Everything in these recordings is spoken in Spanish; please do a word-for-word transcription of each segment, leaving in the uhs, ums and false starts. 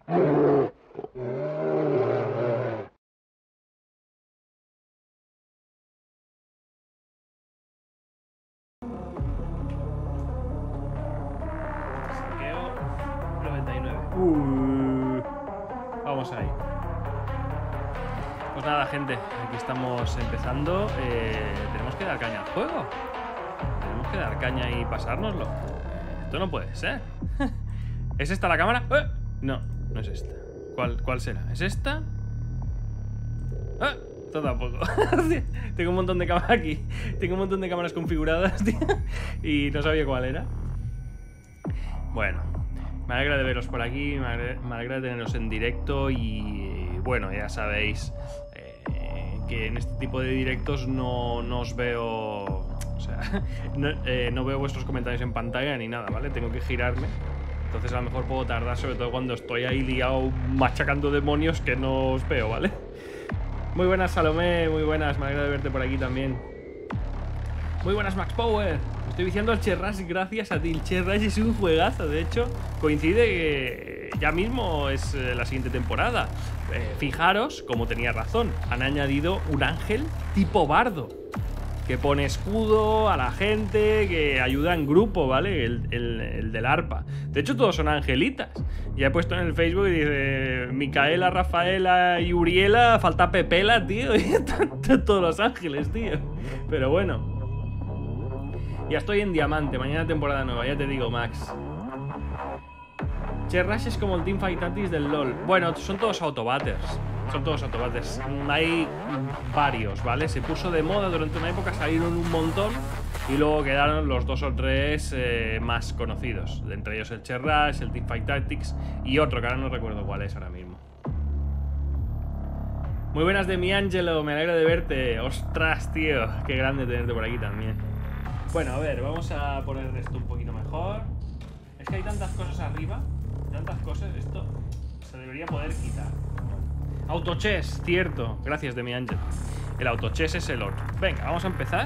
Saqueo noventa y nueve. Uh, vamos ahí. Pues nada, gente, aquí estamos empezando. Eh, tenemos que dar caña al juego. Tenemos que dar caña y pasárnoslo. Esto no puede ser. ¿Es esta la cámara? ¡Eh! No, no es esta. ¿Cuál, cuál será? ¿Es esta? ¡Ah! Esto tampoco. Tengo un montón de cámaras aquí. Tengo un montón de cámaras configuradas, tío, y no sabía cuál era. Bueno, me alegra de veros por aquí. Me alegra, me alegra de teneros en directo. Y bueno, ya sabéis eh, que en este tipo de directos no, no os veo. O sea, no, eh, no veo vuestros comentarios en pantalla ni nada, ¿vale? Tengo que girarme. Entonces a lo mejor puedo tardar, sobre todo cuando estoy ahí liado machacando demonios que no os veo, ¿vale? Muy buenas, Salomé, muy buenas, me alegra de verte por aquí también. Muy buenas, Max Power. Estoy diciendo el Cherrash gracias a ti. El Cherrash es un juegazo, de hecho coincide que ya mismo es la siguiente temporada. eh, Fijaros, como tenía razón, han añadido un ángel tipo bardo que pone escudo a la gente, que ayuda en grupo, ¿vale? El, el, el del arpa. De hecho, todos son angelitas. Ya he puesto en el Facebook y dice Micaela, Rafaela y Uriela, falta Pepela, tío. Y todos los ángeles, tío. Pero bueno. Ya estoy en diamante, mañana temporada nueva, ya te digo, Max. Cherrash es como el Teamfight Tactics del LoL. Bueno, son todos autobatters. Son todos autobatters. Hay varios, ¿vale? Se puso de moda durante una época, salieron un montón y luego quedaron los dos o tres eh, más conocidos. Entre ellos el Cherrash, el Teamfight Tactics y otro que ahora no recuerdo cuál es ahora mismo. Muy buenas de mi Ángelo, me alegra de verte. Ostras, tío, qué grande tenerte por aquí también. Bueno, a ver, vamos a poner esto un poquito mejor. Es que hay tantas cosas arriba, tantas cosas, esto se debería poder quitar. Autochess, cierto. Gracias de mi ángel. El autochess es el otro. Venga, vamos a empezar.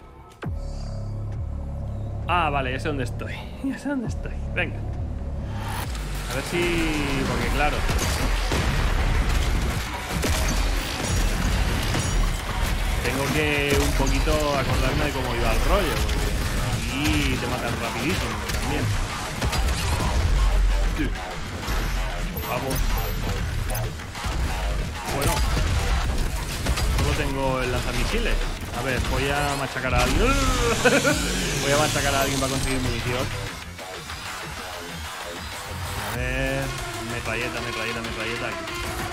Ah, vale, ya sé dónde estoy. Ya sé dónde estoy. Venga. A ver si... Porque claro... Tengo que un poquito acordarme de cómo iba el rollo. Porque aquí te matan rapidísimo también. Sí. Vamos. Bueno, solo tengo el lanzamisiles. A ver, voy a machacar a alguien. Voy a machacar a alguien para conseguir munición. A ver, metralleta, metralleta, metralleta aquí.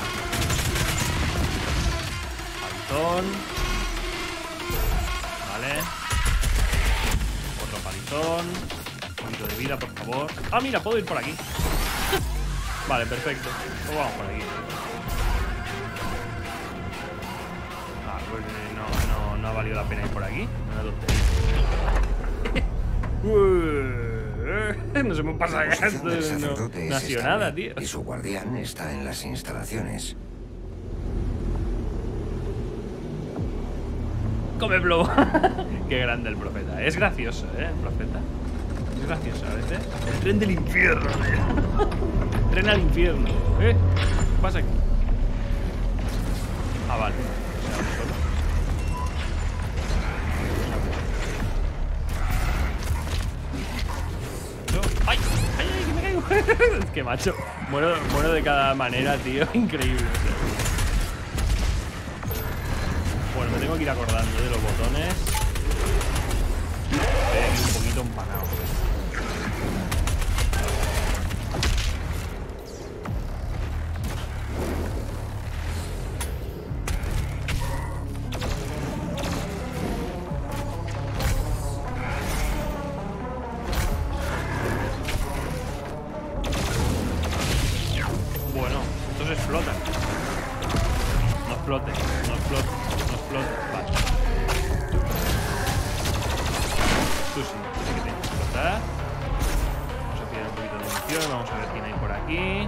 Palizón. Vale. Otro palizón. Un poquito de vida, por favor. Ah, mira, puedo ir por aquí. Vale, perfecto. Pues vamos por aquí. No, no, no ha valido la pena ir por aquí. Una no se me pasa ya. No, no ha sido nada, tío. Y su guardián está en las instalaciones. Come blow. Qué grande el profeta. Es gracioso, ¿eh? El profeta. Es gracioso a veces. El tren del infierno, tío. Tren al infierno. ¿Eh? ¿Qué pasa aquí? Ah, vale. ¡Ay! ¡Ay, ay, que me caigo! Es que, macho, muero, muero de cada manera, tío. Increíble. Bueno, me tengo que ir acordando de los botones. Estoy aquí un poquito empanado. Explotan. No explote, no explote, no explote. Vale. Tú sí, tú sí que tienes que explotar. Vamos a tirar un poquito de munición. Vamos a ver quién hay por aquí.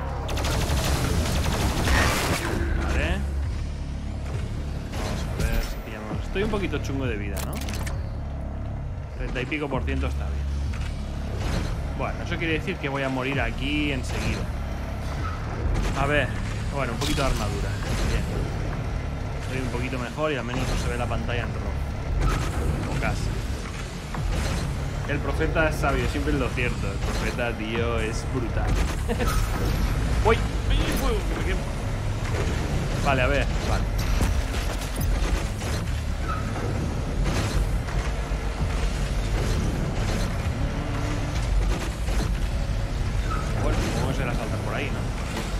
Vale. Vamos a ver si pillamos. Estoy un poquito chungo de vida, ¿no? treinta y pico por ciento está bien. Bueno, eso quiere decir que voy a morir aquí enseguida. A ver, bueno, un poquito de armadura. Bien. Estoy un poquito mejor y al menos no se ve la pantalla en rojo. O casi. El profeta es sabio, siempre es lo cierto. El profeta, tío, es brutal. ¡Uy! ¡Uy! ¡Uy! Vale, a ver, vale. Bueno, supongo que se la salta por ahí, ¿no?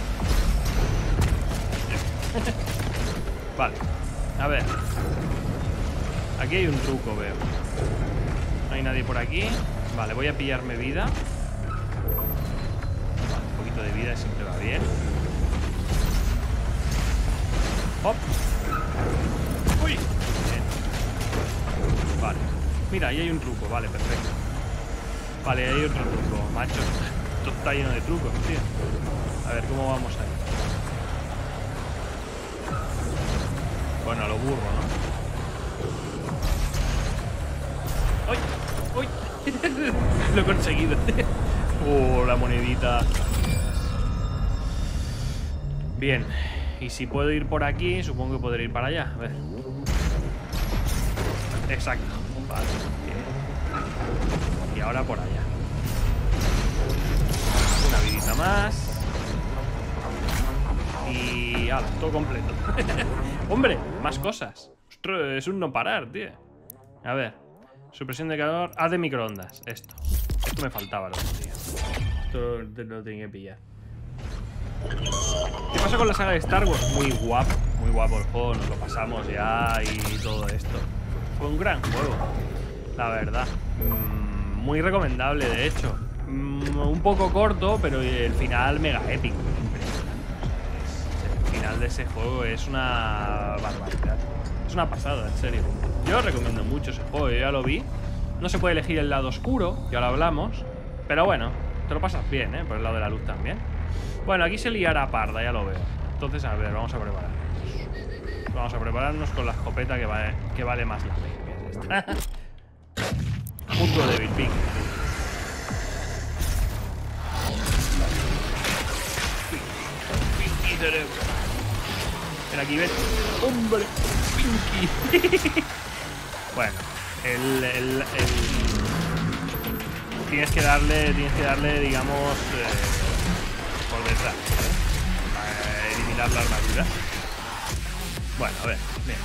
Vale, a ver. Aquí hay un truco, veo. No hay nadie por aquí. Vale, voy a pillarme vida. Vale, un poquito de vida siempre va bien. Hop. Uy. Bien. Vale. Mira, ahí hay un truco. Vale, perfecto. Vale, hay otro truco. Macho, esto está lleno de trucos, tío. A ver, ¿cómo vamos ahí? Bueno, a lo burro, ¿no? ¡Uy! ¡Uy! Lo he conseguido. Oh, la monedita. Bien. Y si puedo ir por aquí, supongo que podré ir para allá. A ver. Exacto. Vale. Bien. Y ahora por allá. Una vidita más. Y... ¡hala! Todo completo. ¡Hombre! Más cosas. Ostras, es un no parar, tío. A ver. Supresión de calor. Haz de microondas. Esto. Esto me faltaba, lo tío. Esto lo tenía que pillar. ¿Qué pasa con la saga de Star Wars? Muy guapo. Muy guapo el juego. Nos lo pasamos ya y todo esto. Fue un gran juego. La verdad. Mm, muy recomendable, de hecho. Mm, un poco corto, pero el final mega épico. El final de ese juego es una barbaridad. Es una pasada, en serio. Yo recomiendo mucho ese juego, yo ya lo vi. No se puede elegir el lado oscuro, ya lo hablamos. Pero bueno, te lo pasas bien, ¿eh? Por el lado de la luz también. Bueno, aquí se liará parda, ya lo veo. Entonces, a ver, vamos a prepararnos. Vamos a prepararnos con la escopeta que vale, que vale más la pena. Punto débil, ping. Pinky cerebro. Ven aquí, ven. ¡Hombre! Pinky. Bueno, el, el, el... Tienes que darle, tienes que darle, digamos, eh, por detrás, ¿vale? Para eliminar la armadura. Bueno, a ver, bien.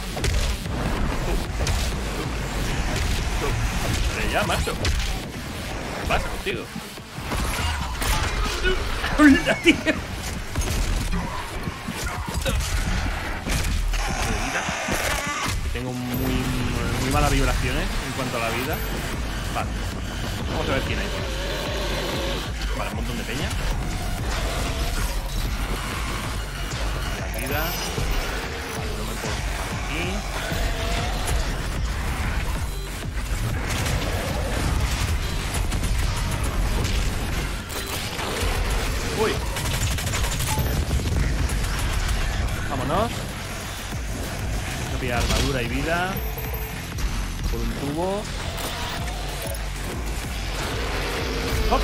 Vale, ya, macho. ¿Qué pasa contigo? ¡Hola, tío! Tengo muy, muy malas vibraciones en cuanto a la vida. Vale. Vamos a ver quién hay. Vale, un montón de peña. La vida. Vale, no me puedo escapar aquí. Uy. Vámonos. Voy a pillar armadura y vida. Por un tubo. ¡Hop!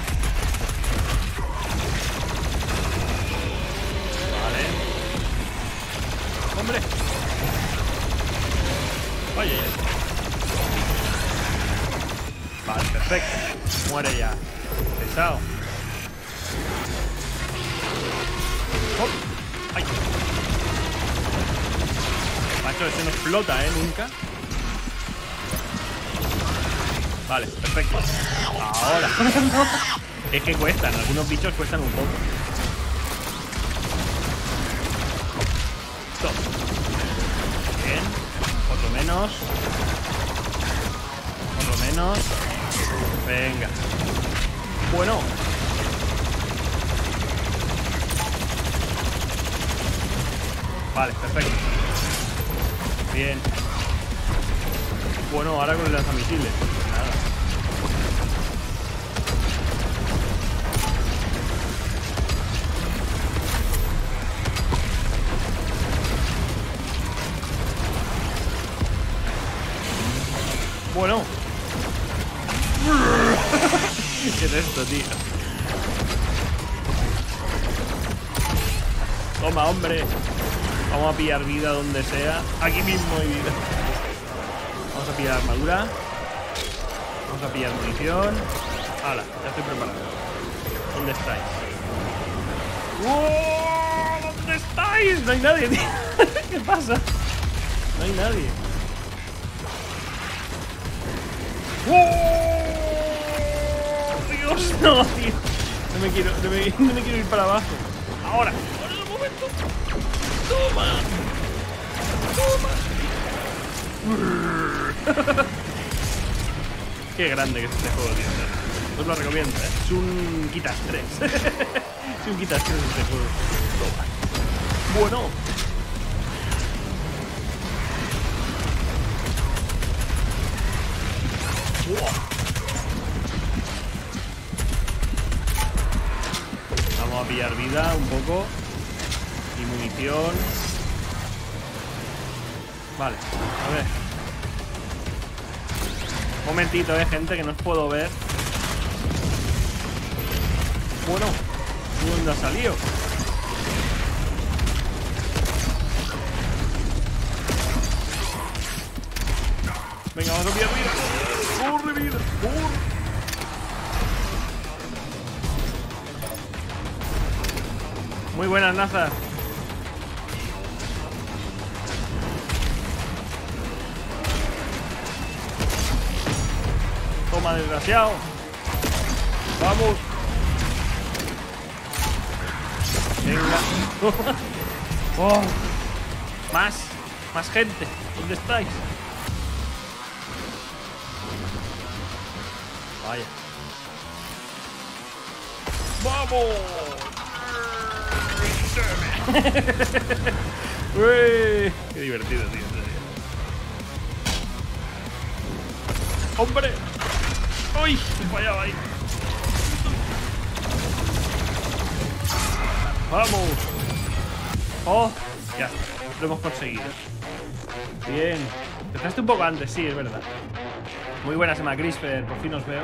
Vale. ¡Hombre! Oye. Vale, perfecto. Muere ya. Pesado. ¡Hop! ¡Ay! Macho, ese no explota, ¿eh? Nunca. Vale, perfecto. Ahora. Es que cuestan, algunos bichos cuestan un poco. Stop. Bien. Otro menos. Otro menos. Venga. Bueno. Vale, perfecto. Bien. Bueno, ahora con el lanzamisiles. Nada. Bueno. ¿Qué es esto, tío? Toma, hombre. Vamos a pillar vida donde sea. Aquí mismo hay vida. Vamos a pillar armadura. Vamos a pillar munición. Hala, ya estoy preparado. ¿Dónde estáis? ¡Wow! ¿Dónde estáis? No hay nadie, tío. ¿Qué pasa? No hay nadie. ¡Oh! Dios, no, tío. No me quiero, no me, no me quiero ir para abajo. Ahora, ahora es el momento. Toma. Toma. Qué grande que es este juego, tío. Os lo recomiendo, ¿eh? Es un quitastrés. Es un quitastrés este juego. Toma. Bueno. Wow. Vamos a pillar vida un poco. Y munición. Vale, a ver. Un momentito, eh, gente, que no os puedo ver. Bueno, ¿dónde ha salido? Venga, vamos a pillar vida. ¡Corre, vida! ¡Corre! Muy buenas, Nazar. Toma, desgraciado. Vamos. Venga. Oh. Más. Más gente. ¿Dónde estáis? Vaya. ¡Vamos! Uy, qué divertido, tío. ¡Hombre! ¡Uy! Se fallaba ahí. ¡Vamos! ¡Oh! Ya, lo hemos conseguido. Bien. Empezaste un poco antes, sí, es verdad. Muy buenas, Emma Crisper. Por fin os veo.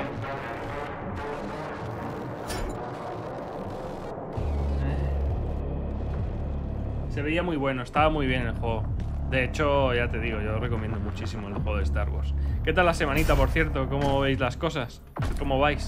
Se veía muy bueno, estaba muy bien el juego. De hecho, ya te digo, yo recomiendo muchísimo el juego de Star Wars. ¿Qué tal la semanita, por cierto? ¿Cómo veis las cosas? ¿Cómo vais?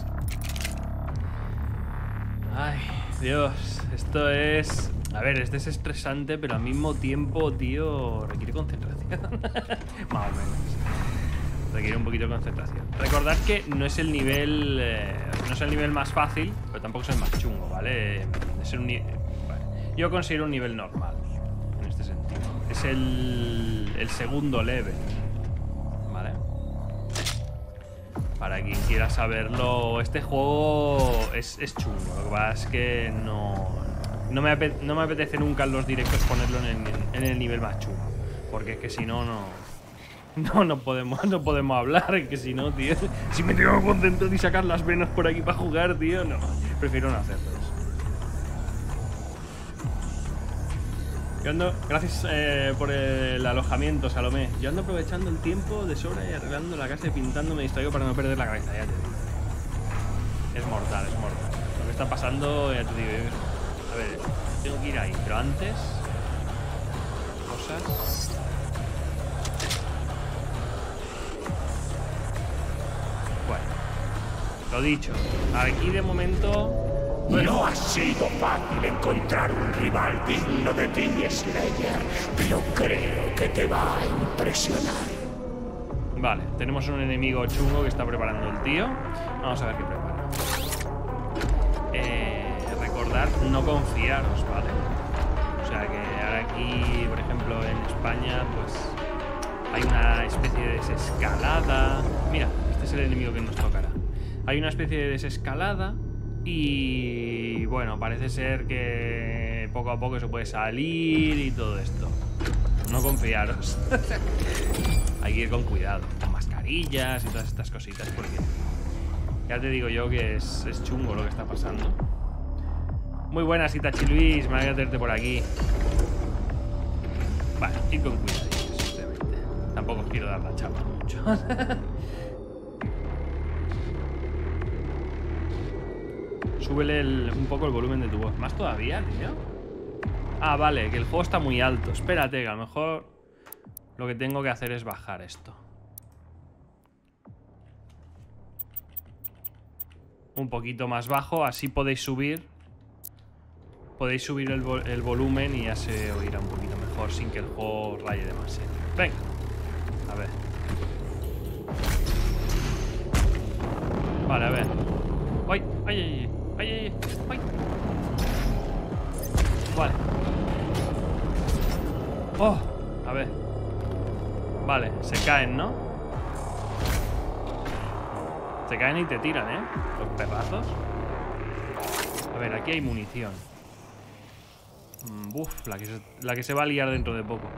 Ay, Dios, esto es... A ver, es desestresante, pero al mismo tiempo, tío, requiere concentración. Más o menos. Requiere un poquito de concentración. Recordad que no es el nivel... Eh, no es el nivel más fácil, pero tampoco es el más chungo, ¿vale? Es un nivel... Yo considero un nivel normal, en este sentido. Es el, el segundo level, ¿vale? Para quien quiera saberlo, este juego es, es chungo. Lo que pasa es que no, no, me apetece, no me apetece nunca en los directos ponerlo en el, en el nivel más chungo. Porque es que si no, no... No, no podemos, no podemos hablar, que si no, tío... Si me tengo que concentrar y sacar las venas por aquí para jugar, tío, no. Prefiero no hacerlo. Yo ando, gracias eh, por el alojamiento, Salomé. Yo ando aprovechando el tiempo de sobra y arreglando la casa y pintando. Me distraigo para no perder la cabeza, ya te digo. Es mortal, es mortal. Lo que está pasando, ya te digo. Yo, a ver, tengo que ir ahí, pero antes... Cosas... Bueno, lo dicho. Aquí de momento... No ha sido fácil encontrar un rival digno de ti, Slayer, pero creo que te va a impresionar. Vale, tenemos un enemigo chungo que está preparando el tío. Vamos a ver qué prepara. Eh, recordad, no confiaros, ¿vale? O sea que ahora aquí, por ejemplo, en España, pues hay una especie de desescalada. Mira, este es el enemigo que nos tocará. Hay una especie de desescalada. Y bueno, parece ser que poco a poco se puede salir y todo esto. No confiaros. Hay que ir con cuidado, con mascarillas y todas estas cositas, porque ya te digo yo que es, es chungo lo que está pasando. Muy buenas, Itachi Luis, me voy a tenerte por aquí. Vale, ir con cuidado, simplemente. Tampoco os quiero dar la chapa mucho. Súbele el, un poco el volumen de tu voz. ¿Más todavía, tío? Ah, vale, que el juego está muy alto. Espérate, que a lo mejor lo que tengo que hacer es bajar esto. Un poquito más bajo, así podéis subir. Podéis subir el, vo el volumen y ya se oirá un poquito mejor sin que el juego raye demasiado. Venga, a ver. Vale, a ver. ¡Ay! ¡Ay, ay, ay! ¡Ay, ay, ay! Vale. ¡Oh! A ver. Vale, se caen, ¿no? Se caen y te tiran, ¿eh? Los perrazos. A ver, aquí hay munición. Mm, uf, la que, se, la que se va a liar dentro de poco.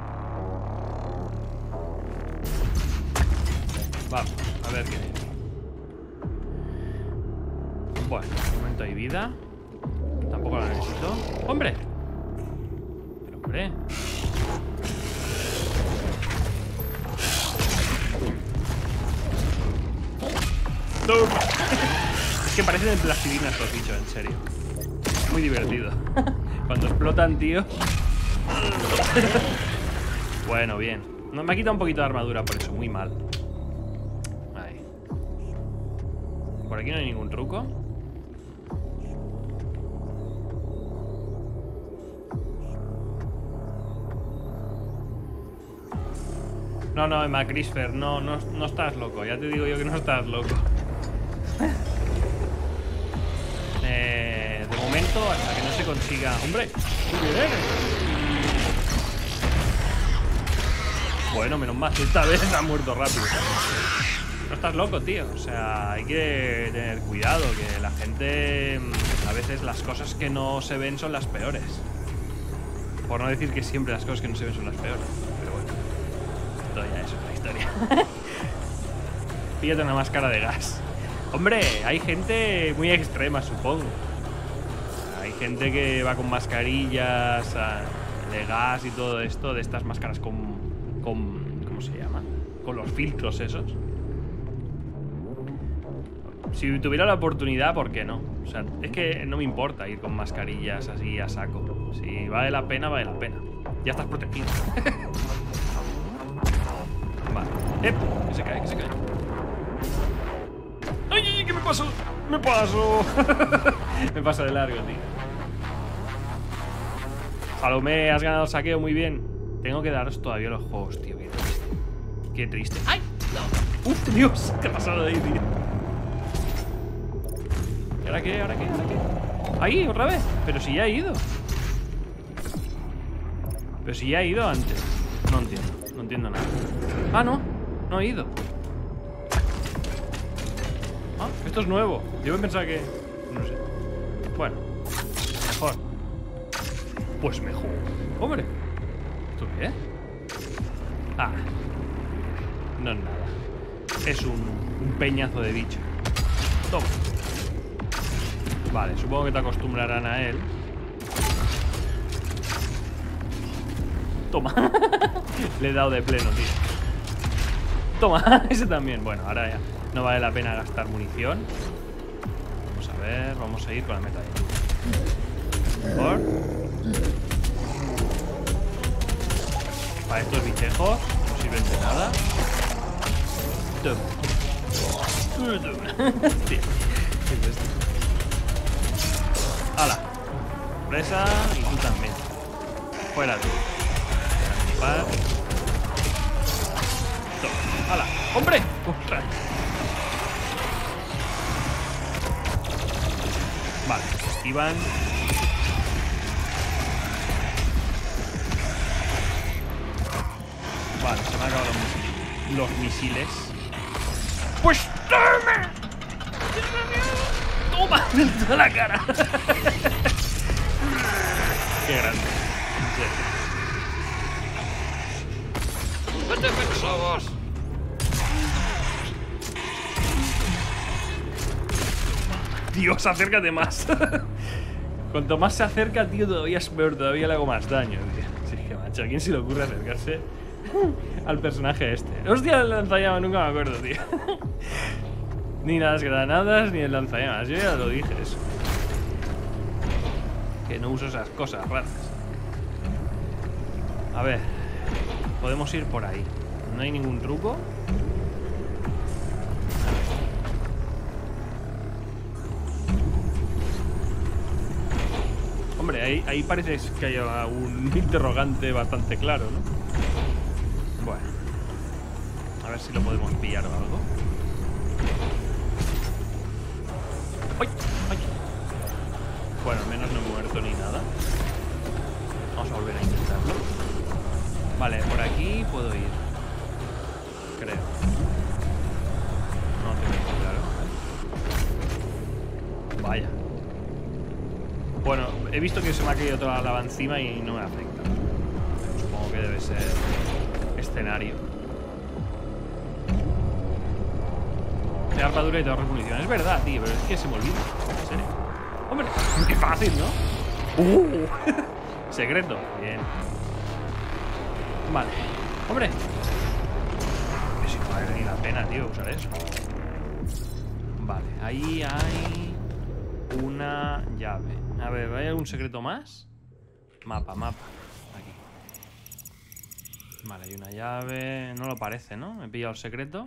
Vamos, a ver qué hay. Bueno, de momento hay vida. Tampoco la necesito. ¡Hombre! Pero, hombre. Es que parecen plastilina estos bichos, en serio. Muy divertido. Cuando explotan, tío. Bueno, bien. No, me ha quitado un poquito de armadura por eso, muy mal. Ahí. Por aquí no hay ningún truco. No, no, Emma Crisfer, no, no, no estás loco. Ya te digo yo que no estás loco. eh, de momento, hasta que no se consiga... ¡Hombre! Bueno, menos mal, esta vez ha muerto rápido. No estás loco, tío. O sea, hay que tener cuidado, que la gente... A veces las cosas que no se ven son las peores. Por no decir que siempre las cosas que no se ven son las peores. Pero bueno. Esto ya es otra historia. Píllate una máscara de gas. Hombre, hay gente muy extrema, supongo. Hay gente que va con mascarillas de gas y todo esto, de estas máscaras con, con... ¿Cómo se llama? Con los filtros esos. Si tuviera la oportunidad, ¿por qué no? O sea, es que no me importa ir con mascarillas así a saco. Si vale la pena, vale la pena. Ya estás protegido. Vale. ¡Eh! Que se cae, que se cae. ¡Ay, ay, qué me paso! ¡Me paso! Me pasa de largo, tío. Salomé, has ganado el saqueo, muy bien. Tengo que daros todavía los juegos, tío. Qué triste. Qué triste. ¡Ay! No. ¡Uf, Dios! ¿Qué ha pasado ahí, tío? ¿Y ahora qué? ¿Ahora qué? ¿Ahora qué? ¡Ahí, otra vez! Pero si ya he ido. Pero si ya he ido antes. No entiendo. No entiendo nada. Ah, no. No he ido. Ah, esto es nuevo. Yo pensaba que... No sé. Bueno. Mejor. Pues mejor. Hombre. ¿Esto qué? Ah. No es nada. Es un, un peñazo de bicho. Toma. Vale, supongo que te acostumbrarán a él. Toma. Le he dado de pleno, tío. Toma, ese también. Bueno, ahora ya no vale la pena gastar munición. Vamos a ver, vamos a ir con la metralleta. Mejor. Para estos bichejos no sirven de nada. Tío, ¿qué es esto? ¡Hala! Presa y tú también. Fuera tú. Vale. ¡Hala! ¡Hombre! ¡Ostras! Vale, esquivan. Vale, se me han acabado los misiles. Los misiles. ¡Pues toma! ¡Toma! ¡Me toda la cara! ¡Qué grande! En serio. ¡Vete, somos! Dios, acércate más. Cuanto más se acerca, tío, todavía es peor. Todavía le hago más daño, tío. Sí, que macho, ¿a quién se le ocurre acercarse al personaje este? Hostia, el lanzallamas, nunca me acuerdo, tío. Ni las granadas, ni el lanzallamas. Yo ya lo dije eso. Que no uso esas cosas raras. A ver. Podemos ir por ahí. No hay ningún truco. Hombre, ahí, ahí parece que hay un interrogante bastante claro, ¿no? Bueno. A ver si lo podemos pillar o algo. ¡Ay! ¡Ay! Bueno, al menos no he muerto ni nada. Vamos a volver a intentarlo. Vale, por aquí puedo ir. Creo. No tengo claro. Vaya. Bueno, he visto que se me ha caído toda la lava encima y no me afecta. Supongo que debe ser escenario. De armadura y de remunición. Es verdad, tío, pero es que se me olvida. En serio. Hombre, qué fácil, ¿no? Uh. Secreto. Bien. Vale. Hombre. Si no vale ni la pena, tío, usar eso. Vale, ahí hay una llave. A ver, ¿hay algún secreto más? Mapa, mapa. Aquí. Vale, hay una llave. No lo parece, ¿no? He pillado el secreto.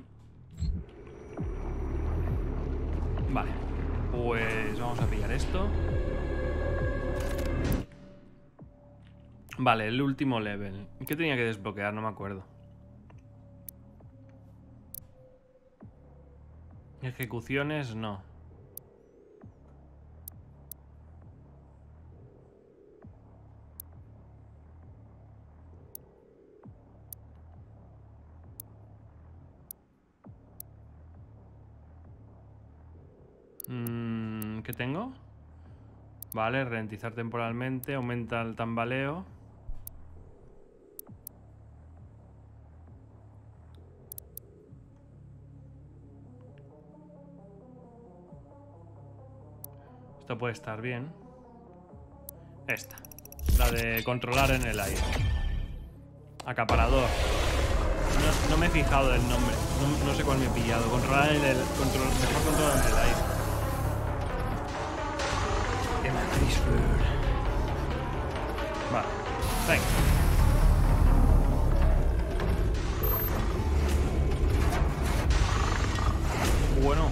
Vale. Pues vamos a pillar esto. Vale, el último level. ¿Qué tenía que desbloquear? No me acuerdo. Ejecuciones, no. Mm, ¿qué tengo? Vale, ralentizar temporalmente, aumenta el tambaleo. Esto puede estar bien. Esta. La de controlar en el aire. Acaparador. No, no me he fijado del nombre. No, no sé cuál me he pillado. Controlar en el... Control, mejor controlar en el aire. Vale. Venga. Bueno.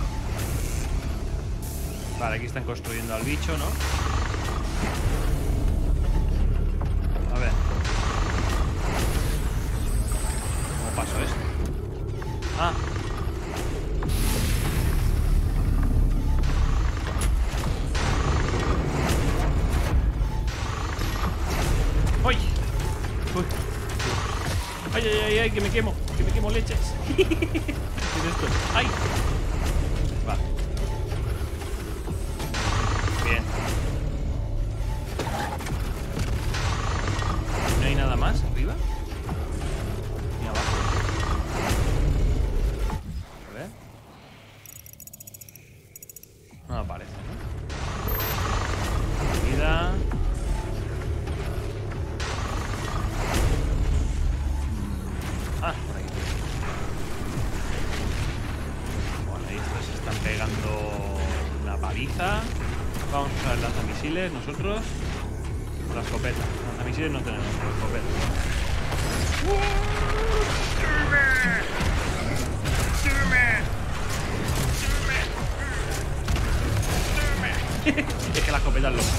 Vale, aquí están construyendo al bicho, ¿no? A ver. ¿Cómo pasó esto? Ah. ¡Uy! ¡Uy! ¡Ay, ay, ay, ay! ¡Que me quemo! ¡Que me quemo leches! ¿Qué es esto? ¡Ay! Vale. Bien. ¿No hay nada más arriba? Ni abajo. A ver. No aparece, ¿no? Vida. Ah, por aquí. Bueno, ahí estos se están pegando una paliza. Vamos a usar el lanzamisiles nosotros. La escopeta. Lanzamisiles no tenemos, la escopeta. Es que la escopeta es loca.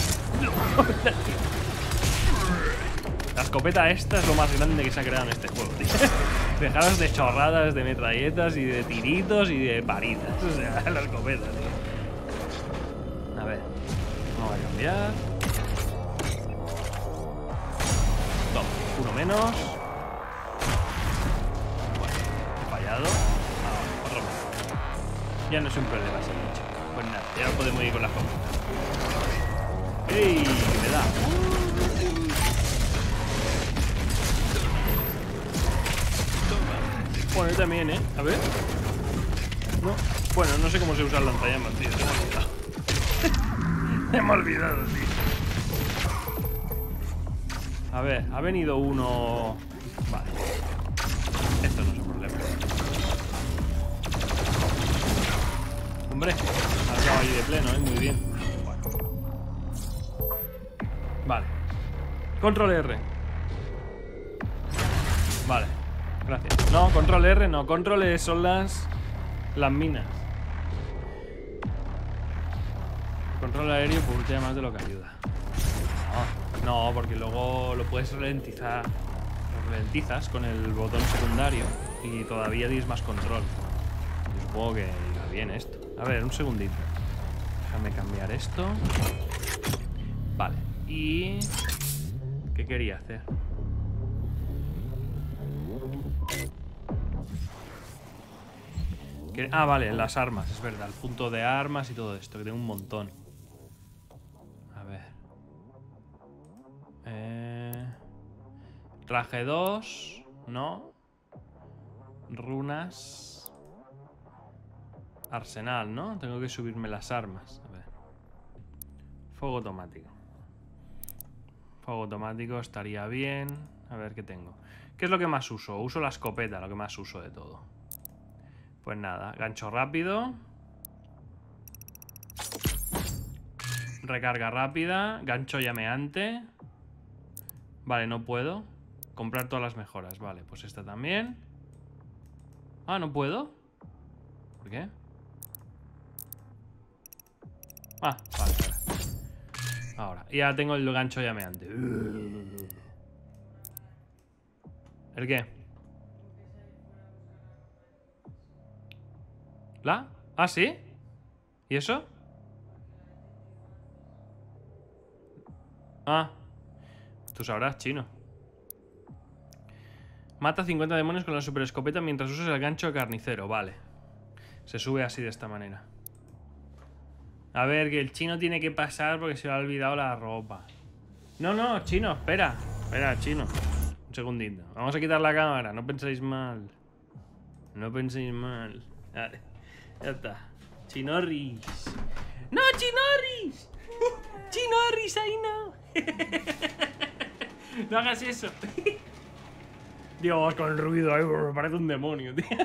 La escopeta esta es lo más grande que se ha creado en este juego, tío. Dejaros de chorradas, de metralletas y de tiritos y de paritas. O sea, la escopeta, tío. A ver. Vamos a cambiar. Toma, uno menos. Bueno, he fallado. Ah, otro menos. Ya no es un problema ese bicho. Pues nada, ya podemos ir con la escopeta. ¡Ey! Me da. Bueno, yo también, ¿eh? A ver. No. Bueno, no sé cómo se usa el lanzallamas, tío. Se me ha olvidado. Me he olvidado, tío. A ver, ha venido uno... Vale. Esto no es un problema. Hombre, ha acabado ahí de pleno, ¿eh? Muy bien. Bueno. Vale. Control R. Vale, gracias. No, control R, no, control E son las... Las minas. Control aéreo pultea más de lo que ayuda. No, no, porque luego lo puedes ralentizar. Lo ralentizas con el botón secundario y todavía tienes más control. Yo supongo que irá bien esto. A ver, un segundito. Déjame cambiar esto. Vale, y... ¿qué quería hacer? ¿Qué? Ah, vale, las armas, es verdad. El punto de armas y todo esto, que tengo un montón. A ver. Eh... Traje dos. No. Runas. Arsenal, ¿no? Tengo que subirme las armas. A ver. Fuego automático. Fuego automático estaría bien. A ver qué tengo. ¿Qué es lo que más uso? Uso la escopeta, lo que más uso de todo. Pues nada, gancho rápido. Recarga rápida. Gancho llameante. Vale, no puedo. Comprar todas las mejoras. Vale, pues esta también. Ah, ¿no puedo? ¿Por qué? Ah, vale, vale. Ahora, ya tengo el gancho llameante. ¿El qué? ¿La? ¿Ah, sí? ¿Y eso? Ah, tú sabrás, chino. Mata cincuenta demonios con la super escopeta mientras usas el gancho de carnicero. Vale. Se sube así de esta manera. A ver, que el chino tiene que pasar porque se le ha olvidado la ropa. No, no, chino, espera. Espera, chino. Un segundito. Vamos a quitar la cámara, no penséis mal. No penséis mal. Vale. Ya está. Chinorris. ¡No, Chinorris! ¡Chinorris, ahí no! No hagas eso. Dios, con el ruido ahí, me parece un demonio, tío.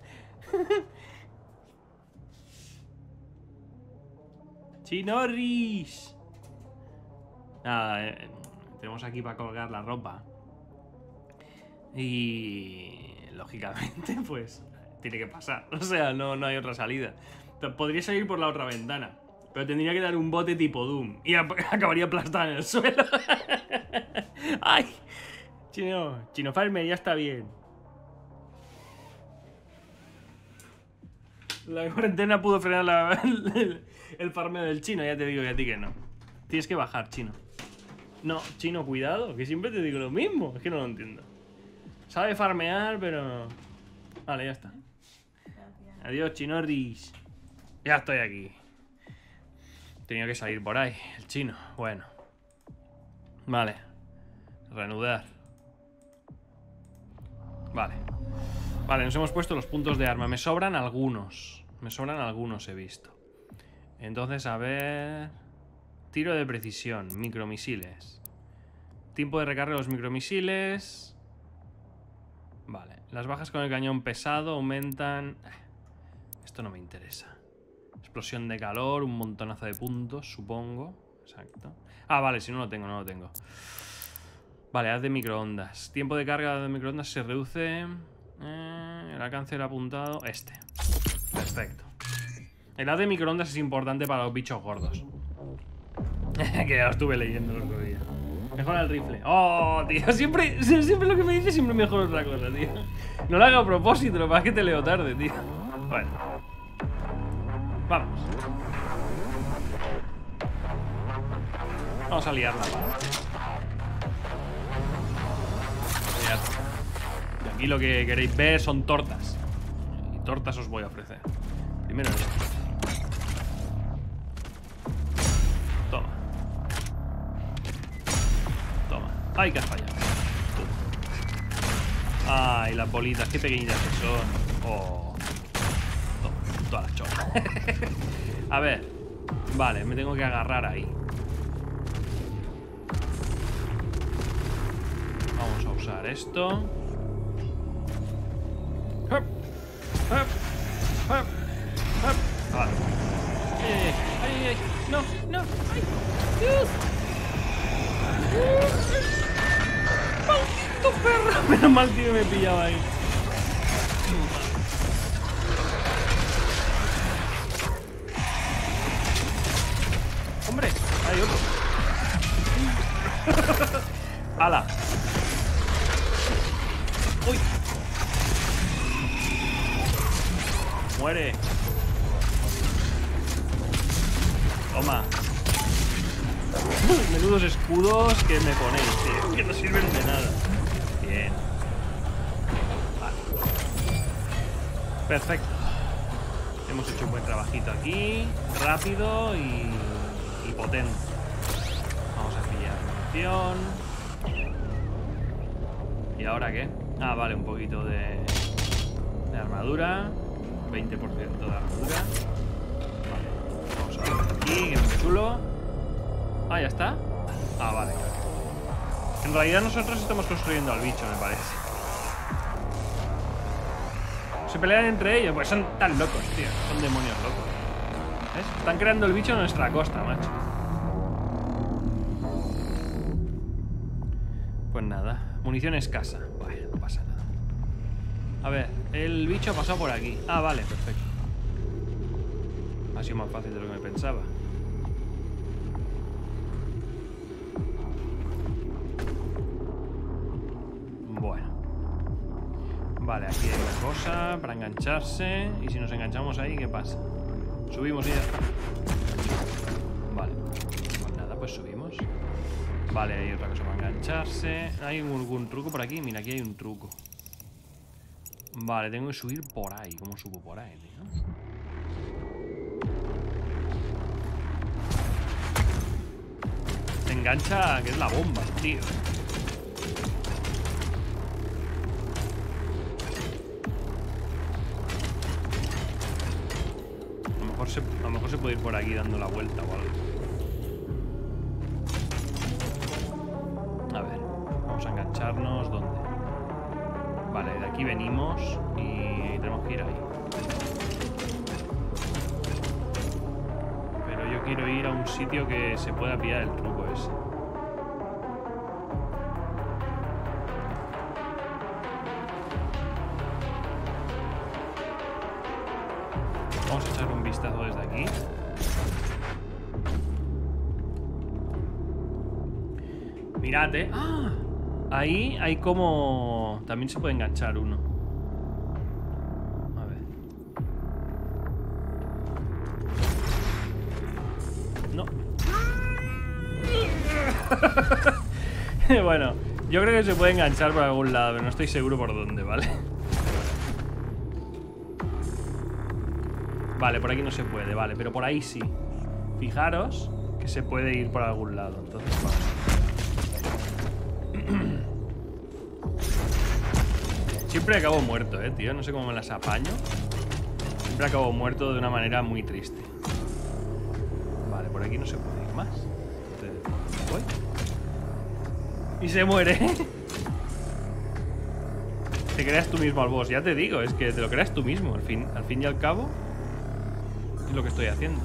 Chinorris. Nada, eh, tenemos aquí para colgar la ropa. Y... lógicamente, pues... tiene que pasar. O sea, no, no hay otra salida. Podría salir por la otra ventana, pero tendría que dar un bote tipo Doom y acabaría aplastada en el suelo. ¡Ay! Chino, Chino Farmer, ya está bien. La cuarentena pudo frenar la, el, el farmeo del chino, ya te digo que a ti que no. Tienes que bajar, chino. No, chino, cuidado, que siempre te digo lo mismo. Es que no lo entiendo. Sabe farmear, pero... Vale, ya está. Adiós, Chinorris. Ya estoy aquí. Tenía que salir por ahí, el chino. Bueno. Vale. Reanudar. Vale. Vale, nos hemos puesto los puntos de arma. Me sobran algunos. Me sobran algunos, he visto. Entonces, a ver... Tiro de precisión. Micromisiles. Tiempo de recarga de los micromisiles. Vale. Las bajas con el cañón pesado aumentan... Esto no me interesa. Explosión de calor, un montonazo de puntos, supongo. Exacto. Ah, vale, si no lo tengo, no lo tengo. Vale, haz de microondas. Tiempo de carga de microondas se reduce. Eh, el alcance del apuntado. Este. Perfecto. El haz de microondas es importante para los bichos gordos. Que ya lo estuve leyendo el otro día. Mejora el rifle. Oh, tío, siempre, siempre lo que me dice siempre mejora otra cosa, tío. No lo hago a propósito, lo que pasa es que te leo tarde, tío. Bueno. Vamos. Vamos a liarla. Y aquí lo que queréis ver son tortas. Y tortas os voy a ofrecer. Primero esto. Toma. Toma. Ay, que has fallado. Ay, las bolitas, qué pequeñitas que son. Oh. Toma, todas las cholas. A ver. Vale, me tengo que agarrar ahí. Vamos a usar esto. Hup, hup, hup, hup. Vale. Eh, ay, ay, no, no, ay, Dios. ¡Maldito perro! Menos mal, tío, me he pillado ahí. Hombre, hay otro. ¡Hala! ¡Uy! ¡Muere! Toma. Menudos escudos que me ponéis, tío. Que no sirven de nada. Bien. Vale. Perfecto. Hemos hecho un buen trabajito aquí. Rápido y, y potente. Vamos a pillar munición. ¿Y ahora qué? Ah, vale, un poquito de, de armadura. veinte por ciento de armadura. Vale. Vamos a ver aquí, que es muy chulo. Ah, ¿ya está? Ah, vale, claro. En realidad nosotros estamos construyendo al bicho, me parece. Se pelean entre ellos, pues son tan locos, tío. Son demonios locos. ¿Ves? Están creando el bicho a nuestra costa, macho. Pues nada, munición escasa. Bueno, no pasa nada. A ver, el bicho ha pasado por aquí. Ah, vale, perfecto. Ha sido más fácil de lo que me pensaba. Bueno. Vale, aquí hay una cosa para engancharse. Y si nos enganchamos ahí, ¿qué pasa? Subimos y ya está. Vale. Pues nada, pues subimos. Vale, hay otra cosa para engancharse. ¿Hay algún truco por aquí? Mira, aquí hay un truco. Vale, tengo que subir por ahí. ¿Cómo subo por ahí, tío? Te engancha, que es la bomba, tío. A lo mejor se, a lo mejor se puede ir por aquí dando la vuelta o algo. A ver, vamos a engancharnos. ¿Dónde? Vale, de aquí venimos y tenemos que ir ahí. Pero yo quiero ir a un sitio que se pueda pillar el truco ese. Vamos a echar un vistazo desde aquí. Mirad, eh. ¡Ah! Ahí hay como... También se puede enganchar uno. A ver. No. Bueno, yo creo que se puede enganchar por algún lado, pero no estoy seguro por dónde, ¿vale? Vale, por aquí no se puede, vale, pero por ahí sí. Fijaros que se puede ir por algún lado, entonces vamos. Siempre acabo muerto, eh, tío. No sé cómo me las apaño. Siempre acabo muerto de una manera muy triste. Vale, por aquí no se puede ir más. Voy. Y se muere. Te creas tú mismo al boss. Ya te digo, es que te lo creas tú mismo. Al fin, al fin y al cabo es lo que estoy haciendo.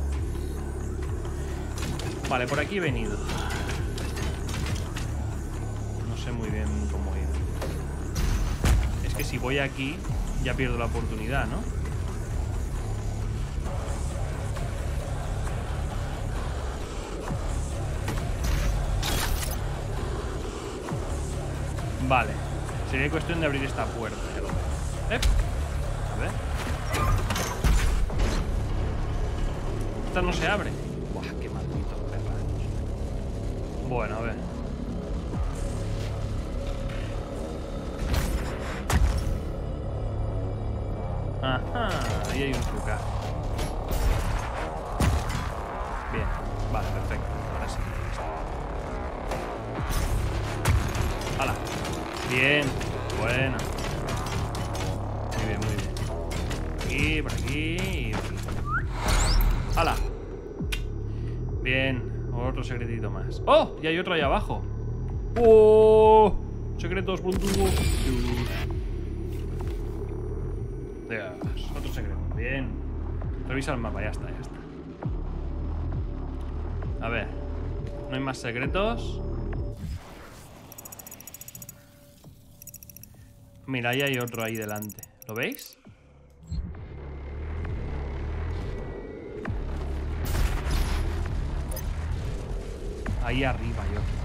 Vale, por aquí he venido. No sé muy bien cómo ir. Es que si voy aquí ya pierdo la oportunidad, ¿no? Vale. Sería cuestión de abrir esta puerta. ¿Eh? A ver. Esta no se abre. Buah, qué maldito perra. Bueno, a ver. Ajá, ahí hay un truca. Bien, vale, perfecto. Ahora sí. ¡Hala! Bien, bueno. Muy bien, muy bien. Aquí, por aquí y por aquí. ¡Hala! Bien, otro secretito más. ¡Oh! Y hay otro ahí abajo. ¡Oh! Secretos por un tubo. Dios, otro secreto. Bien. Revisa el mapa, ya está, ya está. A ver. No hay más secretos. Mira, ahí hay otro ahí delante. ¿Lo veis? Ahí arriba hay otro.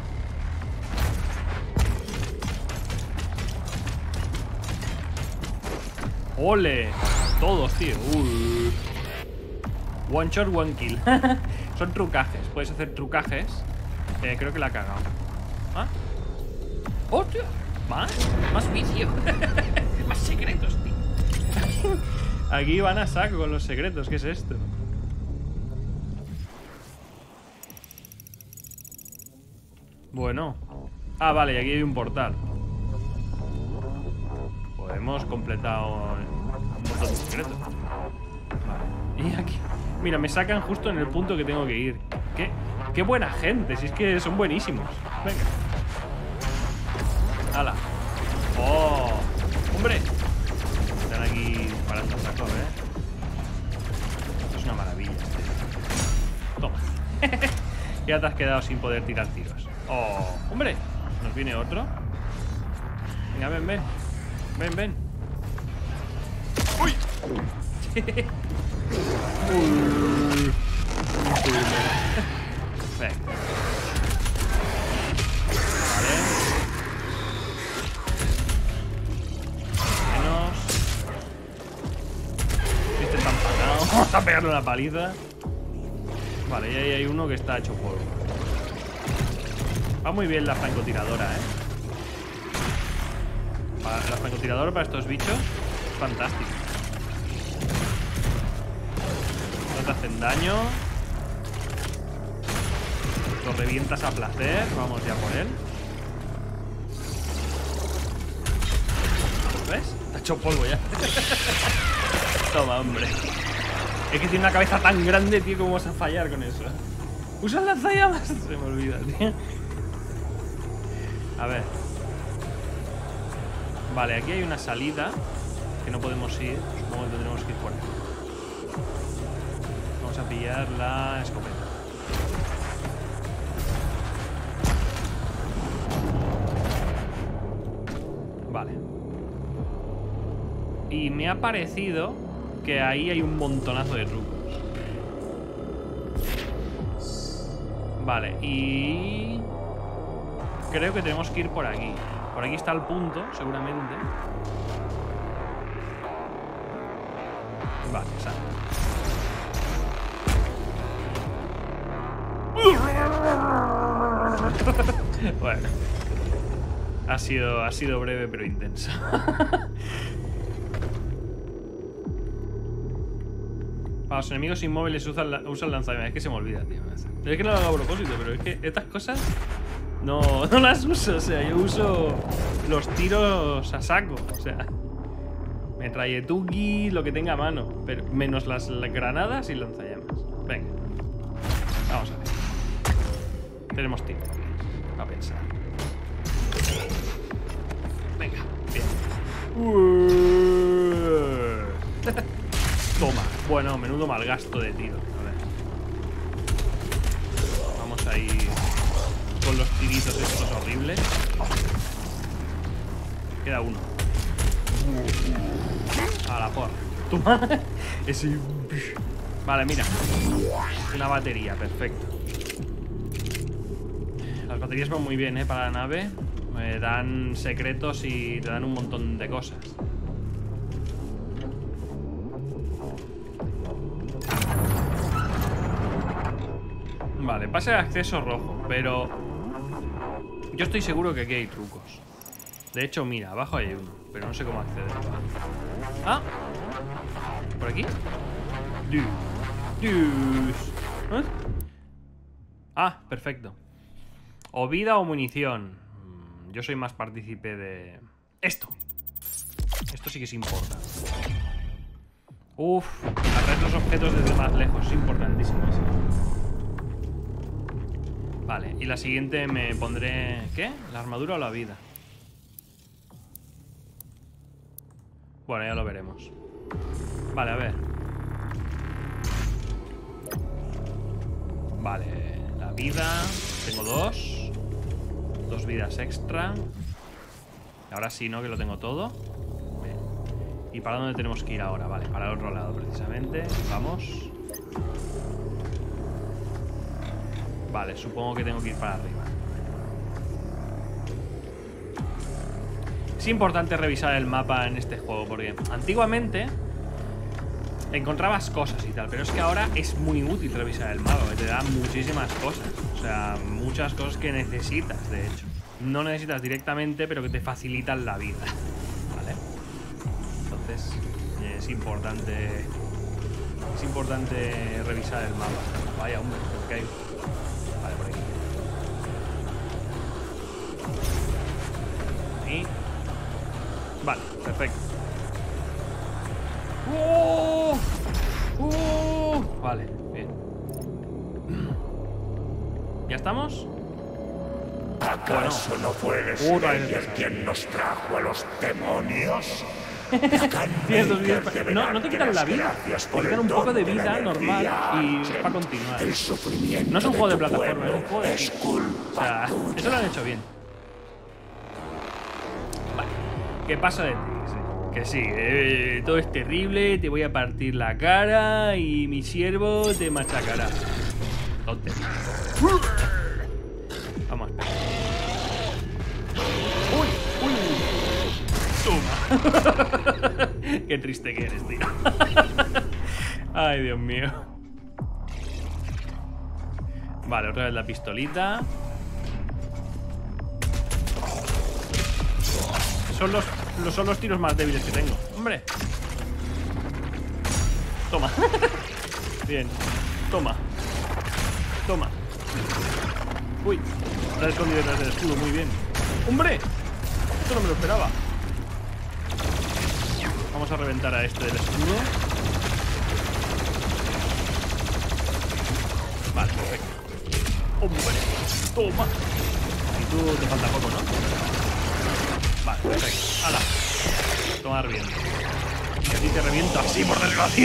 ¡Ole! Todos, tío. Uy. One shot, one kill. Son trucajes. Puedes hacer trucajes. Eh, creo que la ha cagado. ¿Ah? ¡Hostia! Más, más vicio. Más secretos, tío. Aquí van a saco con los secretos. ¿Qué es esto? Bueno. Ah, vale, y aquí hay un portal. Pues hemos completado un montón de secretos. Vale. Y aquí. Mira, me sacan justo en el punto que tengo que ir. ¿Qué? Qué buena gente. Si es que son buenísimos. Venga. ¡Hala! ¡Oh! ¡Hombre! Están aquí parando el saco, ¿eh? Es una maravilla. Toma. Ya te has quedado sin poder tirar tiros. ¡Oh! ¡Hombre! ¿Nos viene otro? Venga, ven, ven. Ven, ven. ¡Uy! Uy. Venga. Vale. Menos. Este está empanado. Vamos a pegarle una paliza. Vale, y ahí hay uno que está hecho polvo. Va muy bien la francotiradora, eh. La francotiradora para estos bichos es fantástico. No te hacen daño. Lo revientas a placer. Vamos ya por él. ¿Ves? Está hecho polvo ya. Toma, hombre. Es que tiene una cabeza tan grande, tío. ¿Cómo vas a fallar con eso? Usa el lanzallamas. Se me olvida, tío. A ver. Vale, aquí hay una salida que no podemos ir. Supongo que tendremos que ir por aquí. Vamos a pillar la escopeta. Vale. Y me ha parecido que ahí hay un montonazo de trucos. Vale, y... creo que tenemos que ir por aquí. Por aquí está el punto, seguramente. Vale, exacto. Bueno. Ha sido, ha sido breve pero intenso. Para los enemigos inmóviles usan, usan lanzallamas. Es que se me olvida, tío. Es que no lo hago a propósito, pero es que estas cosas no, no las uso. O sea, yo uso los tiros a saco. O sea, metralletuki, lo que tenga a mano. Pero menos las, las granadas y lanzallamas. Venga. Vamos a ver. Tenemos tiempo a pensar. Venga, bien. Toma. Bueno, menudo malgasto de tiro. A ver. Vamos a ir con los tiritos estos horribles. Queda uno. A la porra. Toma. Ese... Vale, mira. Una batería, perfecto. Las baterías van muy bien, ¿eh? Para la nave. Me dan secretos y te dan un montón de cosas. Vale, pase de acceso rojo, pero yo estoy seguro que aquí hay trucos. De hecho, mira, abajo hay uno, pero no sé cómo acceder. Ah, ¿por aquí? Dios. Dios. ¿Eh? Ah, perfecto. O vida o munición. Yo soy más partícipe de... Esto. Esto sí que es importante. Uf, atraer los objetos desde más lejos. Es importantísimo eso. Vale, y la siguiente me pondré... ¿Qué? ¿La armadura o la vida? Bueno, ya lo veremos. Vale, a ver. Vale, la vida. Tengo dos. Dos vidas extra. Ahora sí, ¿no? Que lo tengo todo. Bien. ¿Y para dónde tenemos que ir ahora? Vale, para el otro lado, precisamente. Vamos. Vale, supongo que tengo que ir para arriba. Es importante revisar el mapa en este juego, porque antiguamente encontrabas cosas y tal, pero es que ahora es muy útil revisar el mapa, porque te da muchísimas cosas. O sea, muchas cosas que necesitas, de hecho. No necesitas directamente, pero que te facilitan la vida. ¿Vale? Entonces, es importante... Es importante revisar el mapa. Vaya, hombre, me caigo. Vale, por aquí. Ahí. Vale, perfecto. ¡Oh! ¡Oh! Vale, bien. ¿Ya estamos? ¿Acaso Bueno. no puedes Uh, vale, leer vale. quién nos trajo a los demonios? Tienes vías pa- no, no te quitan la vida. Te quitan un poco de vida normal y para continuar. El sufrimiento No es un juego de tu plataforma, es un pueblo juego de es tipo. culpa O sea, tuya. eso lo han hecho bien. Vale. ¿Qué pasa de ti? Sí. Que sí, eh, todo es terrible, te voy a partir la cara y mi siervo te machacará. Tontería. Vamos a esperar. ¡Uy! ¡Uy! ¡Toma! Qué triste que eres, tío. Ay, Dios mío. Vale, otra vez la pistolita. Son los, los, son los tiros más débiles que tengo. ¡Hombre! Toma. Bien. Toma. Toma. Uy. Está escondido detrás del escudo. Muy bien. ¡Hombre! Esto no me lo esperaba. Vamos a reventar a este del escudo. Vale, perfecto. ¡Hombre! ¡Toma! Y tú te falta poco, ¿no? Vale, perfecto. ¡Hala! Tomar bien. Y a ti te reviento así, por desgracia.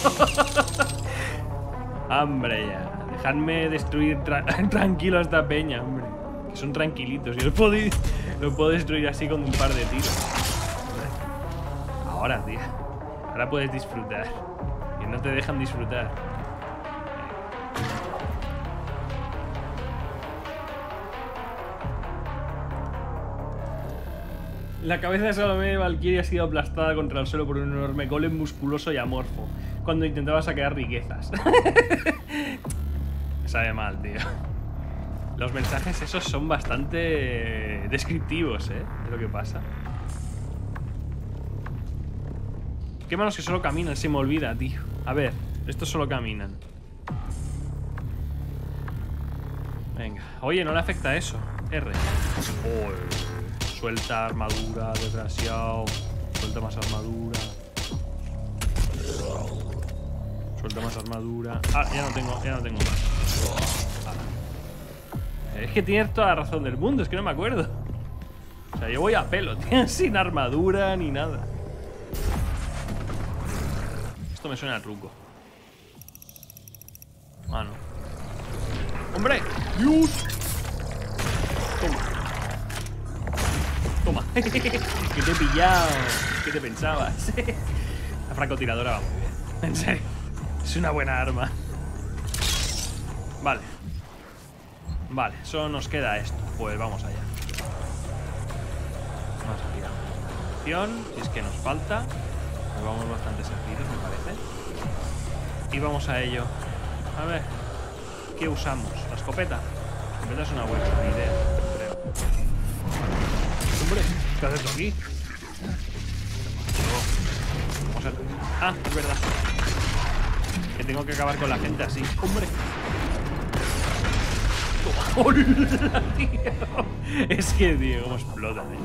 Hombre, ya. Dejadme destruir tra tranquilo a esta peña, hombre. Que son tranquilitos. Yo los puedo, los puedo destruir así con un par de tiros. Ahora, tío. Ahora puedes disfrutar. Y no te dejan disfrutar. La cabeza de Salomé de Valkyrie ha sido aplastada contra el suelo por un enorme golem musculoso y amorfo cuando intentaba saquear riquezas. Me sabe mal, tío. Los mensajes esos son bastante descriptivos, ¿eh? De lo que pasa. Qué malos que solo caminan, se me olvida, tío. A ver, estos solo caminan. Venga. Oye, no le afecta eso. R. Oh, suelta armadura, desgraciado. Suelta más armadura. Suelta más armadura. Ah, ya no tengo, ya no tengo más. Ah. Es que tienes toda la razón del mundo, es que no me acuerdo. O sea, yo voy a pelo, tío, sin armadura ni nada. Esto me suena a truco. Ah, no. ¡Hombre! ¡Dios! Toma. Toma. Que te he pillado. ¿Qué te pensabas? La francotiradora va muy bien. En serio. Es una buena arma. Vale. Vale, solo nos queda esto. Pues vamos allá. Vamos a tirar munición, si es que nos falta. Nos vamos bastante servidos, me parece. Y vamos a ello. A ver. ¿Qué usamos? ¿La escopeta? La escopeta es una buena idea, creo. Hombre, ¿qué haces tú aquí? Vamos a... Ah, es verdad. Que tengo que acabar con la gente así. ¡Hombre! ¡Hola, tío! Es que, tío, cómo explota, tío.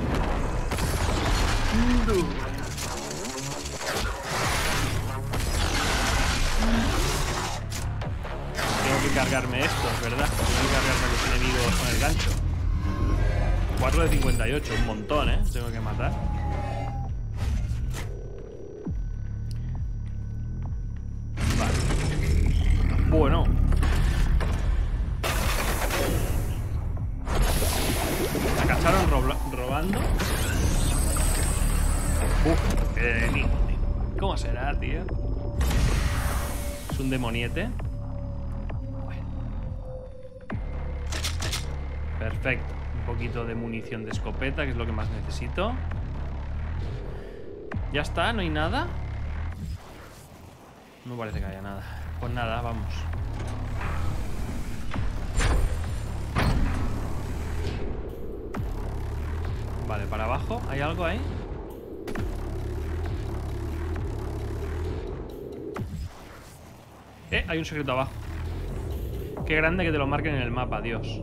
Tengo que cargarme estos, ¿verdad? Tengo que cargarme a los enemigos con el gancho. cuatro de cincuenta y ocho, un montón, ¿eh? Tengo que matar. Vale. Bueno. La cacharon Robla... Ro... robando. Uf, qué enemigo, tío. ¿Cómo será, tío? Es un demoniete. Bueno. Perfecto. Un poquito de munición de escopeta, que es lo que más necesito. Ya está, ¿no hay nada? No parece que haya nada. Pues nada, vamos. Vale, para abajo. ¿Hay algo ahí? Eh, hay un secreto abajo. Qué grande que te lo marquen en el mapa, Dios.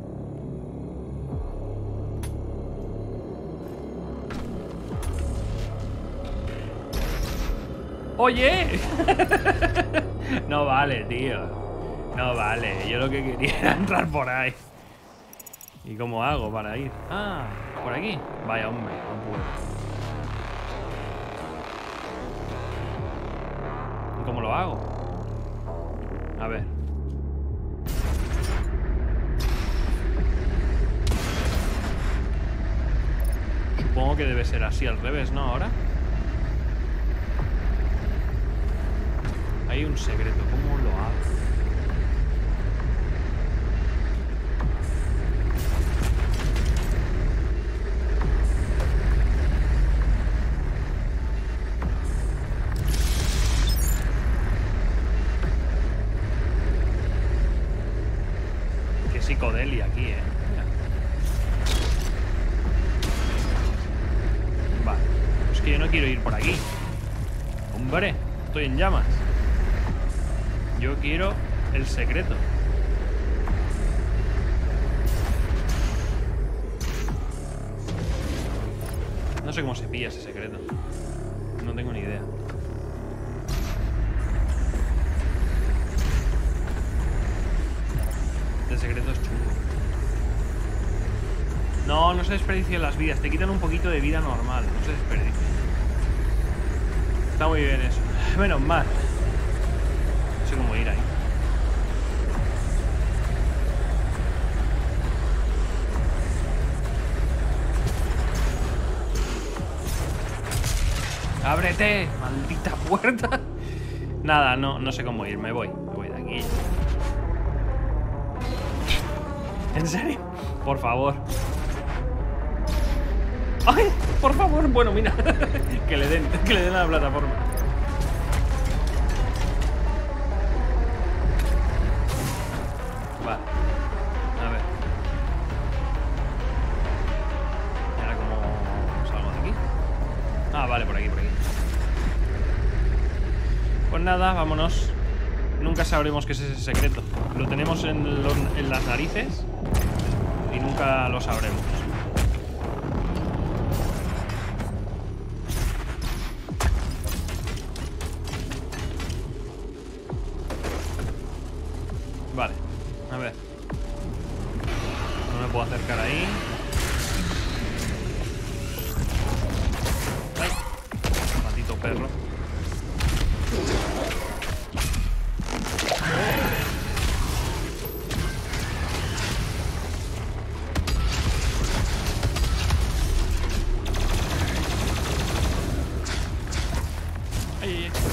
¡Oye! No vale, tío. No vale. Yo lo que quería era entrar por ahí. ¿Y cómo hago para ir? Ah, por aquí. Vaya, hombre, no puedo. ¿Y cómo lo hago? A ver. Supongo que debe ser así al revés, ¿no? Ahora. Hay un secreto. ¿Cómo lo hago? Qué psicodelia aquí, eh. Mira. Vale. Es que yo no quiero ir por aquí. Hombre, estoy en llamas. Yo quiero el secreto. No sé cómo se pilla ese secreto. No tengo ni idea. Este secreto es chungo. No, no se desperdicien las vidas. Te quitan un poquito de vida normal. No se desperdicien. Está muy bien eso. Menos mal. No sé cómo ir ahí. ¡Ábrete! ¡Maldita puerta! Nada, no, no sé cómo ir. Me voy. Me voy de aquí. ¿En serio? Por favor. ¡Ay! Por favor. Bueno, mira. Que le den, que le den a la plataforma. Vale. A ver. ¿Y ahora cómo salgo de aquí? Ah, vale, por aquí, por aquí. Pues nada, vámonos. Nunca sabremos qué es ese secreto. Lo tenemos en, los, en las narices y nunca lo sabremos. Vale, a ver. No me puedo acercar ahí. Ay, maldito perro. Ay, ay, ay.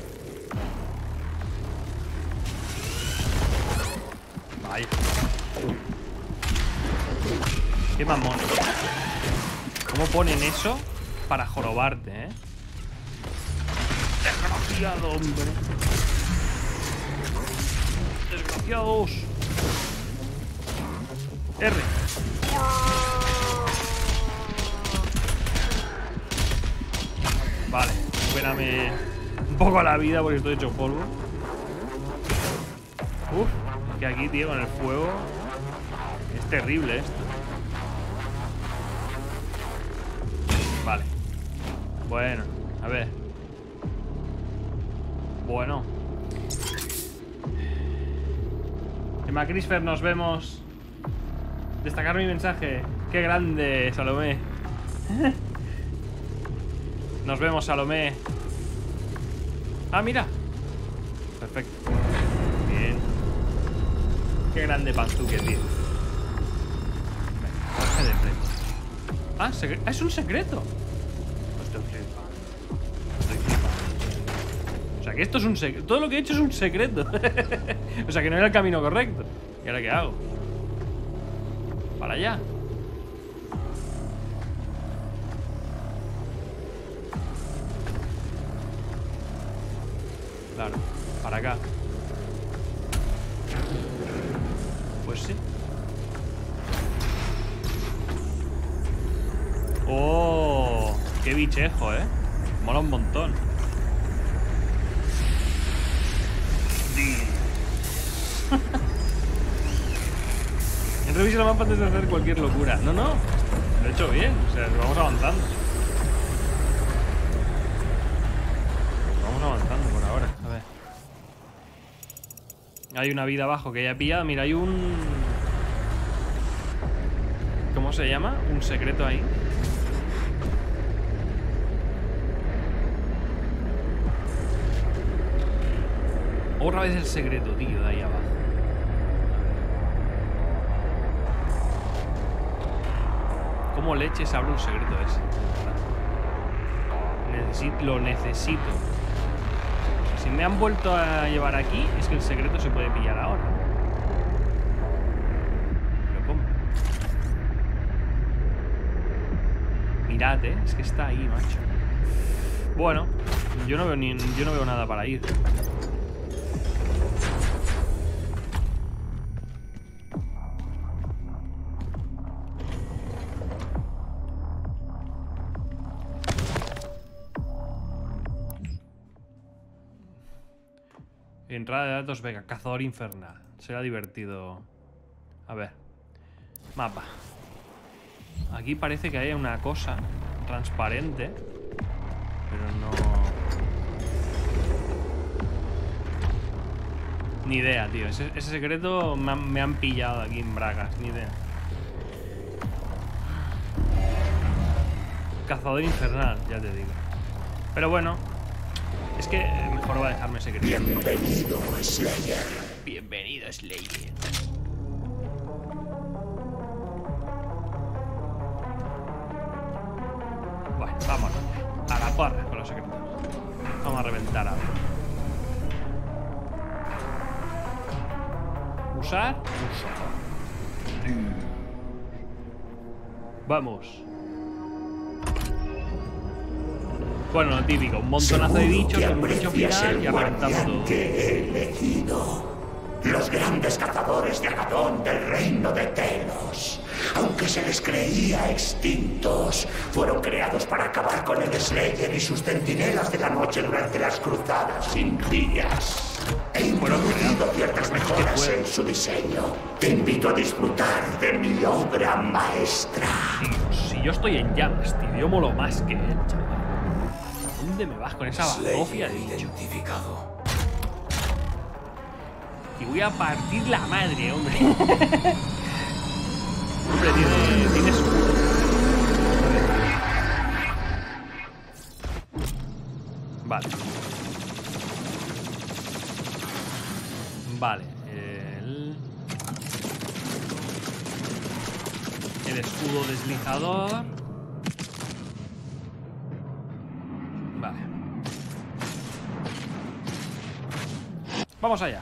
Vaya. Qué mamón. ¿Cómo ponen eso para jorobarte, eh? Desgraciado, hombre. Desgraciados. R. Vale, espérame un poco la vida porque estoy hecho polvo. Uf, es que aquí, tío, con el fuego es terrible esto. Vale. Bueno, a ver. Bueno. Emma Crisper, nos vemos. Destacar mi mensaje. Qué grande, Salomé. Nos vemos, Salomé. Ah, mira. Perfecto. Bien. Qué grande Panzuque, tío. Venga, baje de frente. Ah, secre- ah, es un secreto. Estoy flipando. Estoy flipando. O sea que esto es un secreto. Todo lo que he hecho es un secreto. O sea que no era el camino correcto. ¿Y ahora qué hago? Para allá. Claro, para acá. Pues sí. ¡Oh! ¡Qué bichejo, eh! Mola un montón. En revisa el mapa antes de hacer cualquier locura. No, no. Lo he hecho bien. O sea, vamos avanzando. Vamos avanzando por ahora. A ver. Hay una vida abajo que ya he pillado. Mira, hay un... ¿Cómo se llama? Un secreto ahí. Otra vez el secreto, tío, de ahí abajo. ¿Cómo leches abre un secreto ese? Necesito, lo necesito. Si me han vuelto a llevar aquí, es que el secreto se puede pillar ahora. ¿Pero cómo? Mirad, eh. Es que está ahí, macho. Bueno, yo no veo ni, yo no veo nada para ir. Entrada de datos Vega, cazador infernal. Será divertido. A ver. Mapa. Aquí parece que hay una cosa transparente, pero no... Ni idea, tío. Ese, ese secreto me han, me han pillado aquí en Bragas. Ni idea. Cazador infernal, ya te digo. Pero bueno, es que mejor va a dejarme secreto. Bienvenido, Slayer. Bienvenido, Slayer. Bueno, vamos a la porra con los secretos. Vamos a reventar algo. Usar, usar. Vamos. Bueno, lo típico, un montonazo de bichos con un bicho final y a reventar todo. Que he elegido. Los grandes cazadores de Agadón del reino de Telos, aunque se les creía extintos, fueron creados para acabar con el Slayer y sus centinelas de la noche durante las cruzadas impías. He introducido ciertas mejoras en su diseño. Te invito a disfrutar de mi obra maestra. Si yo estoy en llamas, tío, yo molo más que él, chaval. ¿Dónde me vas con esa bazofia de bicho? Identificado. Y voy a partir la madre, hombre. Hombre, tiene, tiene escudo. Vale. Vale. El... el escudo deslizador. Vale. Vamos allá.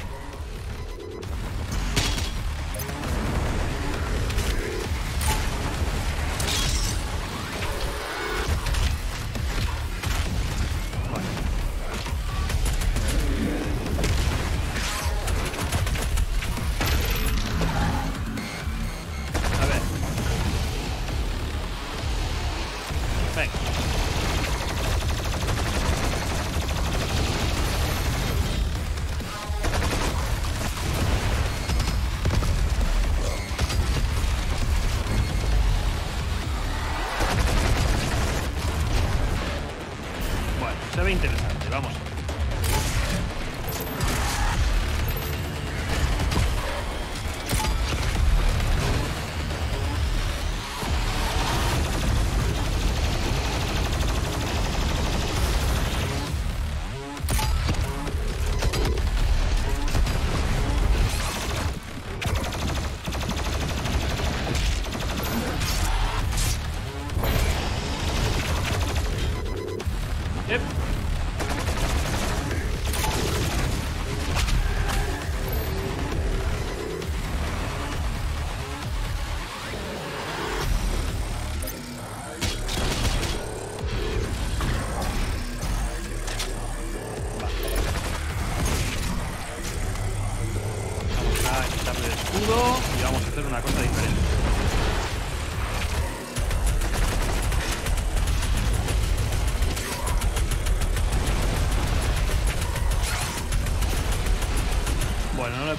Se ve interesante, vamos.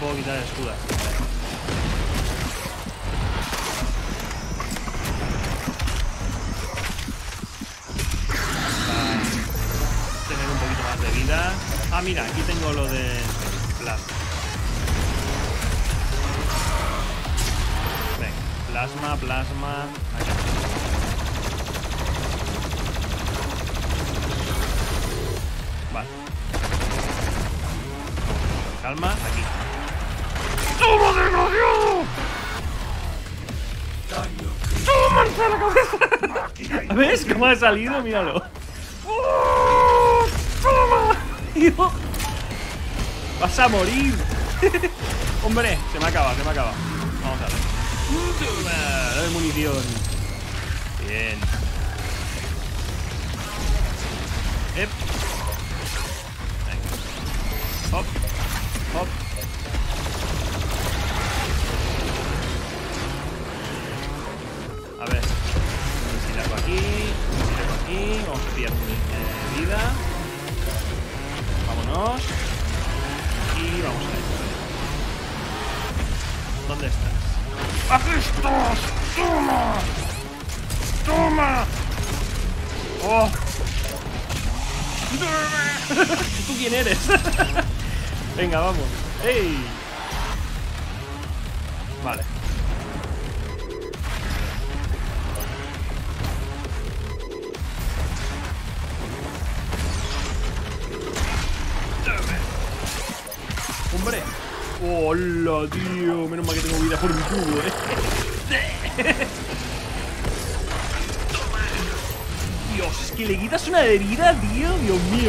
puedo quitar escudas. Tener un poquito más de vida. Ah, mira, aquí tengo lo de plasma. Venga, plasma, plasma. Aquí. Vale. Calma, aquí. ¡Toma, desgraciado! ¡Toma en la cabeza! ¿Ves cómo ha salido? Míralo. ¡Oh! ¡Toma! Tío. Vas a morir. Hombre, se me acaba, se me acaba. Vamos a ver. Toma, dame munición. Bien. Ep. Venga. Hop. Hop. A ver. Un silaco aquí. Un silaco aquí. Vamos a pillar mi eh, vida. Vámonos. Y vamos a ver. ¿Dónde estás? ¡Aquí estás! ¡Toma! ¡Toma! ¡Oh! ¿Tú quién eres? Venga, vamos. ¡Ey! Vale. ¡Hombre! ¡Hola, tío! Menos mal que tengo vida por mi cubo, ¿eh? Dios, es que le quitas una de vida, tío. Dios mío.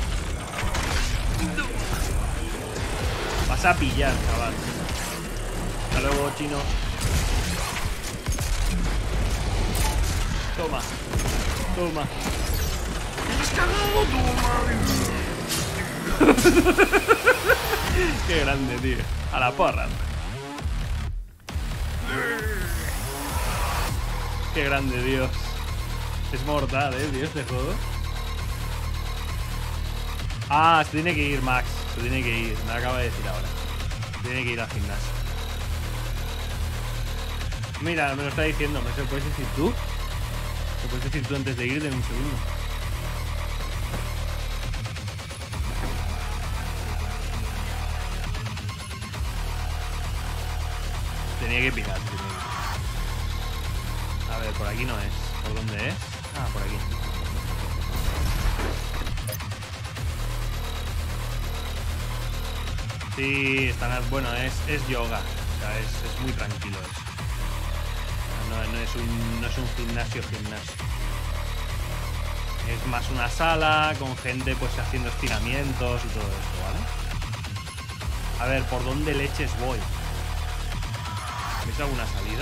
Vas a pillar, chaval. Hasta luego, chino. Toma. Toma. ¡Has cagado, toma! Qué grande, tío. A la porra. Qué grande, Dios. Es mortal, eh, tío, este juego. Ah, se tiene que ir, Max. Se tiene que ir. Me lo acaba de decir ahora. Se tiene que ir al gimnasio. Mira, me lo está diciendo. ¿Me lo puedes decir tú? ¿Lo puedes decir tú antes de ir de un segundo? Tenía que pirar. Tenía que... A ver, por aquí no es. ¿Por dónde es? Ah, por aquí. Sí, están, bueno, es, es yoga. O sea, es, es muy tranquilo eso. No, no, es un, no es un gimnasio gimnasio. Es más una sala con gente pues haciendo estiramientos y todo esto, ¿vale? A ver, ¿por dónde leches voy? ¿Ves alguna salida?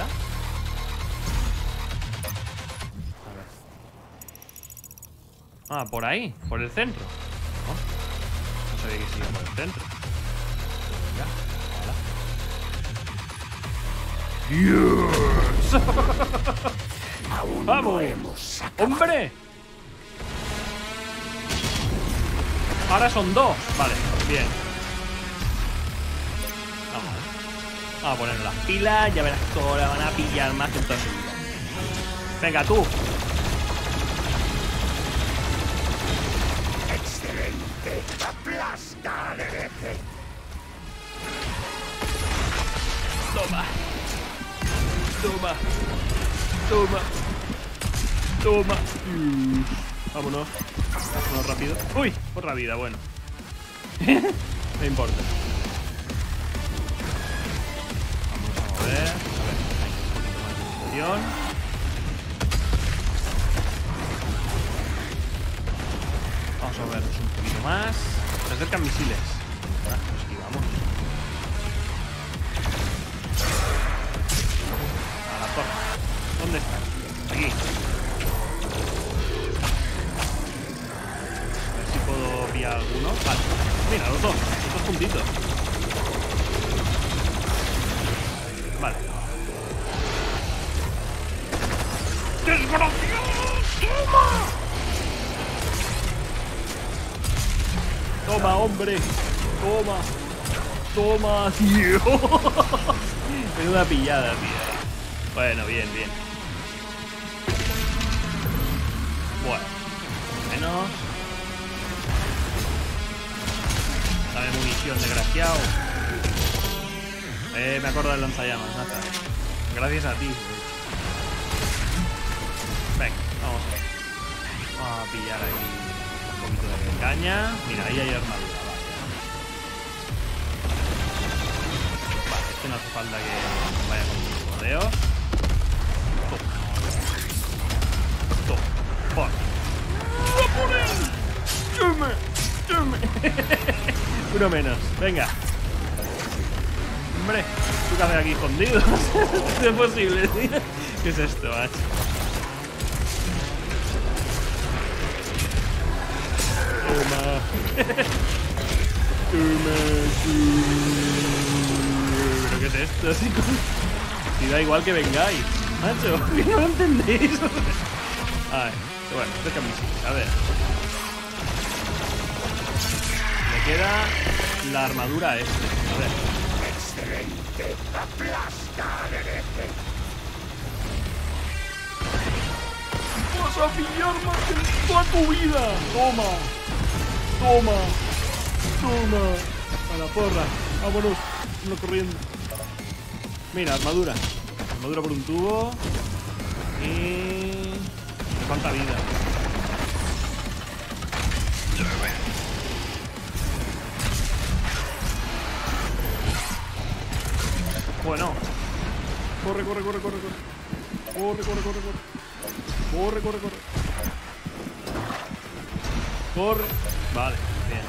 Ah, por ahí, por el centro. No, no sabía que se iba por el centro. Venga, hola. ¡Dios! ¡Vamos! ¡Hombre! Ahora son dos. Vale, bien. Vamos. Vamos a poner las pilas. Ya verás cómo la van a pillar más que toda su vida. Venga, tú. ¡Aplasta al hereje! Toma. Toma. Toma. Toma. Uh, vámonos. Vámonos rápido. Uy, otra vida, bueno. No importa. Vamos a mover. A ver, hay un poquito más de munición. Vamos a movernos un poquito más. Se acercan misiles. Ahora nos esquivamos. A la torre. ¿Dónde están? Aquí. A ver si puedo pillar alguno. Vale. Mira, los dos. Los dos juntitos. Vale. ¡Desgraciado! ¡Toma! ¡Toma, hombre! ¡Toma! Toma, tío. Menuda pillada, tío. Bueno, bien, bien. Bueno, menos. Dame munición, desgraciado. Eh, me acuerdo del lanzallamas, nada. Gracias a ti. Venga, vamos a ver. Vamos a pillar ahí un poquito de caña. Mira, ahí hay armadura, vale. Vale, este no hace falta que vaya con un rodeo. Toma. Toma. Toma. Uno menos, venga. Hombre, ¿tú qué haces aquí escondido? ¿Es posible, tío? ¿Qué es esto, macho? Toma. Toma. ¿Pero qué es esto? Si, si da igual que vengáis, macho. ¿No lo entendéis? A ver, bueno, deja misiles, a ver. Me queda la armadura este, a ver. Excelente. Aplasta al hereje. ¡Vas a pillar más que toda tu vida! Toma, toma, toma. A la porra, vámonos, no corriendo. Mira, armadura. Armadura por un tubo. Y... me falta vida. Bueno. Corre, corre, corre, corre, corre. Corre, corre, corre, corre. Corre, corre, corre. Corre. Vale, bien.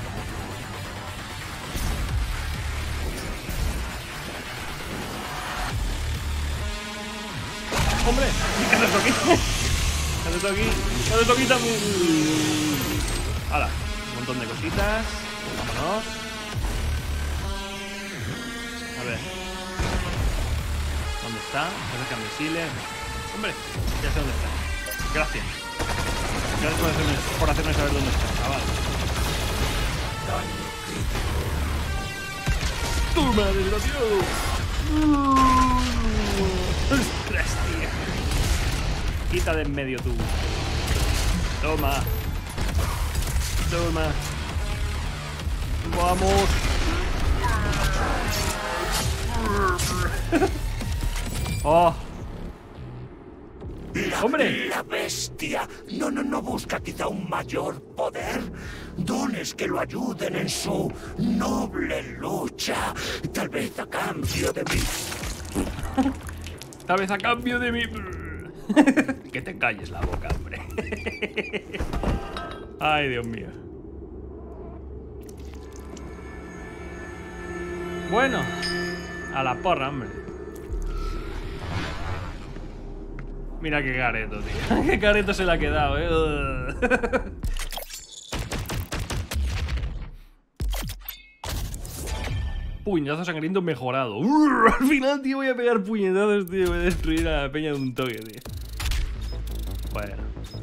¡Hombre! ¿Qué haces aquí? ¿Qué haces aquí? ¿Qué haces aquí también? ¡Hala! Un montón de cositas. Vámonos. A ver. ¿Dónde está? Acercan misiles. Hombre, ya sé dónde está. Gracias. Gracias por hacerme, por hacerme saber dónde está, chaval. ¡Toma, desgraciado! ¡Ostras, tío! Quita de en medio tú. Toma. Toma. Vamos. Oh. La, ¡Hombre! La bestia no, no, no busca quizá un mayor poder. Dones que lo ayuden en su noble lucha. Tal vez a cambio de mí. Tal vez a cambio de mi... Que te calles la boca, hombre. Ay, Dios mío. Bueno. A la porra, hombre. Mira qué careto, tío. Qué careto se le ha quedado, eh. Puñetazo sangriento mejorado. Urr, al final, tío, voy a pegar puñetazos, tío. Voy a destruir a la peña de un toque, tío. Bueno.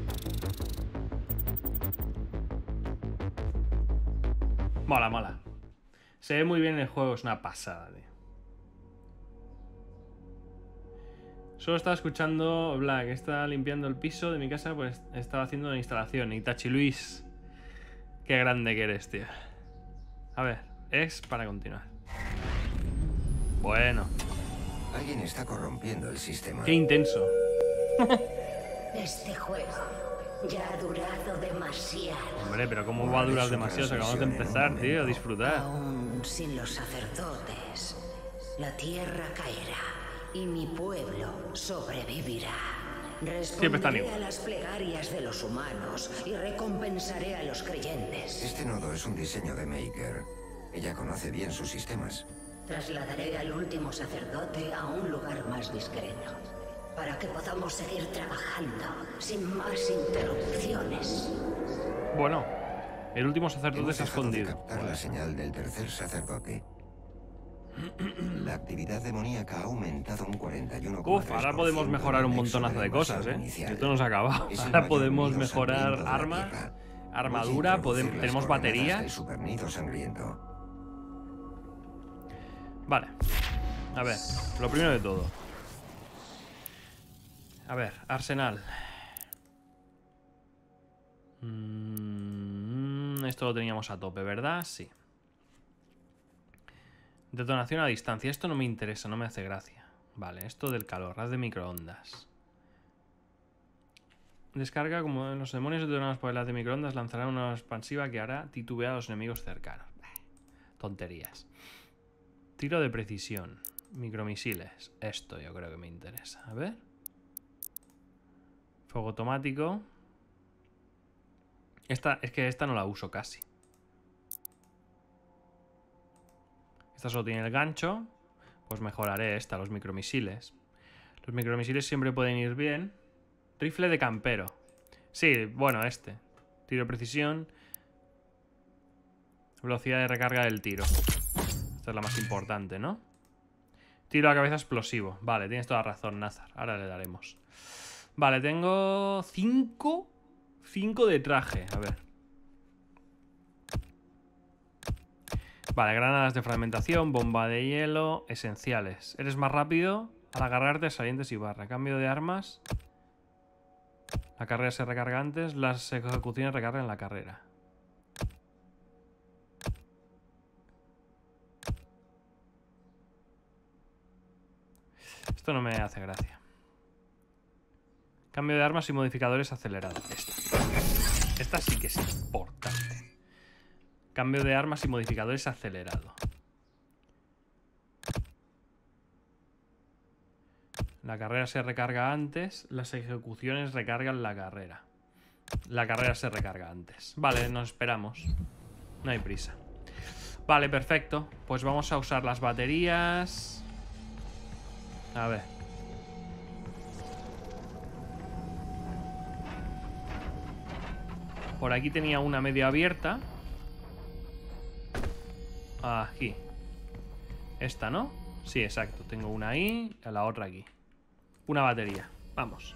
Mola, mola. Se ve muy bien el juego, es una pasada, tío. Solo estaba escuchando Black, está limpiando el piso de mi casa, pues estaba haciendo la instalación. Itachi Luis, qué grande que eres, tío. A ver, es para continuar. Bueno. Alguien está corrompiendo el sistema. Qué intenso. Este juego ya ha durado demasiado. Hombre, pero ¿cómo va a durar demasiado? Si acabamos de empezar, tío, a disfrutar. Aún sin los sacerdotes, la tierra caerá. Y mi pueblo sobrevivirá. Responderé a las plegarias de los humanos y recompensaré a los creyentes. Este nodo es un diseño de Maker. Ella conoce bien sus sistemas. Trasladaré al último sacerdote a un lugar más discreto, para que podamos seguir trabajando sin más interrupciones. Bueno, el último sacerdote Hemos se ha dejado de escondido. captar la señal del tercer sacerdote. La actividad demoníaca ha aumentado un cuarenta y uno coma tres por ciento. Uf, ahora podemos mejorar un montonazo de cosas, eh. Esto no se ha acabado. Ahora podemos mejorar armas, armadura, podemos, tenemos baterías. El supernido sangriento. Vale. A ver, lo primero de todo. A ver, arsenal. Mm, esto lo teníamos a tope, ¿verdad? Sí. Detonación a distancia. Esto no me interesa, no me hace gracia. Vale, esto del calor, haz de microondas. Descarga, como los demonios detonados por el haz de microondas lanzarán una expansiva que hará titubear a los enemigos cercanos. Tonterías. Tiro de precisión. Micromisiles. Esto yo creo que me interesa. A ver. Fuego automático. Esta, es que esta no la uso casi. Esta solo tiene el gancho. Pues mejoraré esta, los micromisiles. Los micromisiles siempre pueden ir bien. Rifle de campero. Sí, bueno, este. Tiro de precisión. Velocidad de recarga del tiro. Esta es la más importante, ¿no? Tiro a cabeza explosivo. Vale, tienes toda razón, Nazar. Ahora le daremos. Vale, tengo cinco. cinco de traje. A ver. Vale, granadas de fragmentación, bomba de hielo, esenciales. Eres más rápido al agarrarte salientes y barra. Cambio de armas. La carrera se recarga antes, las ejecuciones recargan la carrera. Esto no me hace gracia. Cambio de armas y modificadores acelerados. Esta. Esta sí que es importante. Cambio de armas y modificadores acelerado. La carrera se recarga antes, las ejecuciones recargan la carrera. La carrera se recarga antes. Vale, nos esperamos. No hay prisa. Vale, perfecto. Pues vamos a usar las baterías. A ver. Por aquí tenía una medio abierta. Aquí. Esta, ¿no? Sí, exacto. Tengo una ahí y la otra aquí. Una batería. Vamos.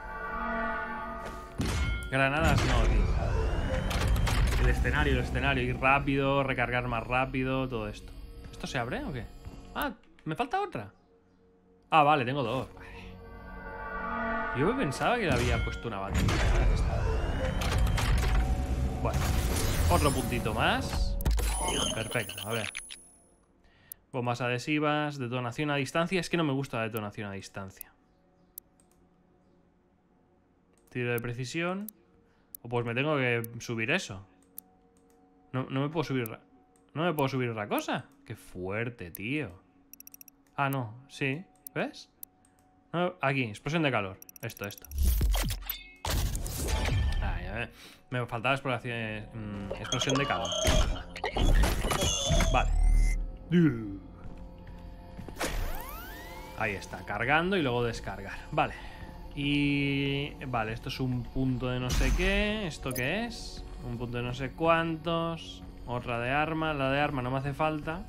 Granadas no, aquí. El escenario, el escenario. Ir rápido, recargar más rápido, todo esto. ¿Esto se abre o qué? Ah, me falta otra. Ah, vale, tengo dos. Yo pensaba que le había puesto una batería. Bueno, otro puntito más. Perfecto, a ver. Bombas adhesivas, detonación a distancia. Es que no me gusta la detonación a distancia. Tiro de precisión. O pues me tengo que subir eso. No, no me puedo subir. No me puedo subir otra cosa. Qué fuerte, tío. Ah, no, sí. ¿Ves? No, aquí, explosión de calor. Esto, esto. Ah, ya ve. Me faltaba exploración, mmm, explosión de calor. Vale. Ahí está, cargando y luego descargar. Vale. Y... Vale, esto es un punto de no sé qué. ¿Esto qué es? Un punto de no sé cuántos. Otra de arma. La de arma no me hace falta.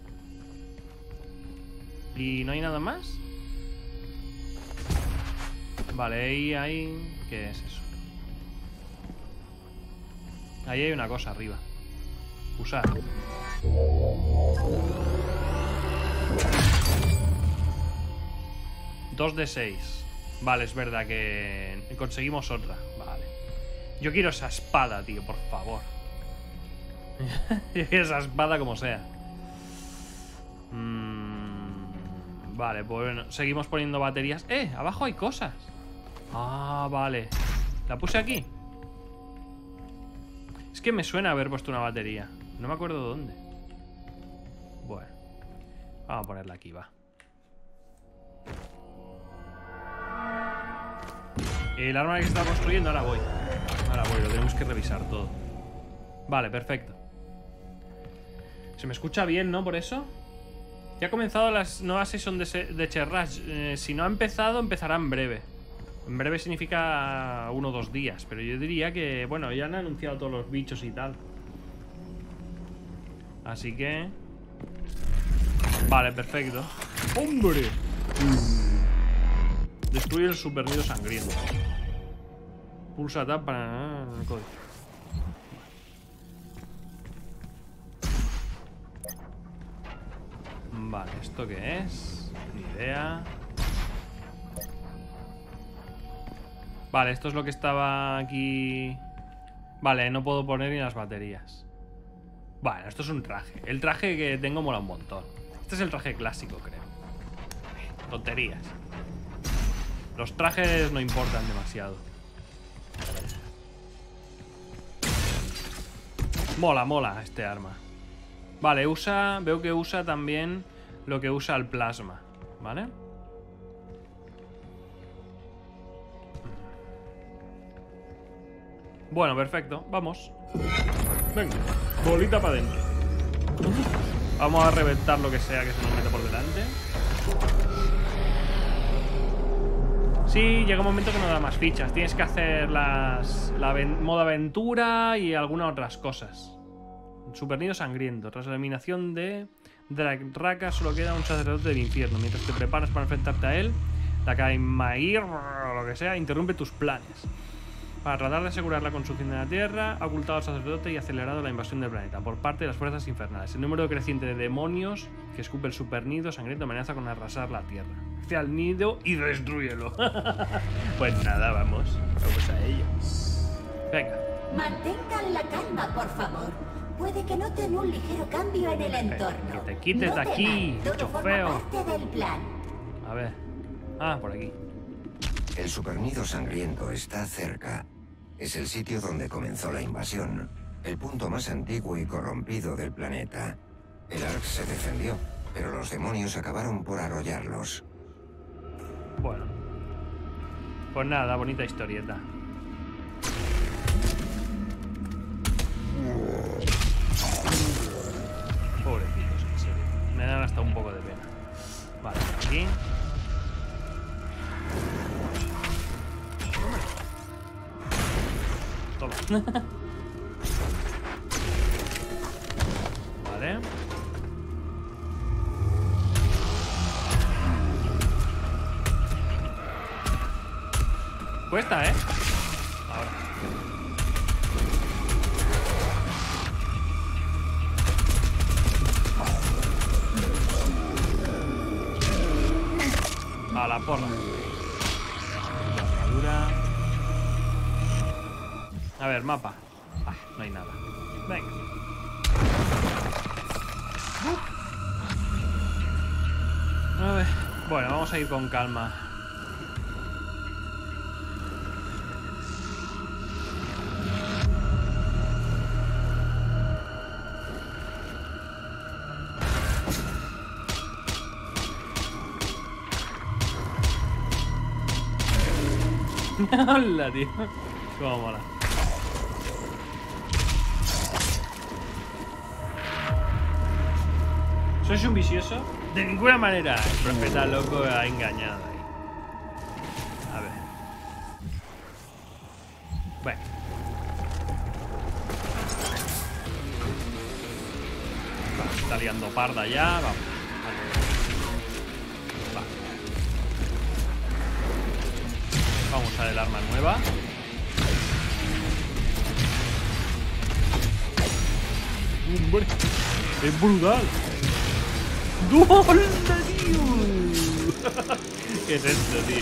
¿Y no hay nada más? Vale, ahí hay... ¿Qué es eso? Ahí hay una cosa arriba. Usar. dos de seis. Vale, es verdad que conseguimos otra. Vale. Yo quiero esa espada, tío, por favor. Yo quiero esa espada como sea. Mm, vale, pues bueno. Seguimos poniendo baterías. ¡Eh! Abajo hay cosas. Ah, vale. ¿La puse aquí? Es que me suena haber puesto una batería. No me acuerdo dónde. Bueno. Vamos a ponerla aquí, va. El arma que se está construyendo, ahora voy. Ahora voy, lo tenemos que revisar todo. Vale, perfecto. Se me escucha bien, ¿no? Por eso. Ya ha comenzado las nuevas season de, de Cherrash. Eh, si no ha empezado, empezará en breve. En breve significa uno o dos días. Pero yo diría que, bueno, ya han anunciado todos los bichos y tal. Así que... Vale, perfecto. ¡Hombre! Destruye el super nido sangriento. Pulsa tab para el código. Vale, ¿esto qué es? Ni idea. Vale, esto es lo que estaba aquí. Vale, no puedo poner ni las baterías. Bueno, esto es un traje. El traje que tengo mola un montón. Este es el traje clásico, creo. Tonterías. Los trajes no importan demasiado. Mola, mola este arma. Vale, usa... Veo que usa también lo que usa el plasma. ¿Vale? Bueno, perfecto. Vamos. Venga, bolita para adentro. Vamos a reventar lo que sea que se nos meta por delante. Sí, llega un momento que no da más fichas. Tienes que hacer las la modo aventura y algunas otras cosas. Super nido sangriento. Tras la eliminación de Dragraka solo queda un sacerdote del infierno. Mientras te preparas para enfrentarte a él, la Kaimair o lo que sea interrumpe tus planes. Para tratar de asegurar la construcción de la Tierra, ha ocultado al sacerdote y acelerado la invasión del planeta por parte de las fuerzas infernales. El número creciente de demonios que escupe el supernido sangriento amenaza con arrasar la Tierra. Hacia al nido y destrúyelo. Pues nada, vamos. Vamos a ello. Venga. Mantengan la calma, por favor. Puede que noten un ligero cambio en el entorno. Que te quites de aquí, bicho feo. Del plan. A ver. Ah, por aquí. El supernido sangriento está cerca. Es el sitio donde comenzó la invasión, el punto más antiguo y corrompido del planeta. El Ark se defendió, pero los demonios acabaron por arrollarlos. Bueno. Pues nada, bonita historieta. Pobrecitos, en serio. Me dan hasta un poco de pena. Vale, aquí. Toma. Vale. Cuesta, ¿eh? Ahora. A la porra. La armadura. A ver, mapa. Ah, no hay nada. Venga. A ver. Bueno, vamos a ir con calma. Hola, tío. Cómo mola. ¿Sois un vicioso? De ninguna manera. El profeta loco ha engañado ahí. A ver. Bueno. Va, está liando parda ya. Vamos. Va. Vamos a usar el arma nueva. ¡Hombre! ¡Es brutal! ¡Doble, tío! ¿Qué es esto, tío?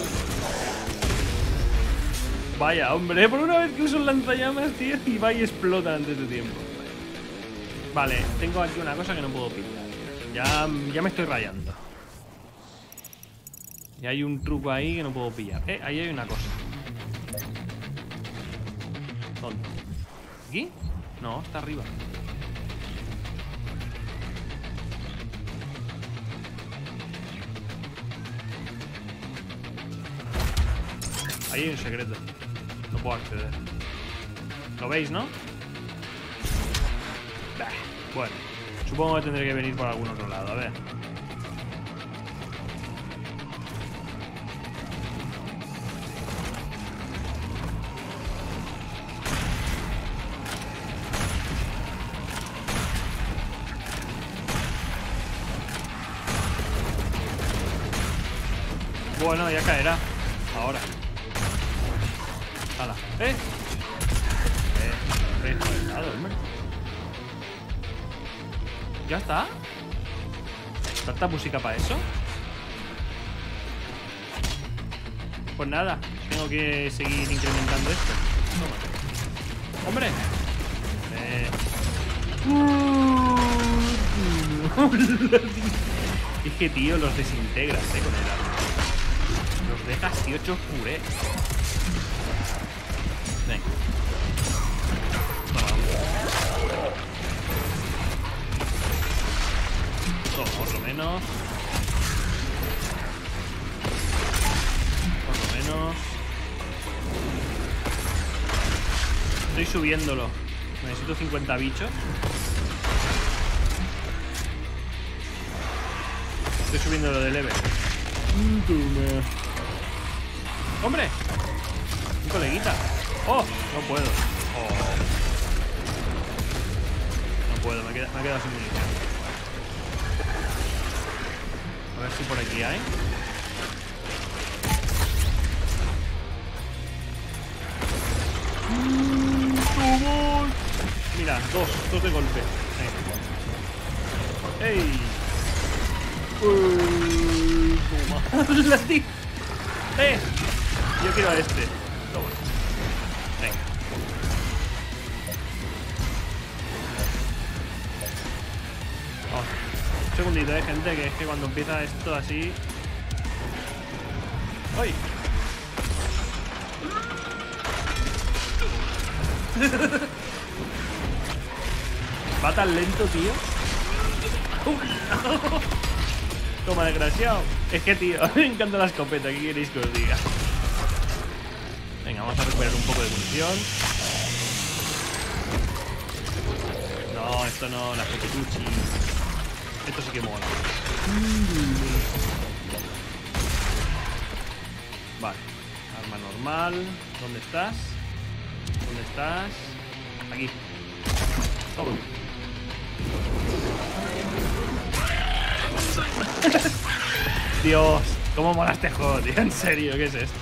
Vaya, hombre, por una vez que uso el lanzallamas, tío, y va y explota antes de tiempo. Vale, tengo aquí una cosa que no puedo pillar. Ya, ya me estoy rayando. Y hay un truco ahí que no puedo pillar. Eh, ahí hay una cosa. ¿Dónde? ¿Aquí? No, está arriba. Ahí hay un secreto. No puedo acceder. ¿Lo veis, no? Bah, bueno. Supongo que tendré que venir por algún otro lado. A ver. Bueno, ya caerá. Ahora. ¡Hala! ¡Eh! ¡Eh! ¡Eh! ¡Joder, hombre! ¿Ya está? ¿Tanta música para eso? Pues nada, tengo que seguir incrementando esto. Toma. ¡Hombre! Eh. Es que, tío, los desintegras, eh, con el arma. Los dejas, tío, hechos puré. Venga. Toma. Toma, por lo menos. Por lo menos. Estoy subiéndolo. Necesito cincuenta bichos. Estoy subiéndolo de level. ¡Hombre! Un coleguita. ¡Oh! No puedo. Oh. No puedo, me, queda, me he quedado sin munición. A ver si por aquí hay. Mira, dos, dos de golpe. ¡Ey! ¡Ey! ¡Toma! ¡La ti! ¡Eh! Yo quiero a este. Toma. Venga. Oh. Un segundito, eh, gente, que es que cuando empieza esto así... ¡Ay! Va tan lento, tío. Toma, desgraciado. Es que, tío, me encanta la escopeta. ¿Qué queréis que os diga? Venga, vamos a recuperar un poco de munición. No, esto no, la Poketuchi. Esto sí que mola. Vale, arma normal. ¿Dónde estás? ¿Dónde estás? Aquí. Toma. Dios, cómo mola este juego, tío. En serio, ¿qué es esto?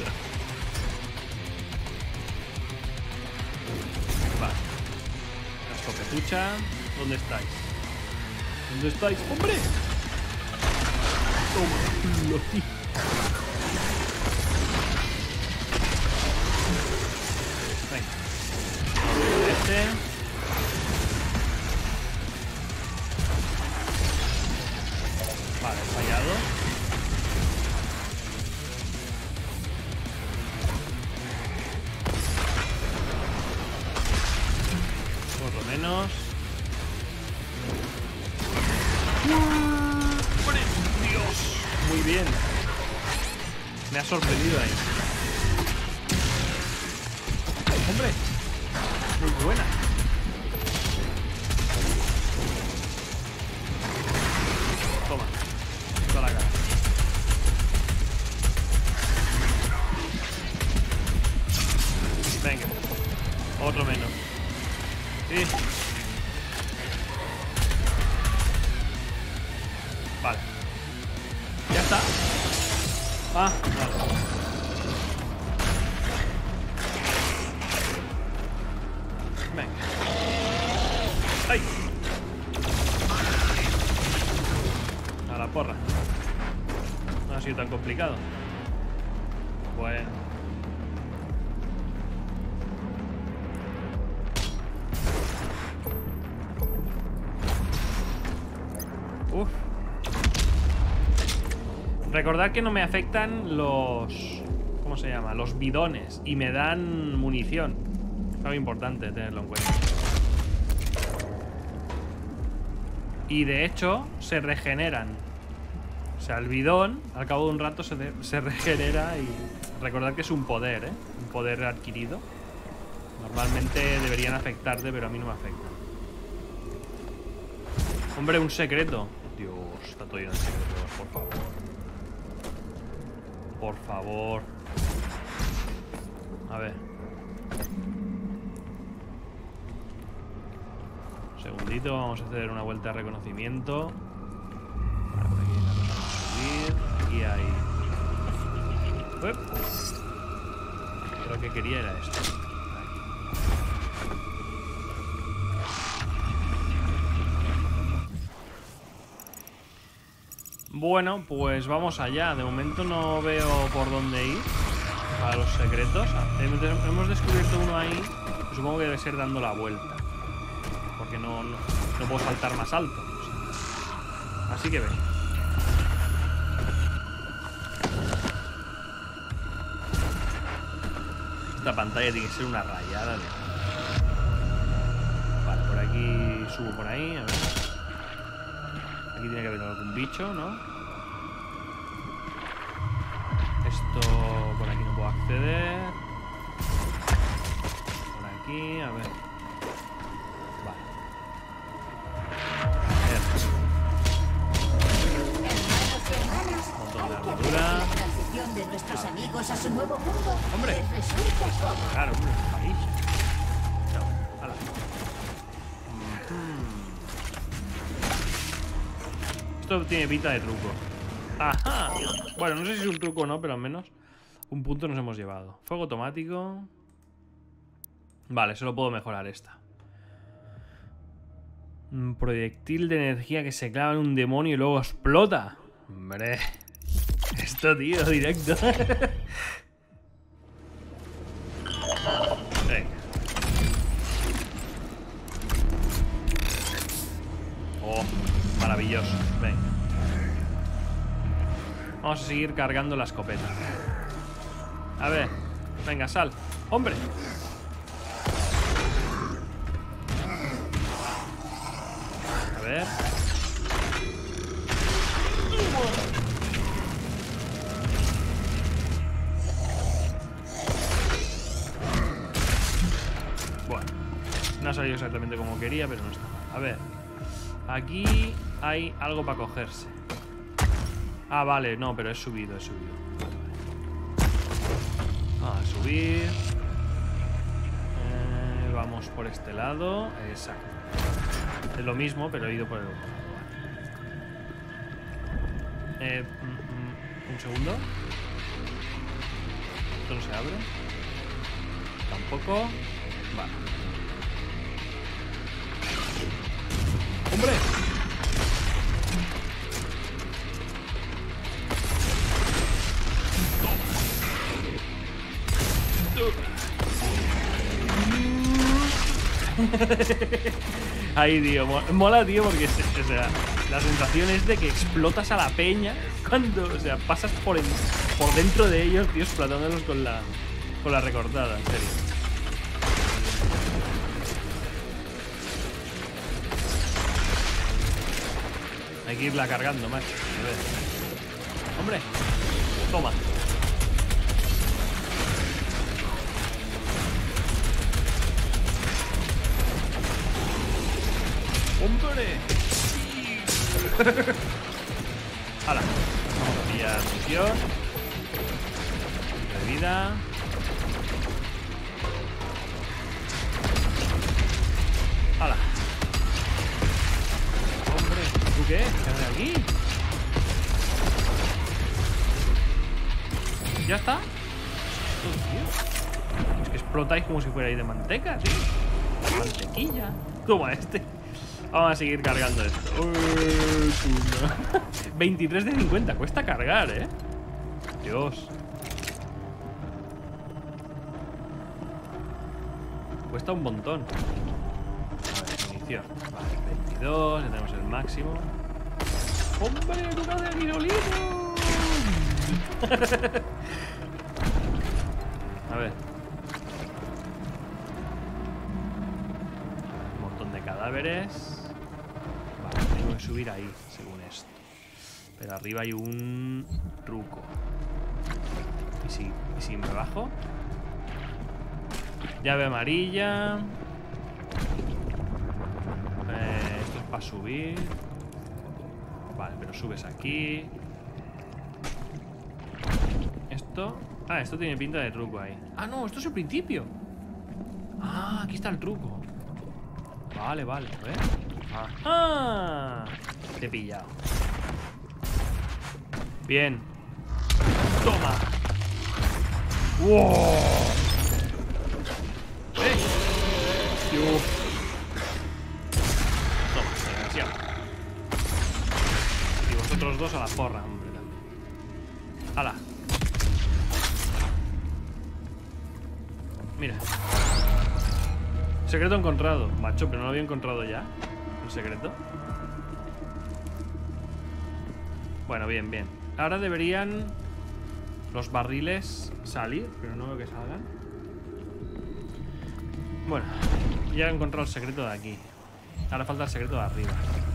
Vale. La escopetucha. ¿Dónde estáis? ¿Dónde estáis? ¡Hombre! Toma, tío. Venga. Este. Vale, fallado. Por lo menos. ¡Dios! Muy bien. Me ha sorprendido ahí. ¡Hombre! Muy buena. Toma. Toda la cara. Venga. Otro menos. Sí. Vale. Ya está. Ah, vale. Venga. ¡Ay! A la porra. No ha sido tan complicado. Bueno. Uf. Recordad que no me afectan los... ¿Cómo se llama? Los bidones. Y me dan munición. Es algo importante tenerlo en cuenta. Y de hecho, se regeneran. O sea, el bidón, al cabo de un rato, se, de, se regenera. Y recordad que es un poder, ¿eh? Un poder adquirido. Normalmente deberían afectarte, pero a mí no me afectan. Hombre, un secreto. Dios, está todo lleno de secretos, por favor. Por favor. A ver. Un segundito, vamos a hacer una vuelta de reconocimiento. Vale, por aquí vamos a subir. Aquí hay... Uep. Lo que quería era esto. Bueno, pues vamos allá. De momento no veo por dónde ir para los secretos. Hemos descubierto uno ahí. Supongo que debe ser dando la vuelta. Porque no, no, no puedo saltar más alto. O sea, así que ven. Esta pantalla tiene que ser una rayada de... Vale, por aquí subo por ahí, a ver. Aquí tiene que haber algún bicho, ¿no? Esto por aquí no puedo acceder. Por aquí, a ver. Vale. Un montón de armadura. De nuestros amigos a su nuevo mundo. ¡Hombre! Claro, hombre, ahí. No, ala. Mm-hmm. Esto tiene pinta de truco. ¡Ajá! Bueno, no sé si es un truco o no, pero al menos un punto nos hemos llevado. Fuego automático. Vale, solo puedo mejorar esta. Un proyectil de energía que se clava en un demonio y luego explota. Hombre. Esto, tío, directo. Venga. Oh, maravilloso. Venga. Vamos a seguir cargando la escopeta. A ver. Venga, sal. ¡Hombre! A ver. No ha salido exactamente como quería, pero no está mal. A ver. Aquí hay algo para cogerse. Ah, vale. No, pero he subido, he subido. Vale, vale. A subir. Eh, vamos por este lado. Exacto. Es lo mismo, pero he ido por el otro lado. Vale. Eh, mm, mm, un segundo. Esto no se abre. Tampoco. Vale. ¡Hombre! Ay, tío, mola, tío, porque o sea, la sensación es de que explotas a la peña cuando, o sea, pasas por, el, por dentro de ellos, tío, explotándolos con la, con la recortada, en serio. Hay que irla cargando, macho. A ver. ¡Hombre! Toma. ¡Hombre! ¡Sí! ¡Hala! Vamos a pillar misión. De vida. ¡Hala! ¿Tú qué? ¿Qué haces aquí? ¿Ya está? Oh, tío. Es que explotáis como si fuerais de manteca, tío. Mantequilla. Toma este. Vamos a seguir cargando esto. Uy, veintitrés de cincuenta. Cuesta cargar, ¿eh? Dios. Cuesta un montón. A ver, munición. Vale, veintidós. Ya tenemos el máximo. ¡Hombre, luna de aguinolino! A ver. Un montón de cadáveres. Vale, tengo que subir ahí, según esto. Pero arriba hay un truco. ¿Y si, y si me bajo? Llave amarilla. Eh, esto es para subir. Vale, pero subes aquí. Esto... Ah, esto tiene pinta de truco ahí. Ah, no, esto es el principio. Ah, aquí está el truco. Vale, vale, a ver. Ajá. Te he pillado. Bien. Toma. ¡Wow! ¡Eh! Uf. Toma, desgraciado. Y vosotros dos a la porra, hombre. ¡Hala! Mira. Secreto encontrado. Macho, pero no lo había encontrado ya. El secreto. Bueno, bien, bien. Ahora deberían los barriles salir, pero no veo que salgan. Bueno, ya he encontrado el secreto de aquí. Ahora falta el secreto de arriba.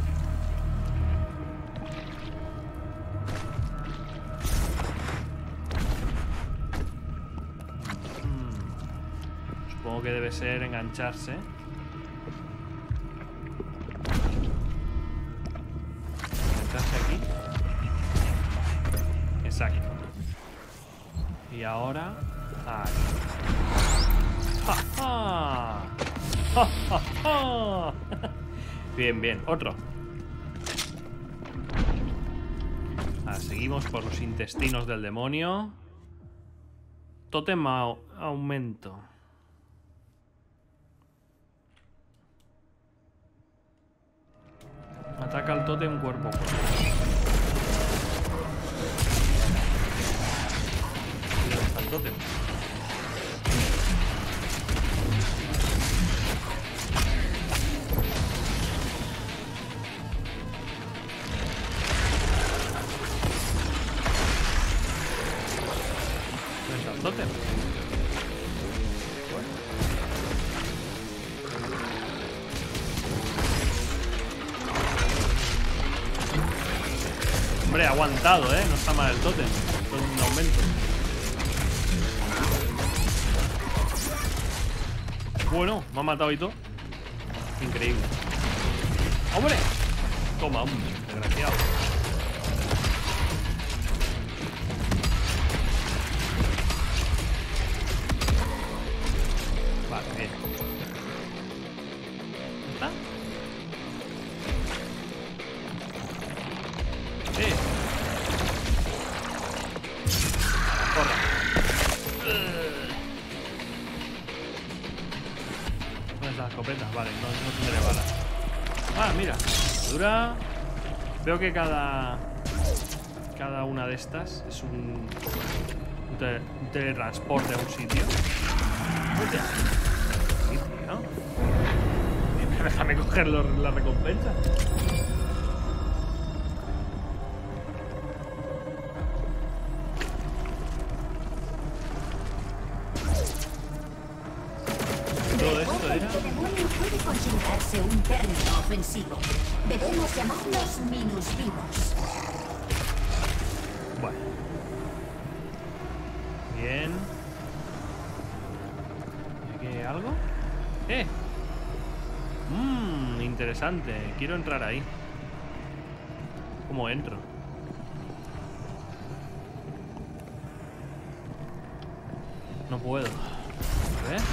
Hmm. Supongo que debe ser engancharse. Engancharse aquí. Exacto. Y ahora... Aquí. ¡Ja, ja! ¡Ja, ja, ja! Bien, bien. Otro. Ahora seguimos por los intestinos del demonio. Tótem a aumento. Ataca al tótem cuerpo a cuerpo. ¿Dónde está el tótem? Tótem. Bueno. Hombre, ha aguantado, ¿eh? No está mal el tótem. Con un aumento. Bueno, me ha matado y todo. Increíble. ¡Hombre! Toma, hombre, desgraciado. Vale, bien. ¿Está? Sí. Corra. ¿Dónde está la escopeta? Vale, no, no tendré balas. Ah, mira. Dura. Veo que cada... Cada una de estas es un... Un, tele, un teletransporte a un sitio. Hostia. Sí, tío. Déjame coger los, la recompensa. Todo esto era... El demonio puede considerarse un término ofensivo. Debemos llamarlos minusvivos. Bueno. Bien. ¿Y aquí hay algo? ¡Eh! Mmm, interesante. Quiero entrar ahí. ¿Cómo entro? No puedo. A ver.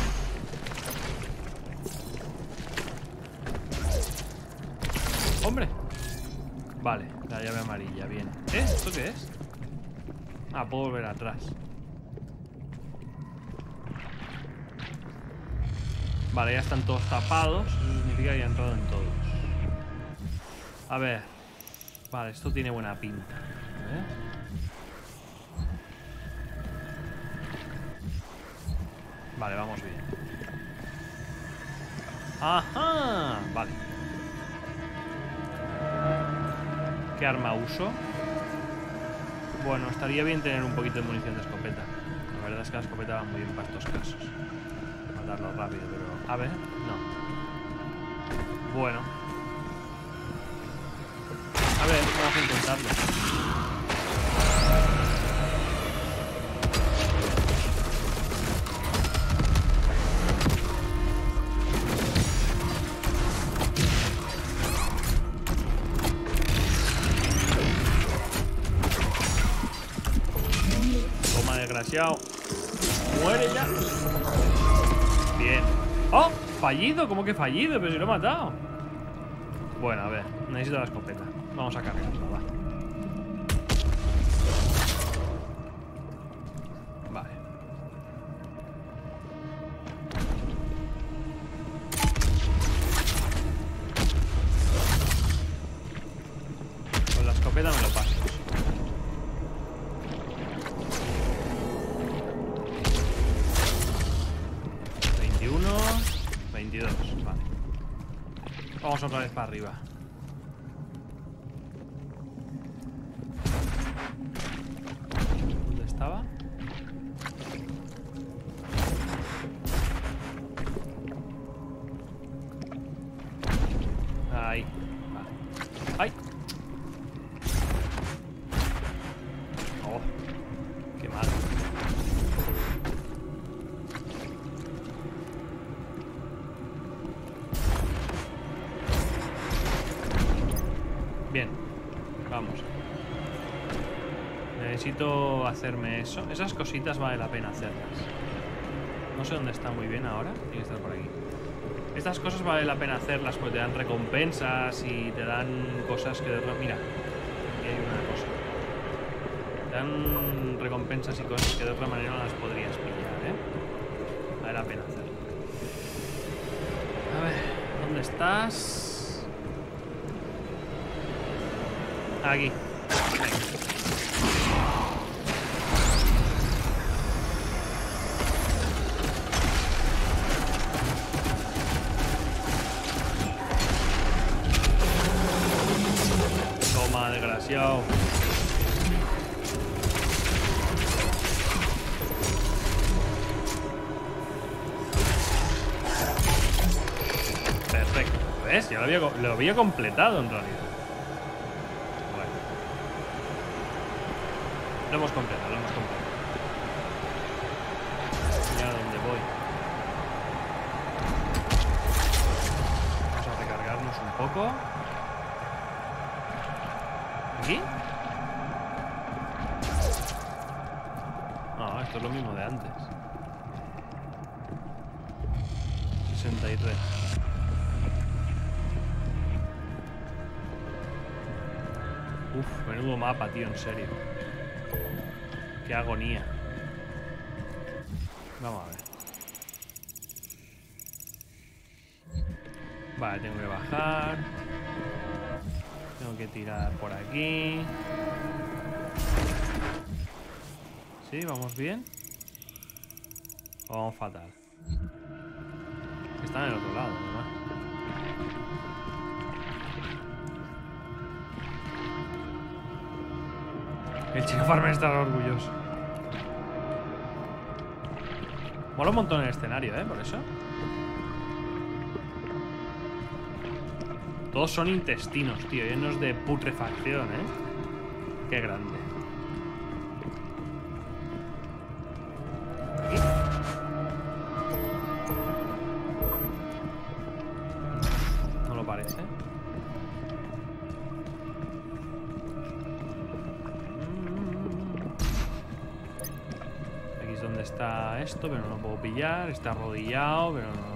¡Hombre! Vale, la llave amarilla, bien. ¿Eh? ¿Esto qué es? Ah, puedo volver atrás. Vale, ya están todos tapados. Eso significa que ya he entrado en todos. A ver. Vale, esto tiene buena pinta. A ver. Vale, vamos bien. ¡Ajá! Vale. ¿Qué arma uso? Bueno, estaría bien tener un poquito de munición de escopeta. La verdad es que la escopeta va muy bien para estos casos. Matarlo rápido, pero... A ver, no. Bueno. A ver, vamos a intentarlo. Toma, desgraciado. Muere ya. Bien. ¡Oh! Fallido, ¿cómo que fallido? Pero si lo he matado. Bueno, a ver, necesito la escopeta. Vamos a cargarla, va. Vale. Con la escopeta me lo paso. veintidós, vale. Vamos otra vez para arriba. ¿Dónde estaba? Ahí. Vale. ¡Ay! Oh, qué mal. Bien, vamos. Necesito hacerme eso. Esas cositas vale la pena hacerlas. No sé dónde está muy bien ahora. Tiene que estar por aquí. Estas cosas vale la pena hacerlas porque te dan recompensas y te dan cosas que... Mira, aquí hay una cosa. Te dan recompensas y cosas que de otra manera no las podrías pillar, ¿eh? Vale la pena hacerlo. A ver, ¿dónde estás? Aquí. Toma, desgraciado. Perfecto. ¿Ves? Ya lo había, lo había completado en realidad. Bueno. Lo hemos completado, lo hemos completado. Ya a dónde voy. Vamos a recargarnos un poco. ¿Aquí? No, esto es lo mismo de antes. sesenta y tres. Uf, menudo mapa, tío, en serio. Qué agonía. Vamos a ver. Vale, tengo que bajar. Tengo que tirar por aquí. ¿Sí? ¿Vamos bien? ¿O vamos fatal? Están en el otro lado, además. El Chino Farmer estará orgulloso. Mola un montón el escenario, ¿eh? Por eso. Todos son intestinos, tío, llenos de putrefacción, ¿eh? Qué grande. ¿Aquí? No lo parece. Aquí es donde está esto, pero no lo puedo pillar. Está arrodillado, pero no...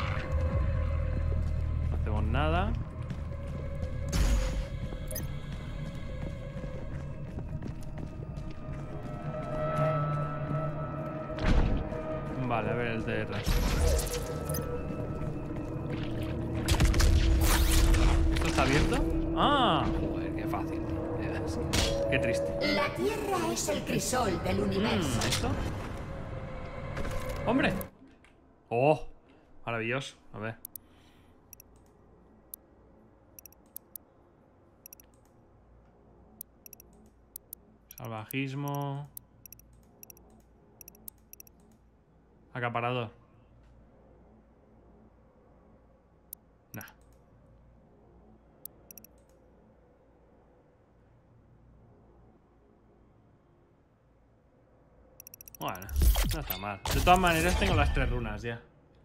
No hacemos nada. Vale, a ver el teletransporte. ¿Esto está abierto? ¡Ah! Joder, qué fácil. Qué triste. La Tierra es el crisol del universo. ¿Esto? ¡Hombre! ¡Oh! Maravilloso. A ver. Salvajismo. Acaparador. Nah. Bueno, no está mal. De todas maneras tengo las tres runas ya.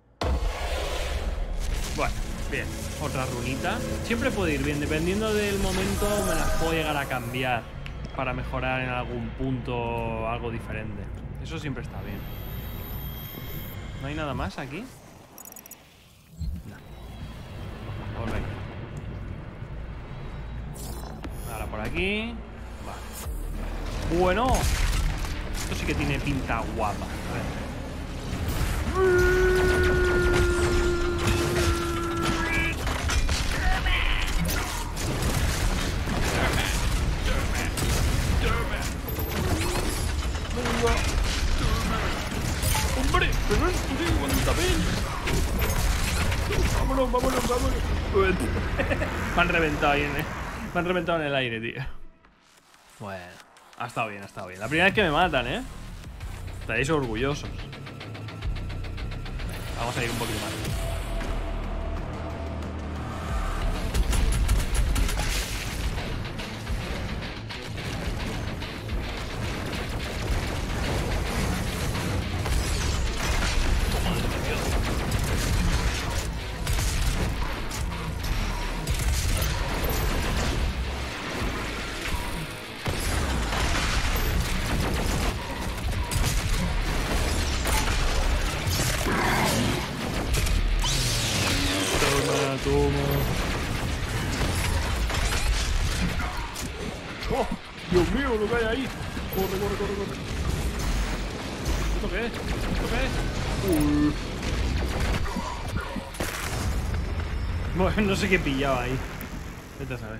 Bueno, bien. Otra runita. Siempre puede ir bien. Dependiendo del momento me las puedo llegar a cambiar para mejorar en algún punto algo diferente. Eso siempre está bien. ¿No hay nada más aquí? No. Vamos aquí. Ahora por aquí. Vale. Bueno. Esto sí que tiene pinta guapa. A ver. ¡Hombre! ¡Pero esto sí aguanta bien! vámonos, vámonos, vámonos. Me han reventado ahí en el, me han reventado en el aire, tío. Bueno, ha estado bien, ha estado bien. La primera vez que me matan, ¿eh? Estaréis orgullosos. Vamos a ir un poquito más. ¡Oh! ¡Dios mío, lo que hay ahí! ¡Corre, corre, corre, corre! ¿Esto qué es? ¿Esto qué es? Uy. Bueno, no sé qué pillaba ahí. Vete a saber.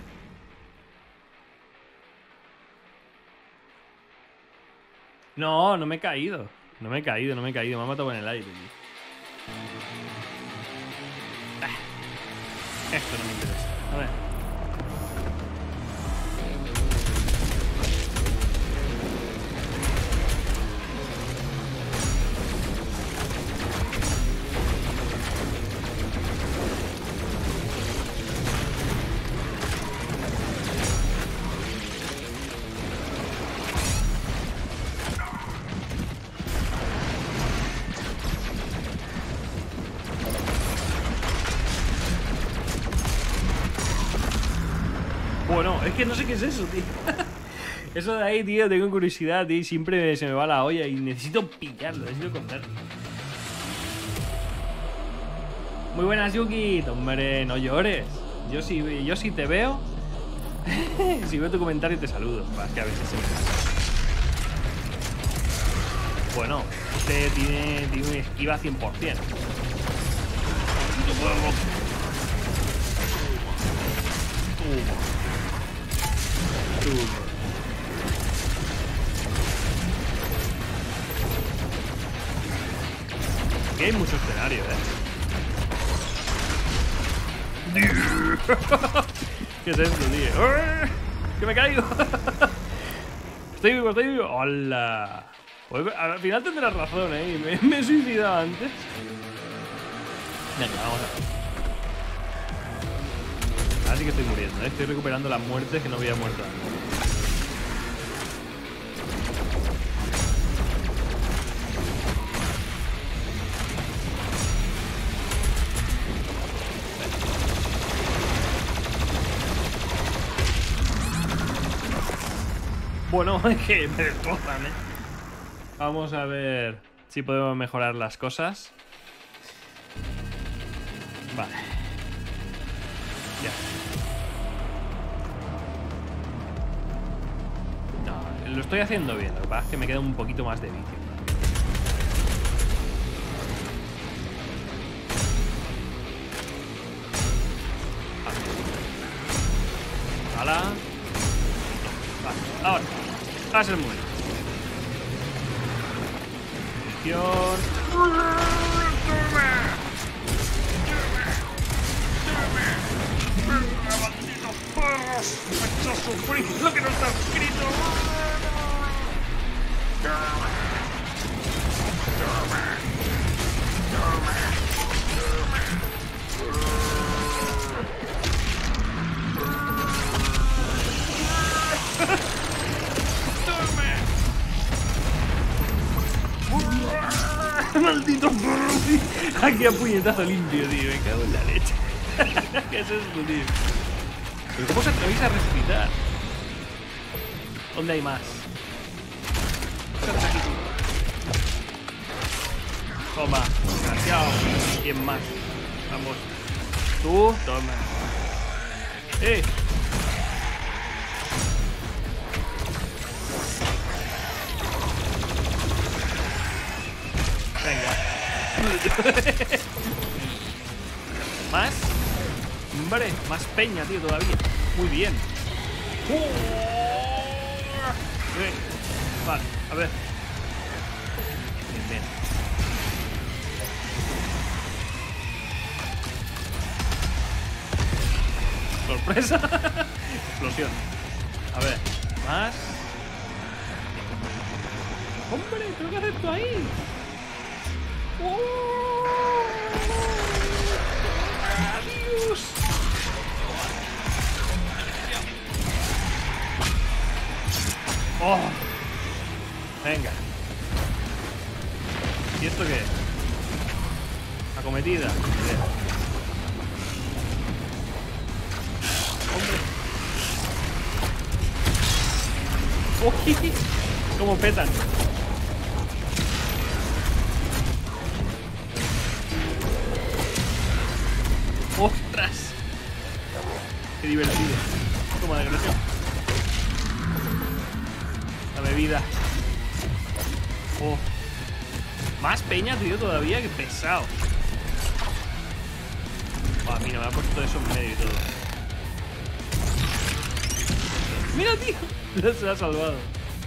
No, no me he caído. No me he caído, no me he caído. Me ha matado en el aire, tío. Ah, esto no me interesa. A ver. Bueno, es que no sé qué es eso, tío. Eso de ahí, tío, tengo curiosidad, tío. Siempre se me va la olla y necesito pillarlo, necesito cogerlo. Muy buenas, Yuki. Hombre, no llores. Yo sí, yo sí te veo. Si veo tu comentario te saludo. Es que a veces se me pasa. Bueno, este tiene, tiene una esquiva cien por cien. Aquí hay mucho escenario, ¿eh? ¿Qué es esto, tío? ¡Que me caigo! Estoy vivo, estoy vivo. ¡Hola! Pues al final tendrás razón, ¿eh? Me, me he suicidado antes. Venga, vamos a ver. Ahora sí que estoy muriendo, ¿eh? Estoy recuperando las muertes que no había muerto antes. Bueno, es que me destrozan, ¿eh? Vamos a ver si podemos mejorar las cosas. Vale. Ya. No, lo estoy haciendo bien. Lo que pasa es que me queda un poquito más de vicio. ¡Hala! Vale, ahora. Va a ser muy bien. ¡Malditos perros! ¡Me ha hecho sufrir lo que no está escrito! ¡Maldito perro! Aquí a puñetazo limpio, tío. Me cago en la leche. ¿Qué es esto, tío? ¿Pero cómo se atraviesa a resucitar? ¿Dónde hay más? Aquí, toma, desgraciado. ¿Quién más? Vamos. Tú, toma. ¡Eh! ¿Más? Hombre, más peña, tío, todavía. Muy bien. Uh, bien. Vale, a ver. Bien, bien. sorpresa. Explosión. A ver, más. ¡Hombre! ¿Tengo que hacer esto ahí? ¡Oh! ¡Adiós! ¡Oh! Venga. ¿Y esto qué es? Acometida. ¡Hombre! ¡Uy! ¡Cómo petan! ¡Ostras! ¡Qué divertido! Toma de agresión. La bebida. ¡Oh! Más peña, tío, todavía. ¡Qué pesado! Buah, mira, me ha puesto eso en medio y todo. ¡Mira, tío! Se ha salvado.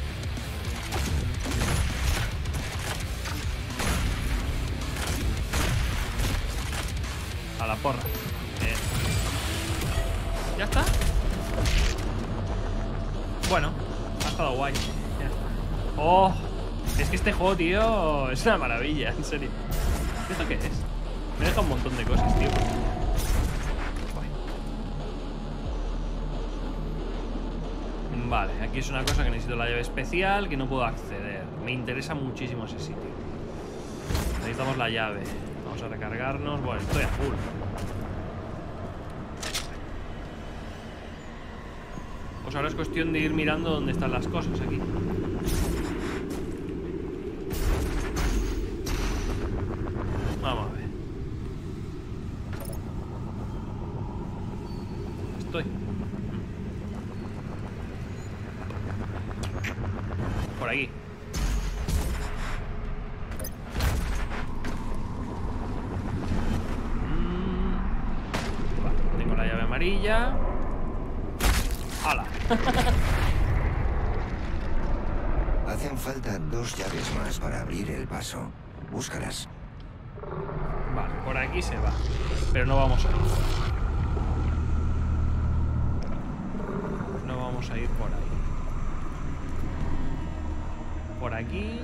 A la porra. Bien. ¿Ya está? Bueno, ha estado guay. Ya está. ¡Oh! Es que este juego, tío, es una maravilla, en serio. ¿Esto qué es? Me deja un montón de cosas, tío. Guay. Vale, aquí es una cosa que necesito la llave especial, que no puedo acceder. Me interesa muchísimo ese sitio. Necesitamos la llave. Vamos a recargarnos. Bueno, estoy a full. Pues ahora es cuestión de ir mirando dónde están las cosas aquí. Vamos a ver. Estoy. Por aquí. Vale, tengo la llave amarilla. ¡Hala! Hacen falta dos llaves más para abrir el paso. Búscalas. Vale, por aquí se va. Pero no vamos a ir. No vamos a ir por ahí. Por aquí.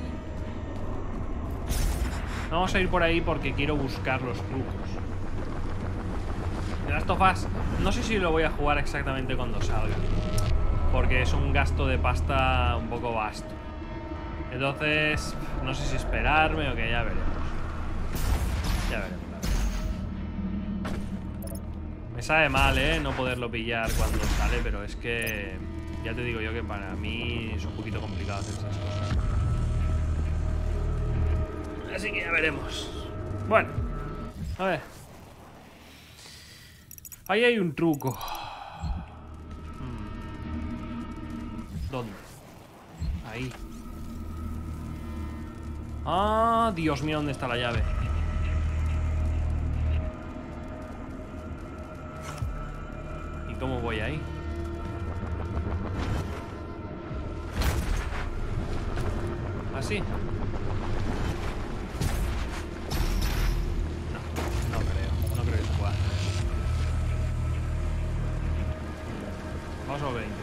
No vamos a ir por ahí porque quiero buscar los trucos. The Last of Us, no sé si lo voy a jugar exactamente cuando salga, porque es un gasto de pasta un poco vasto. Entonces, no sé si esperarme o que ya veremos. Ya veremos, la verdad. Me sabe mal, ¿eh? No poderlo pillar cuando sale, pero es que ya te digo yo que para mí es un poquito complicado hacer esas cosas. Así que ya veremos. Bueno, a ver. Ahí hay un truco. ¿Dónde? Ahí. Ah, Dios mío, ¿dónde está la llave? ¿Y cómo voy ahí? ¿Así? No, no creo. No creo que se pueda. Vamos a ver.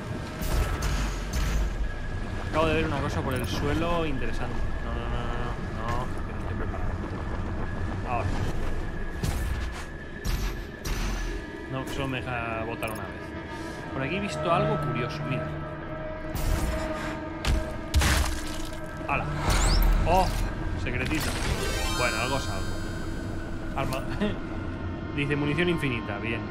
Acabo de ver una cosa por el suelo interesante. No, no, no, no, no, que no estoy preparado. Ahora. No, solo me deja botar una vez. Por aquí he visto algo curioso, mira. ¡Hala! ¡Oh! Secretito. Bueno, algo es algo. Arma. Dice munición infinita, bien.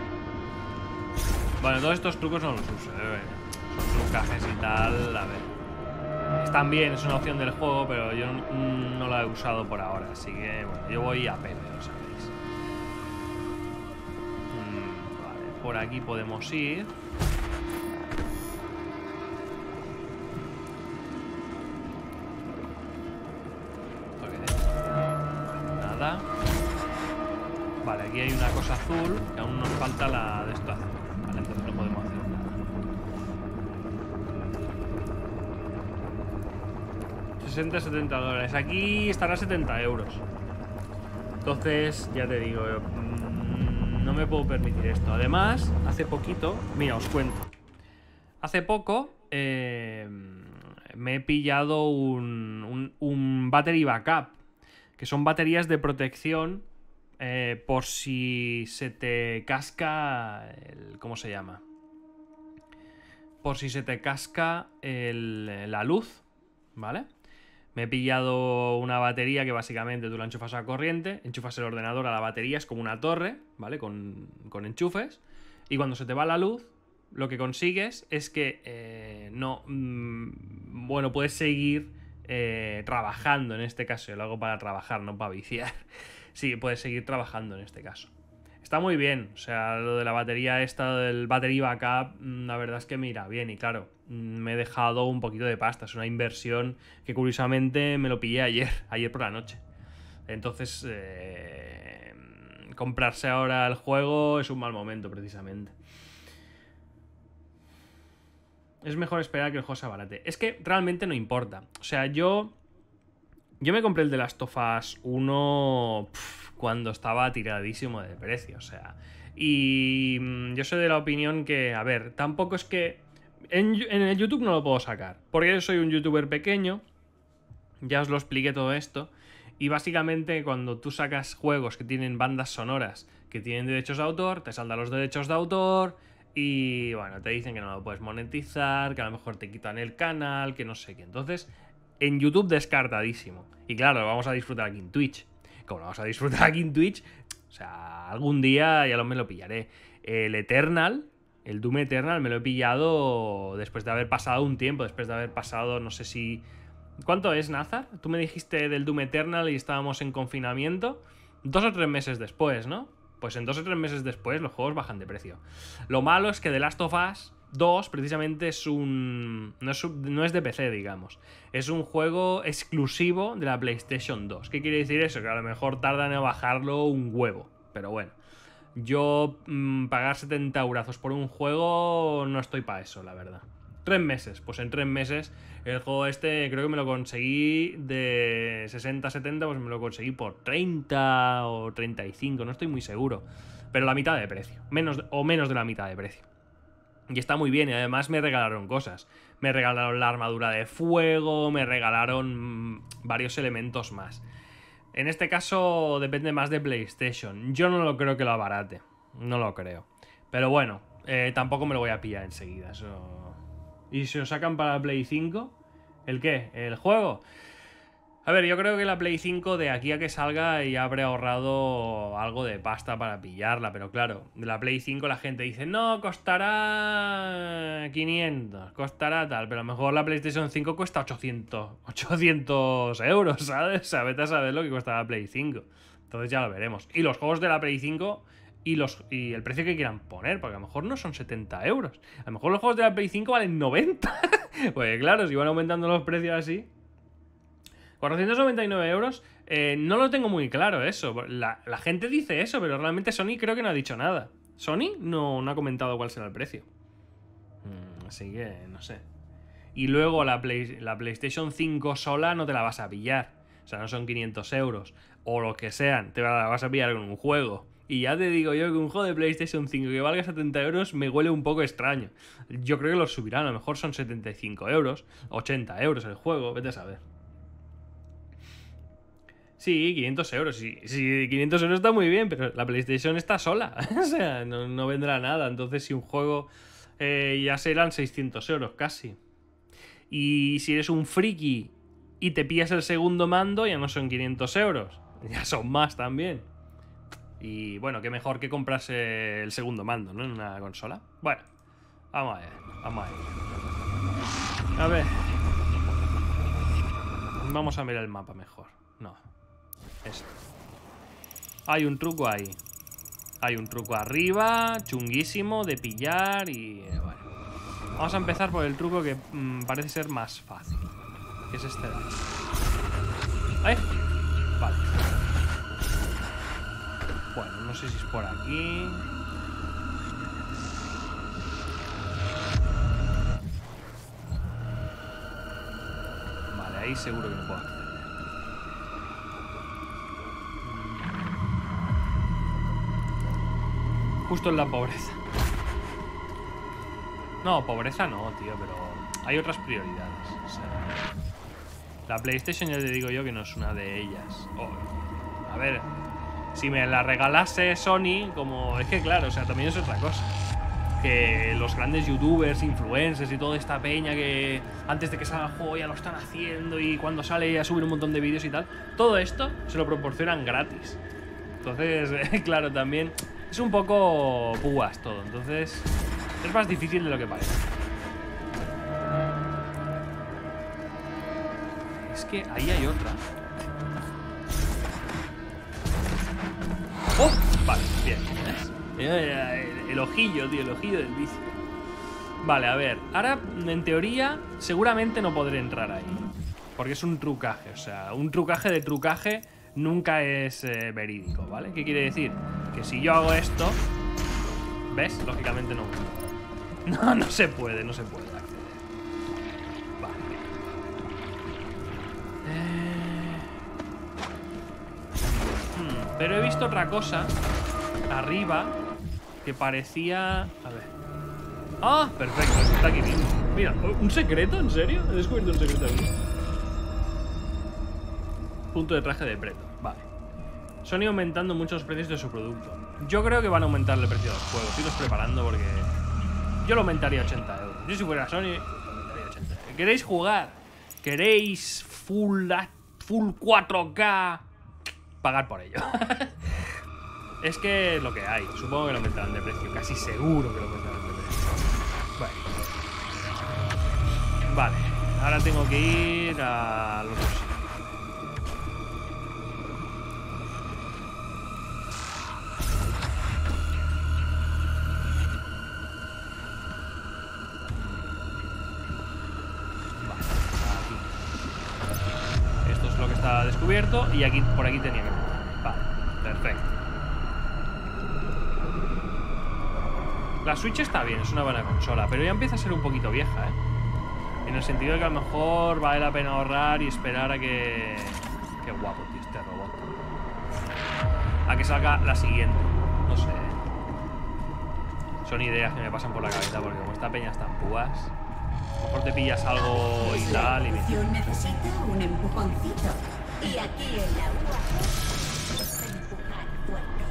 Bueno, todos estos trucos no los uso, ¿eh? Son trucajes y tal, a ver. Están bien, es una opción del juego, pero yo no, no la he usado por ahora, así que, bueno, yo voy a pelo, ¿sabéis? Mm, vale, por aquí podemos ir. Nada. Vale, aquí hay una cosa azul, que aún nos falta la de esto azul. Vale, entonces no podemos hacer nada. sesenta a setenta dólares. Aquí estará setenta euros. Entonces, ya te digo, no me puedo permitir esto. Además, hace poquito, mira, os cuento. Hace poco eh, me he pillado un, un, un battery backup, que son baterías de protección eh, por si se te casca el, ¿cómo se llama? Por si se te casca el, la luz, ¿vale? Me he pillado una batería que básicamente tú la enchufas a corriente, enchufas el ordenador a la batería, es como una torre, ¿vale? Con, con enchufes, y cuando se te va la luz, lo que consigues es que eh, no, mmm, bueno, puedes seguir eh, trabajando en este caso. Yo lo hago para trabajar, no para viciar. Sí, puedes seguir trabajando en este caso. Está muy bien, o sea, lo de la batería esta, del battery backup, la verdad es que me irá bien. Y claro, me he dejado un poquito de pasta. Es una inversión que curiosamente me lo pillé ayer, ayer por la noche. Entonces, eh, comprarse ahora el juego es un mal momento, precisamente. Es mejor esperar a que el juego se abarate. Es que realmente no importa. O sea, yo... Yo me compré el The Last of Us uno pff, cuando estaba tiradísimo de precio, o sea... Y mmm, yo soy de la opinión que, a ver, tampoco es que... En, en el YouTube no lo puedo sacar, porque yo soy un youtuber pequeño, ya os lo expliqué todo esto, y básicamente cuando tú sacas juegos que tienen bandas sonoras, que tienen derechos de autor, te saltan los derechos de autor... Y bueno, te dicen que no lo puedes monetizar, que a lo mejor te quitan el canal, que no sé qué. Entonces, en YouTube descartadísimo. Y claro, lo vamos a disfrutar aquí en Twitch. Como lo vamos a disfrutar aquí en Twitch, o sea, algún día ya lo me lo pillaré. El Eternal, el Doom Eternal, me lo he pillado después de haber pasado un tiempo, después de haber pasado, no sé si... ¿Cuánto es, Nazar? Tú me dijiste del Doom Eternal y estábamos en confinamiento. Dos o tres meses después, ¿no? Pues en dos o tres meses después los juegos bajan de precio. Lo malo es que The Last of Us dos precisamente es un... No es, no es de P C, digamos. Es un juego exclusivo de la PlayStation dos. ¿Qué quiere decir eso? Que a lo mejor tardan en bajarlo un huevo. Pero bueno. Yo mmm, pagar setenta eurazos por un juego no estoy para eso, la verdad. Tres meses. Pues en tres meses el juego este creo que me lo conseguí de sesenta a setenta, pues me lo conseguí por treinta o treinta y cinco, no estoy muy seguro. Pero la mitad de precio, menos o menos de la mitad de precio. Y está muy bien, y además me regalaron cosas. Me regalaron la armadura de fuego, me regalaron varios elementos más. En este caso depende más de PlayStation. Yo no lo creo que lo abarate, no lo creo. Pero bueno, eh, tampoco me lo voy a pillar enseguida, eso... ¿Y si lo sacan para la Play cinco? ¿El qué? ¿El juego? A ver, yo creo que la Play cinco de aquí a que salga ya habré ahorrado algo de pasta para pillarla. Pero claro, de la Play cinco la gente dice, no, costará quinientos, costará tal. Pero a lo mejor la PlayStation cinco cuesta ochocientos, ochocientos euros, ¿sabes? O sea, vete a saber lo que cuesta la Play cinco. Entonces ya lo veremos. Y los juegos de la Play cinco... Y, los, y el precio que quieran poner, porque a lo mejor no son setenta euros. A lo mejor los juegos de la Play cinco valen noventa. Pues claro, si van aumentando los precios así. cuatrocientos noventa y nueve euros. Eh, no lo tengo muy claro eso. La, la gente dice eso, pero realmente Sony creo que no ha dicho nada. Sony no, no ha comentado cuál será el precio. Mm, así que no sé. Y luego la, Play, la PlayStation cinco sola no te la vas a pillar. O sea, no son quinientos euros. O lo que sean, te la vas a pillar con un juego. Y ya te digo yo que un juego de PlayStation cinco que valga setenta euros me huele un poco extraño. Yo creo que lo subirán, a lo mejor son setenta y cinco euros, ochenta euros el juego, vete a saber. Sí, quinientos euros, sí, sí, quinientos euros está muy bien, pero la PlayStation está sola, o sea, no, no vendrá nada. Entonces si un juego eh, ya serán seiscientos euros casi. Y si eres un friki y te pillas el segundo mando, ya no son quinientos euros, ya son más también. Y bueno, qué mejor que comprarse el segundo mando, ¿no? En una consola. Bueno, vamos a ver, vamos a ver. A ver. Vamos a mirar el mapa mejor. No. Esto. Hay un truco ahí. Hay un truco arriba, chunguísimo, de pillar y... Bueno. Vamos a empezar por el truco que mmm, parece ser más fácil. Que es este de aquí. ¿Eh? Vale. Bueno, no sé si es por aquí. Vale, ahí seguro que no puedo acceder. Justo en la pobreza. No, pobreza no, tío, pero hay otras prioridades. O sea, la PlayStation ya te digo yo que no es una de ellas. Oh, a ver, si me la regalase Sony, como... Es que claro, o sea, también es otra cosa. Que los grandes youtubers, influencers y toda esta peña que antes de que salga el juego ya lo están haciendo y cuando sale ya suben un montón de vídeos y tal, todo esto se lo proporcionan gratis. Entonces, eh, claro, también es un poco púas todo. Entonces, es más difícil de lo que parece. Es que ahí hay otra. ¡Oh! Vale, bien. ¿Ves? El, el ojillo, tío, el ojillo del vicio. Vale, a ver. Ahora, en teoría, seguramente no podré entrar ahí. Porque es un trucaje. O sea, un trucaje de trucaje nunca es eh, verídico, ¿vale? ¿Qué quiere decir? Que si yo hago esto, ¿ves? Lógicamente no. No, no se puede, no se puede acceder. Vale. Eh... Hmm, pero he visto otra cosa arriba que parecía... A ver. ¡Ah! Perfecto, está aquí mismo. Mira, ¿un secreto? ¿En serio? He descubierto un secreto aquí. Punto de traje de Preto. Vale. Sony aumentando mucho los precios de su producto. Yo creo que van a aumentar el precio de los juegos. Estoy los preparando porque... Yo lo aumentaría a ochenta euros. Yo si fuera Sony, lo aumentaría a ochenta. ¿Queréis jugar? ¿Queréis full, full cuatro K? Pagar por ello. Es que es lo que hay. Supongo que lo aumentarán de precio. Casi seguro que lo aumentarán de precio. Bueno. Vale. Ahora tengo que ir a los dos. Vale. Aquí. Esto es lo que está descubierto. Y aquí, por aquí tenía que ir. Vale. Perfecto. La Switch está bien, es una buena consola, pero ya empieza a ser un poquito vieja, ¿eh? En el sentido de que a lo mejor vale la pena ahorrar y esperar a que... Qué guapo, tío, este robot. A que salga la siguiente. No sé. Son ideas que me pasan por la cabeza, porque como esta peña está en púas, a lo mejor te pillas algo y tal y... necesita un empujoncito. Y aquí en la U A es empujar fuerte.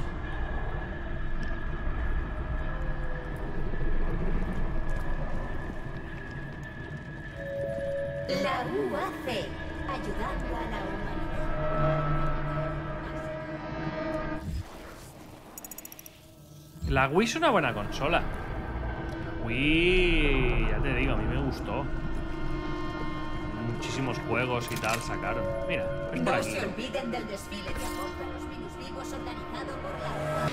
La U A C, ayudando a la humanidad. La Wii es una buena consola. La Wii, ya te digo, a mí me gustó. Muchísimos juegos y tal sacaron. Mira, es por No aquí. se olviden del desfile de amor a los minusvivos organizado por la U A C.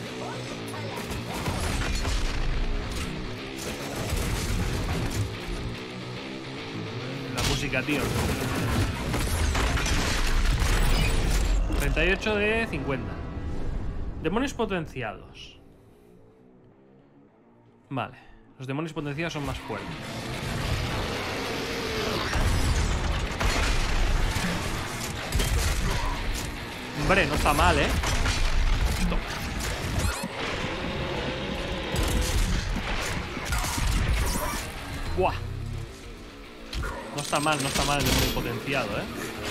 La música, tío. treinta y ocho de cincuenta. Demonios potenciados. Vale. Los demonios potenciados son más fuertes. Hombre, no está mal, ¿eh? Esto. ¡Buah! No está mal, no está mal el demonio potenciado, ¿eh?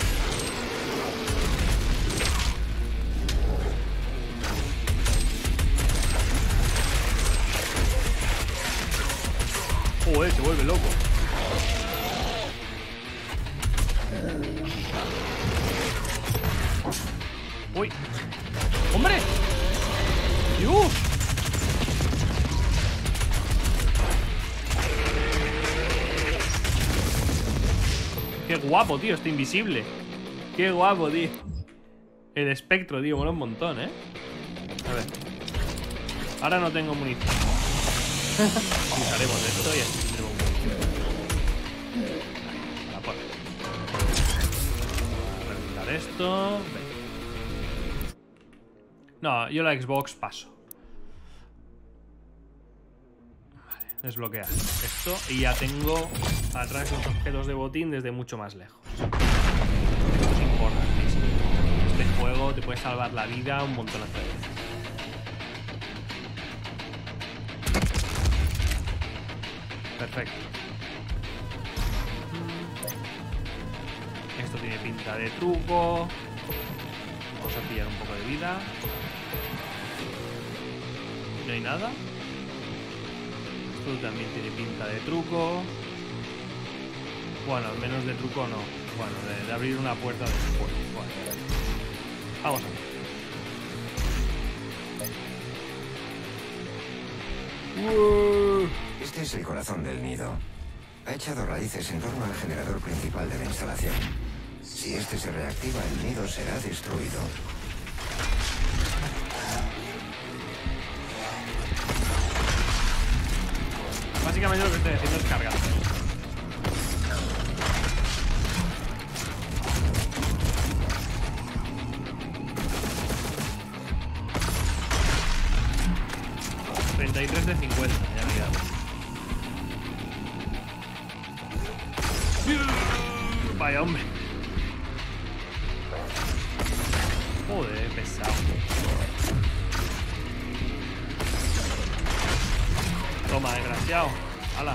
Joder, se vuelve loco. ¡Uy! ¡Hombre! ¡Dios! ¡Qué guapo, tío! Este invisible. ¡Qué guapo, tío! El espectro, tío. Mola un montón, ¿eh? A ver. Ahora no tengo munición. Usaremos esto y así tendremos munición. Ahora por. Voy a reventar esto. Venga. No, yo la Xbox paso. Vale, desbloquear esto y ya tengo atrás los objetos de botín desde mucho más lejos. Esto es importantísimo. Este juego te puede salvar la vida un montón de veces. Perfecto. Esto tiene pinta de truco. Vamos a pillar un poco de vida. No hay nada. Esto también tiene pinta de truco. Bueno, al menos de truco no. Bueno, de, de abrir una puerta después. Bueno. Vamos a ver. Uh. Este es el corazón del nido. Ha echado raíces en torno al generador principal de la instalación. Si este se reactiva, el nido será destruido. Básicamente lo que estoy haciendo es cargar. treinta y tres de cincuenta, ya me he quedado. Vaya hombre. Joder, pesado. Toma, desgraciado. Hala.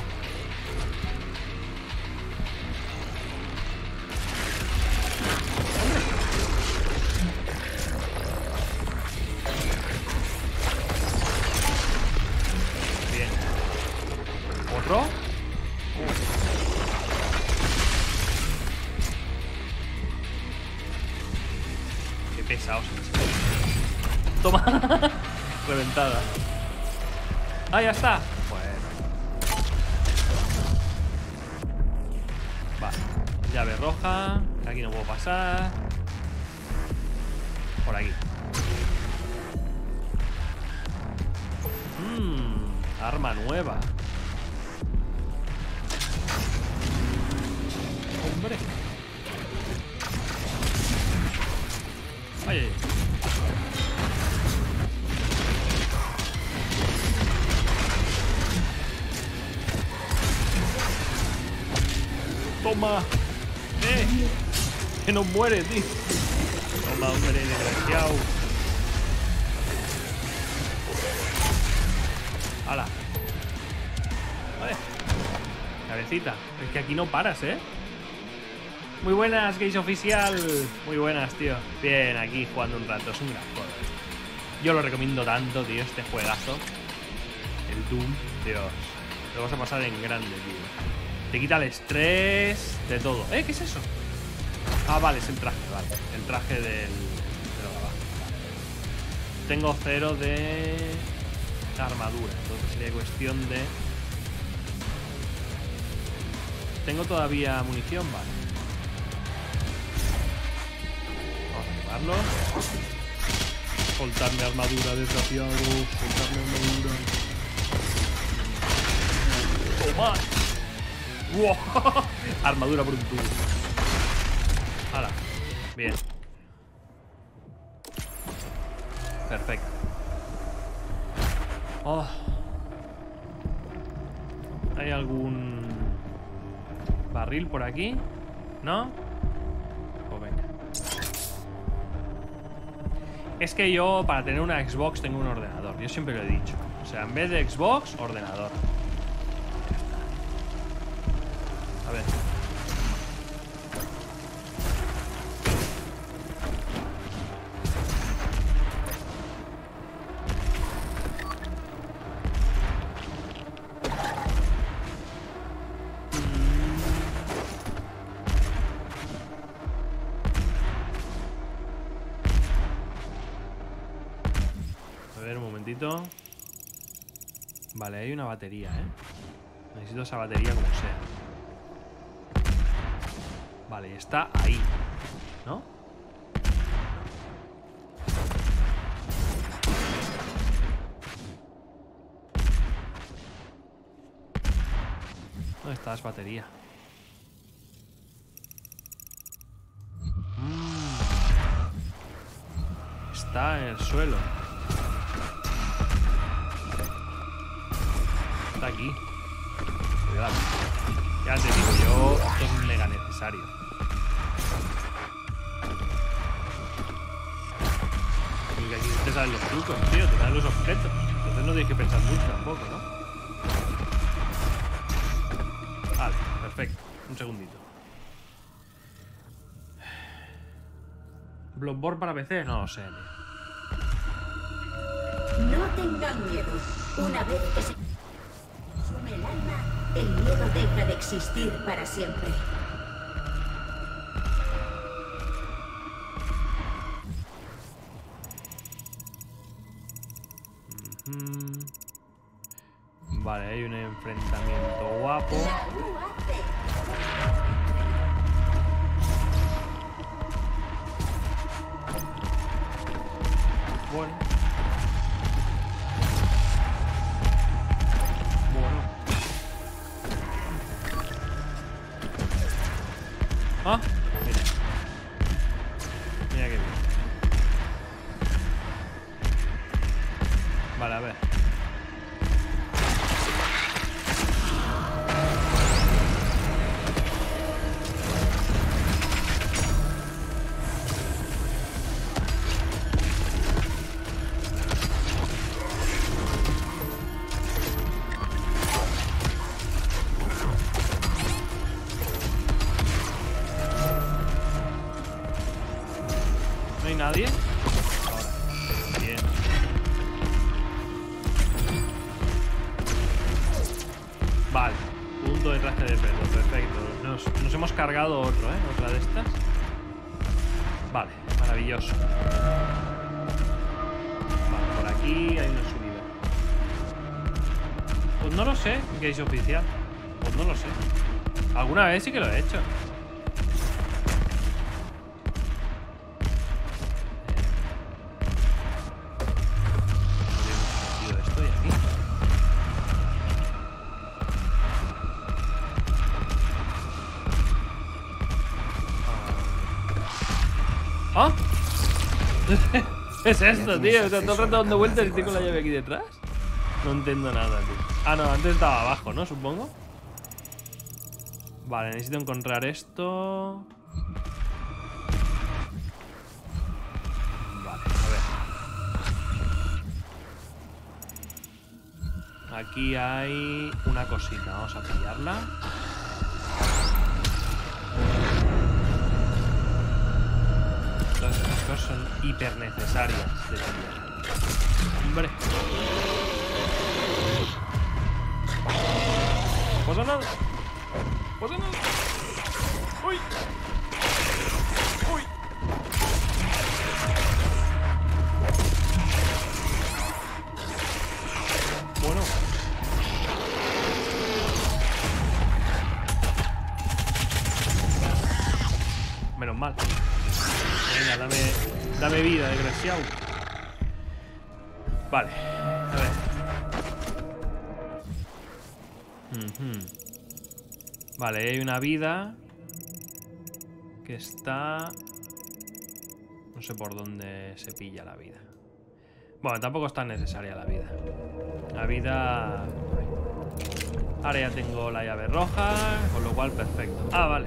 Bien. ¿Otro? Qué pesados. Toma. Reventada. Ah, ya está. Bueno. Vale. Llave roja. Aquí no puedo pasar. Por aquí. Mmm. Arma nueva. Hombre. Oye. Toma. Eh. Que no muere, tío. Toma, hombre, desgraciado. Hala. Vale. Cabecita. Es que aquí no paras, ¿eh? Muy buenas, Gays Oficial. Muy buenas, tío. Bien, aquí jugando un rato. Es un gran juego. Yo lo recomiendo tanto, tío, este juegazo. El Doom. Dios. Lo vas a pasar en grande, tío. Te quita el estrés, de todo. ¿Eh? ¿Qué es eso? Ah, vale, es el traje, vale. El traje del... de lo de abajo. Tengo cero de... armadura. Entonces sería cuestión de... Tengo todavía munición, vale. Vamos a llevarlo. Soltarme armadura, desgraciado. Soltarme armadura. ¡Toma! ¡Wow! Armadura por un tubo. Hala. Bien. Perfecto. Oh. ¿Hay algún barril por aquí? ¿No? Pues venga. Es que yo, para tener una Xbox, tengo un ordenador. Yo siempre lo he dicho. O sea, en vez de Xbox, ordenador. A ver. A ver, un momentito. Vale, hay una batería, ¿eh? Necesito esa batería como sea. Vale, está ahí, ¿no? ¿Dónde está esa batería? Mm. Está en el suelo. Está aquí. Cuidado. Ya te digo yo, esto es mega necesario. Porque aquí te salen los trucos, tío, te salen los objetos. Entonces no tienes que pensar mucho tampoco, ¿no? Perfecto. Un segundito. Bloodborne para P C, no lo sé. No tengan miedo. Una vez que se consume el alma, el miedo deja de existir para siempre. Mm-hmm. Vale, hay un enfrentamiento guapo. Bueno. Bueno. Ah, mira. Mira qué bien. Vale, a ver. ¿No hay nadie? Ahora. Bien. Vale. Punto de traje de pelo. Perfecto. Nos, nos hemos cargado otro, ¿eh? Otra de estas. Vale. Maravilloso. Vale. Por aquí hay una subida. Pues no lo sé. ¿Qué es oficial? Pues no lo sé. Alguna vez sí que lo he hecho. ¿Ah? ¿Qué es esto, tío? O sea, todo el rato dando vueltas y tengo la llave aquí detrás. No entiendo nada, tío. Ah, no, antes estaba abajo, ¿no? Supongo. Vale, necesito encontrar esto. Vale, a ver. Aquí hay una cosita. Vamos a pillarla. Todas estas cosas son hiper necesarias de pillar. Hombre. ¿Pasa nada? ¿Pasa nada? ¡Uy! ¡Uy! Bueno. Menos mal. Venga, dame, dame vida, desgraciado. Vale, a ver. Uh-huh. Vale, hay una vida que está... No sé por dónde se pilla la vida. Bueno, tampoco es tan necesaria la vida. La vida... Ahora ya tengo la llave roja, con lo cual perfecto. Ah, vale.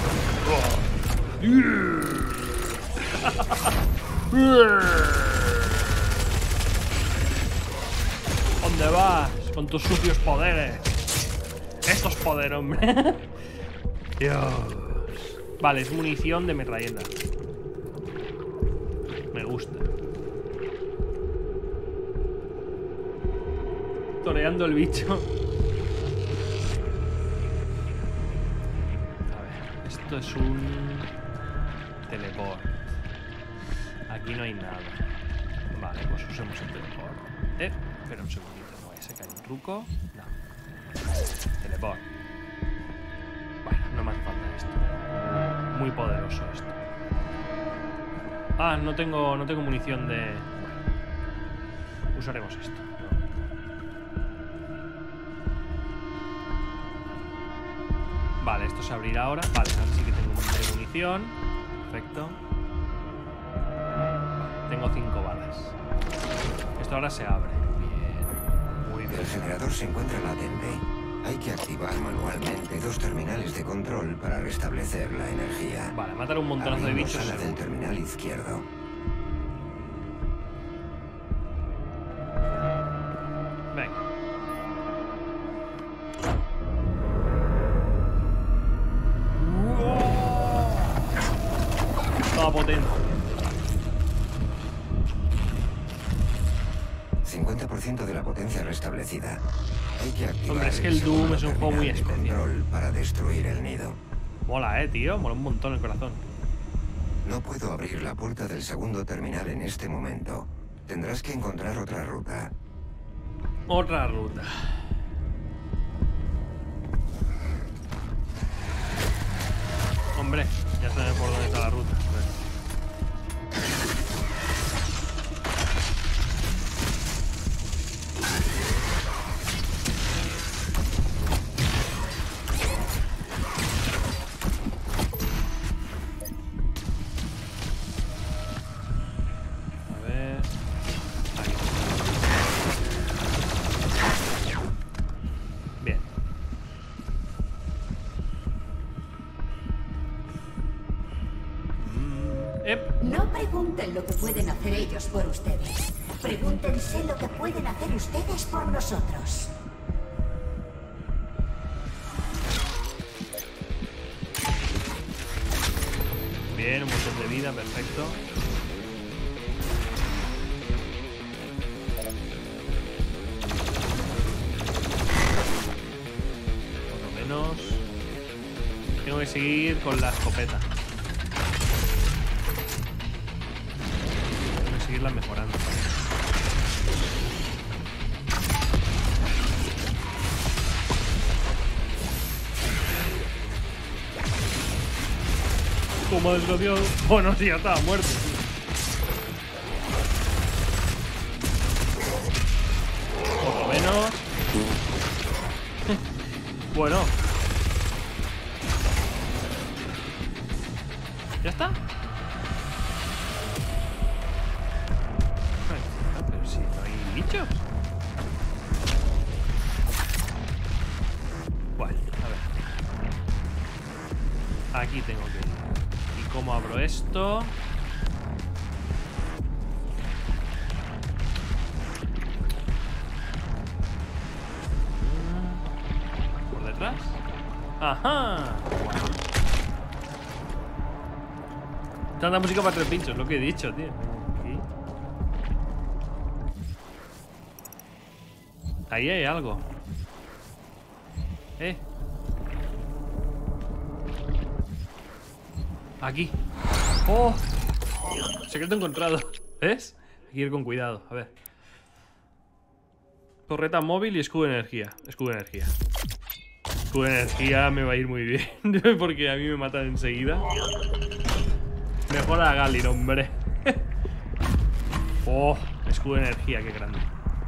¿Dónde vas? Con tus sucios poderes. Estos poderes, hombre. Dios. Vale, es munición de metralleta. Me gusta. Toreando el bicho. A ver, esto es un teleport. Aquí no hay nada. Vale, pues usemos el teleport. Eh, espera un segundito, no vaya a ser que hay un truco. No. Teleport. Bueno, no me hace falta esto. Muy poderoso esto. Ah, no tengo, no tengo munición de... Bueno, usaremos esto. Vale, esto se abrirá ahora. Vale, ahora sí que tengo un montón de munición. Perfecto. Vale, tengo cinco balas. Esto ahora se abre. Bien. Muy bien. El generador se encuentra latente. Hay que activar manualmente dos terminales de control para restablecer la energía. Vale, matar un montonazo de Abrimos bichos. a la del terminal izquierdo. Venga. cincuenta por ciento de la potencia restablecida. Hay que activar Hombre, es que el Doom es un juego muy terminal de especial. control para destruir el nido. Mola, eh, tío. Mola un montón el corazón. No puedo abrir la puerta del segundo terminal en este momento. Tendrás que encontrar otra ruta. Otra ruta. Hombre, ya sabemos por dónde está la ruta. A ver. A ver. Aquí. Bien. Ep. No pregunten lo que pueden hacer ellos por ustedes. Pregúntense lo que pueden hacer ustedes por nosotros. Bien, un montón de vida, perfecto. Por lo menos tengo que seguir con la escopeta. Tengo que seguirla mejorando. Toma, desgraciado. Bueno, sí, ya estaba muerto. Por lo menos. Bueno. ¿Ya está? Pero si no hay bichos. Vale, a ver. Aquí tengo que ir. ¿Y cómo abro esto? ¿Por detrás? ¡Ajá! Tanta música para tres pinchos, lo que he dicho, tío. Aquí. Ahí hay algo. Eh. Aquí. ¡Oh! Secreto encontrado. ¿Ves? Hay que ir con cuidado. A ver. Torreta móvil y escudo de energía. Escudo de energía. Escudo de energía me va a ir muy bien. Porque a mí me matan enseguida. Mejora a Galil, hombre. Oh, escudo de energía, qué grande.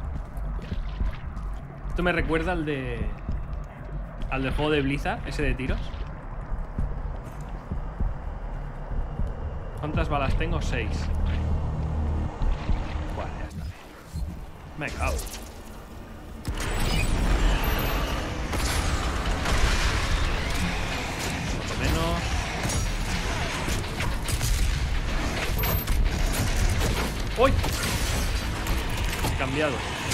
Esto me recuerda al de... al del juego de Blizzard, ese de tiros. ¿Cuántas balas tengo? Seis. Vale, ya está bien. Me cago. Por lo menos. ¡Uy! He cambiado.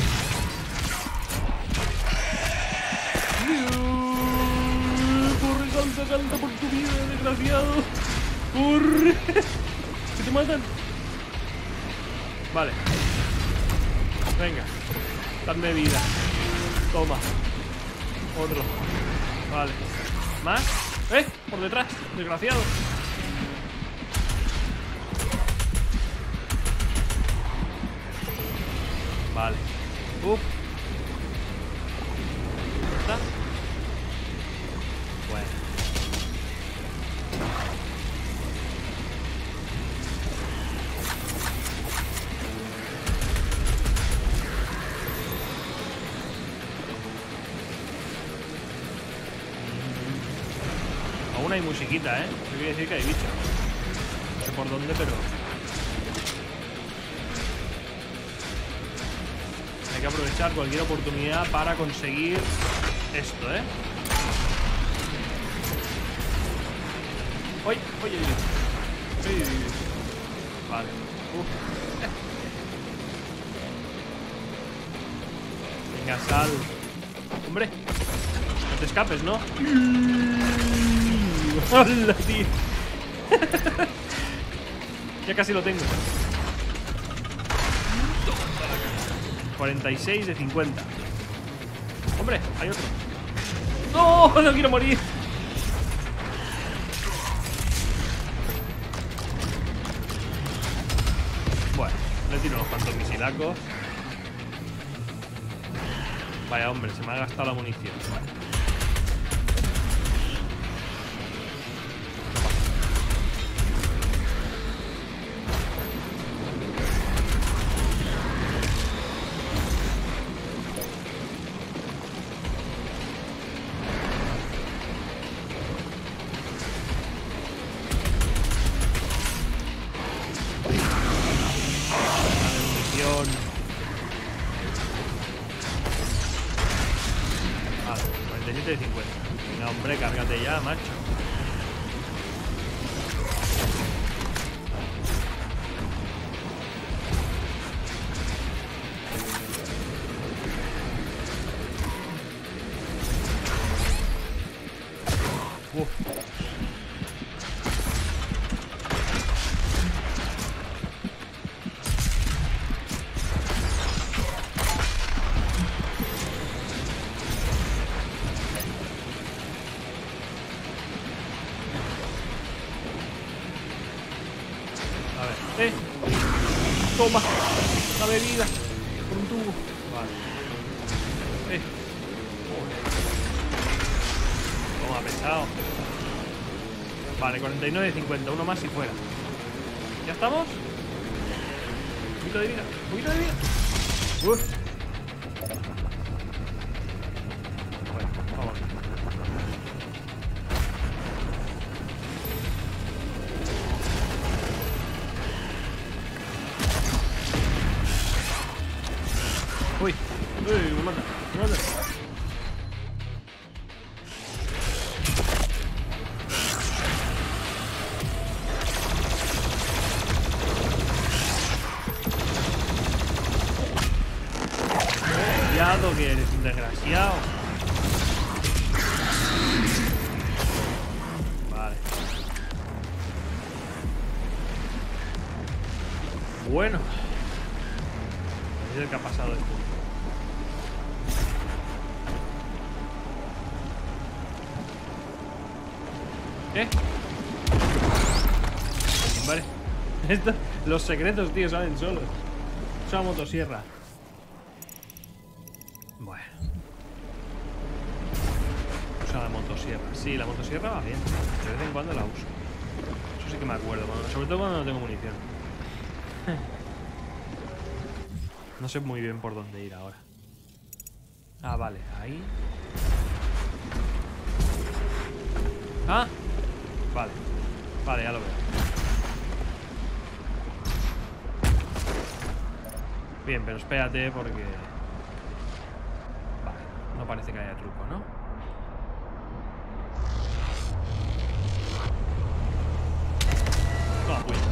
¡Corre, salta, salta por tu vida, desgraciado! ¡Corre! ¡Que te matan! Vale. Venga. Dame vida. Toma. Otro. Vale. ¿Más? ¡Eh! Por detrás. Desgraciado. Vale. Uf. ¿Está? Bueno. Aún hay musiquita, ¿eh? No quiere decir que hay bichos. No sé por dónde, pero... hay que aprovechar cualquier oportunidad para conseguir esto, ¿eh? ¡Uy! ¡Uy! ¡Uy! ¡Uy! Vale. Uf. Venga, sal. ¡Hombre! No te escapes, ¿no? ¡Hola, tío! Ya casi lo tengo. cuarenta y seis de cincuenta. Hombre, hay otro. ¡No! ¡No quiero morir! Bueno, le tiro unos cuantos misilacos. Vaya, hombre, se me ha gastado la munición. Vale. cuarenta y siete de cincuenta. Venga, hombre, cárgate ya, macho. Uf. Eh, toma la bebida por un tubo. Vale. Eh. Toma, pesado. Vale, cuarenta y nueve de cincuenta. Uno más y fuera. ¿Ya estamos? Un poquito de vida. Un poquito de vida. Uf. Bueno, vamos. Uy, uy, me mata, me mata. Cuidado que eres un desgraciado. Vale. Bueno. ¿Qué ha pasado esto? ¿Eh? Vale. Esto, los secretos, tío, salen solos. Es una motosierra. Bueno. Usa la motosierra. Sí, la motosierra va bien. De vez en cuando la uso. Eso sí que me acuerdo. Cuando, sobre todo cuando no tengo munición. No sé muy bien por dónde ir ahora. Ah, vale, ahí. Ah, vale. Vale, ya lo veo. Bien, pero espérate porque... Vale, no parece que haya truco, ¿no? Toma, puñeta.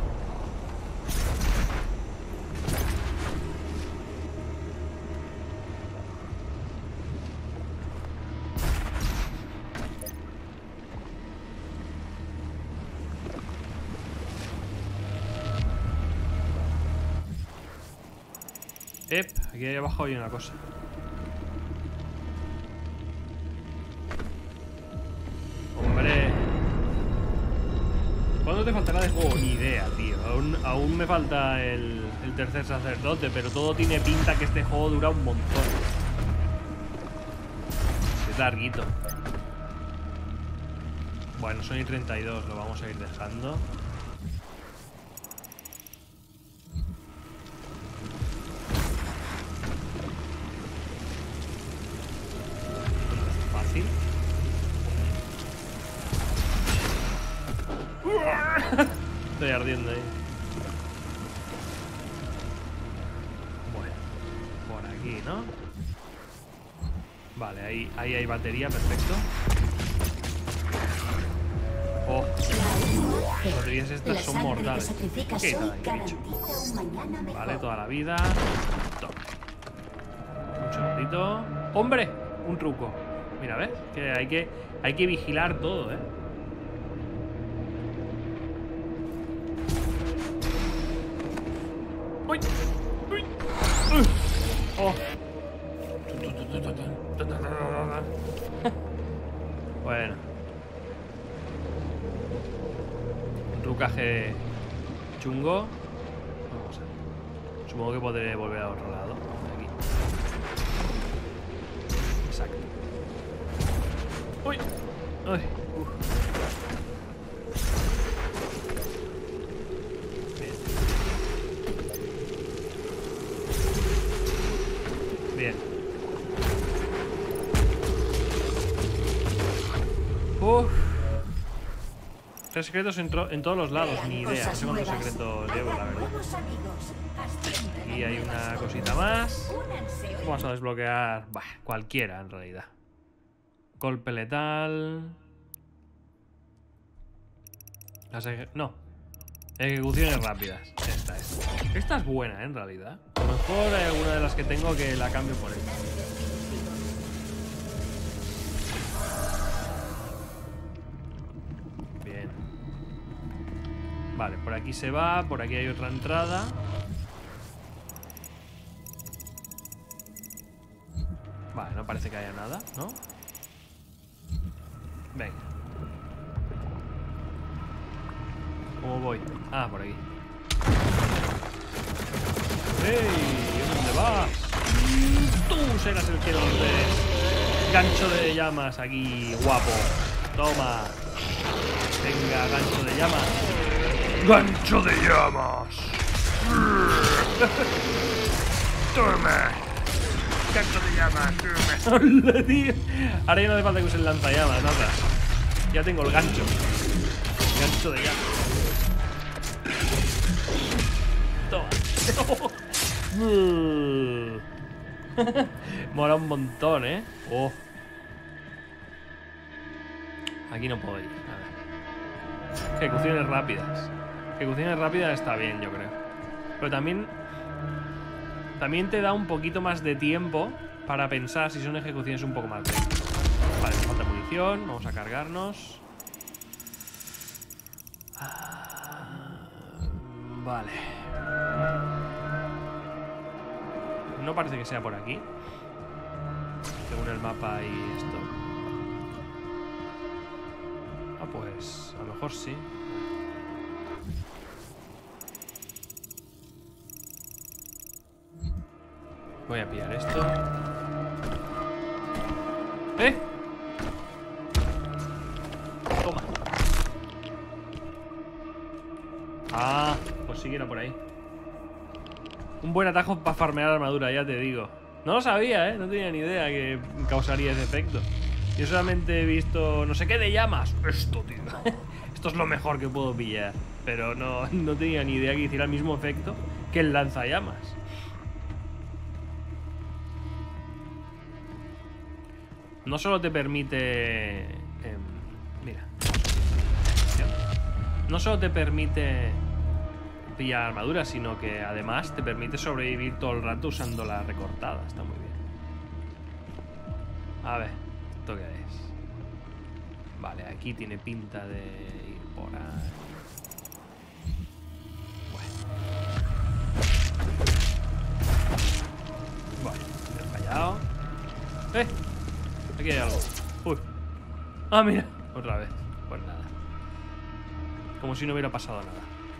Ep, aquí abajo hay una cosa. Hombre. ¿Cuándo te faltará de juego? Ni idea, tío. Aún, aún me falta el, el tercer sacerdote, pero todo tiene pinta que este juego dura un montón. Es larguito. Bueno, son y treinta y dos, lo vamos a ir dejando. Estoy ardiendo ahí. Bueno, por aquí, ¿no? Vale, ahí, ahí hay batería, perfecto. Oh, las baterías estas son mortales. ¿Qué tal, bicho? Vale, toda la vida. Toma. Un segundito. ¡Hombre! Un truco. Mira, ¿ves? Que hay que, hay que vigilar todo, ¿eh? ¡Uy! ¡Uy! Uh. Oh. Bueno. Un trucaje chungo. Vamos a ver. Supongo que podré volver al otro lado. Aquí. Exacto. Uy. Uy. Uf. Bien. Uf. Tres secretos en, en todos los lados, ni idea. No sé cuántos secretos llevo, la verdad. Aquí hay una cosita más. Vamos a desbloquear bah, cualquiera, en realidad. Golpe letal. Las eje no. Ejecuciones rápidas. Esta es. Esta es buena, ¿eh? En realidad. A lo mejor hay alguna de las que tengo que la cambio por esta. Bien. Vale, por aquí se va. Por aquí hay otra entrada. Vale, no parece que haya nada, ¿no? Venga. ¿Cómo voy? Ah, por aquí. ¡Ey! ¿Dónde vas? Tú serás el que nos des. Gancho de llamas aquí, guapo. Toma. Venga, gancho de llamas. ¡Gancho de llamas! ¡Toma! ¡Gancho de llamas! ¡Hola, tío! Ahora ya no hace falta que use el lanzallamas, nada. Ya tengo el gancho. Gancho de llamas. Toma. Mola un montón, ¿eh? Oh. Aquí no puedo ir. A ver. Ejecuciones rápidas. Ejecuciones rápidas está bien, yo creo. Pero también... También te da un poquito más de tiempo para pensar si son ejecuciones un poco más lentas. Vale, nos falta munición. Vamos a cargarnos. Vale. No parece que sea por aquí. Según el mapa y esto. Ah, pues... A lo mejor sí. Voy a pillar esto. ¡Eh! Toma. Ah, pues sí que era por ahí. Un buen atajo para farmear armadura, ya te digo. No lo sabía, ¿eh? No tenía ni idea que causaría ese efecto. Yo solamente he visto no sé qué de llamas. Esto, tío. Esto es lo mejor que puedo pillar. Pero no, no tenía ni idea que hiciera el mismo efecto que el lanzallamas. No solo te permite... Eh, mira. No solo te permite pillar armadura, sino que además te permite sobrevivir todo el rato usando la recortada. Está muy bien. A ver, ¿esto qué es? Vale, aquí tiene pinta de ir por ahí. Bueno. Bueno, me he fallado. ¡Eh! Aquí hay algo. Uy. Ah, mira. Otra vez. Pues nada. Como si no hubiera pasado nada.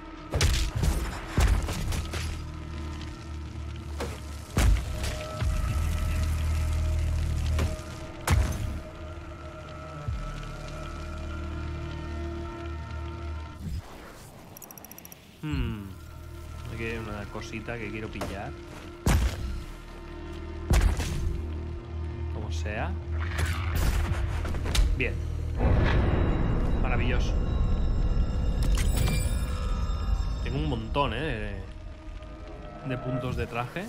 Hmm. Aquí hay una cosita que quiero pillar. Como sea. Bien. Maravilloso. Tengo un montón, ¿eh? De, de puntos de traje.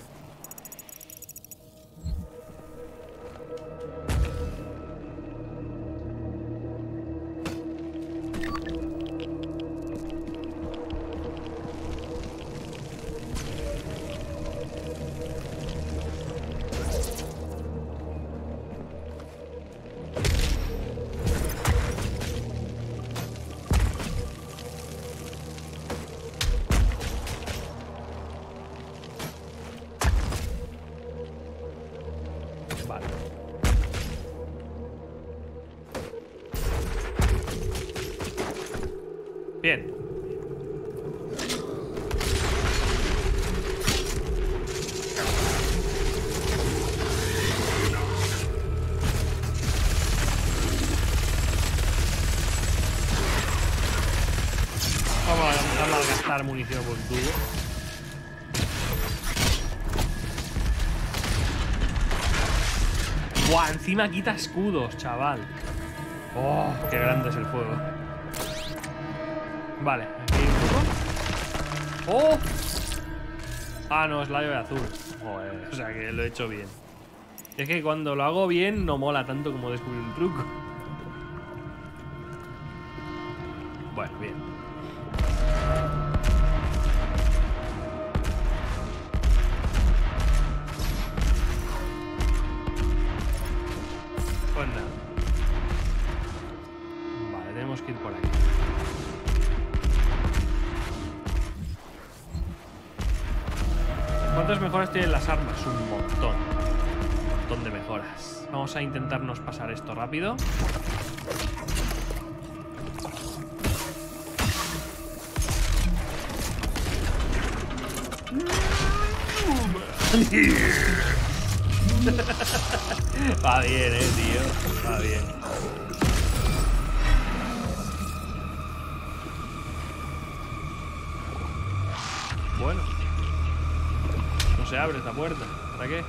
Vale. Bien. Vamos a malgastar munición por tubo. ¡Buah! Encima quita escudos, chaval. ¡Oh! ¡Qué grande es el fuego! Vale, aquí hay un poco. ¡Oh! Ah, no, es la llave azul. Joder, o sea que lo he hecho bien. Es que cuando lo hago bien no mola tanto como descubrir un truco. Bueno, bien. Pues nada. Vale, tenemos que ir por aquí. ¿Cuántas mejoras tienen las armas? Un montón. Un montón de mejoras. Vamos a intentarnos pasar esto rápido. Va bien, eh, tío. Va bien. Bueno. No se abre esta puerta. ¿Para qué?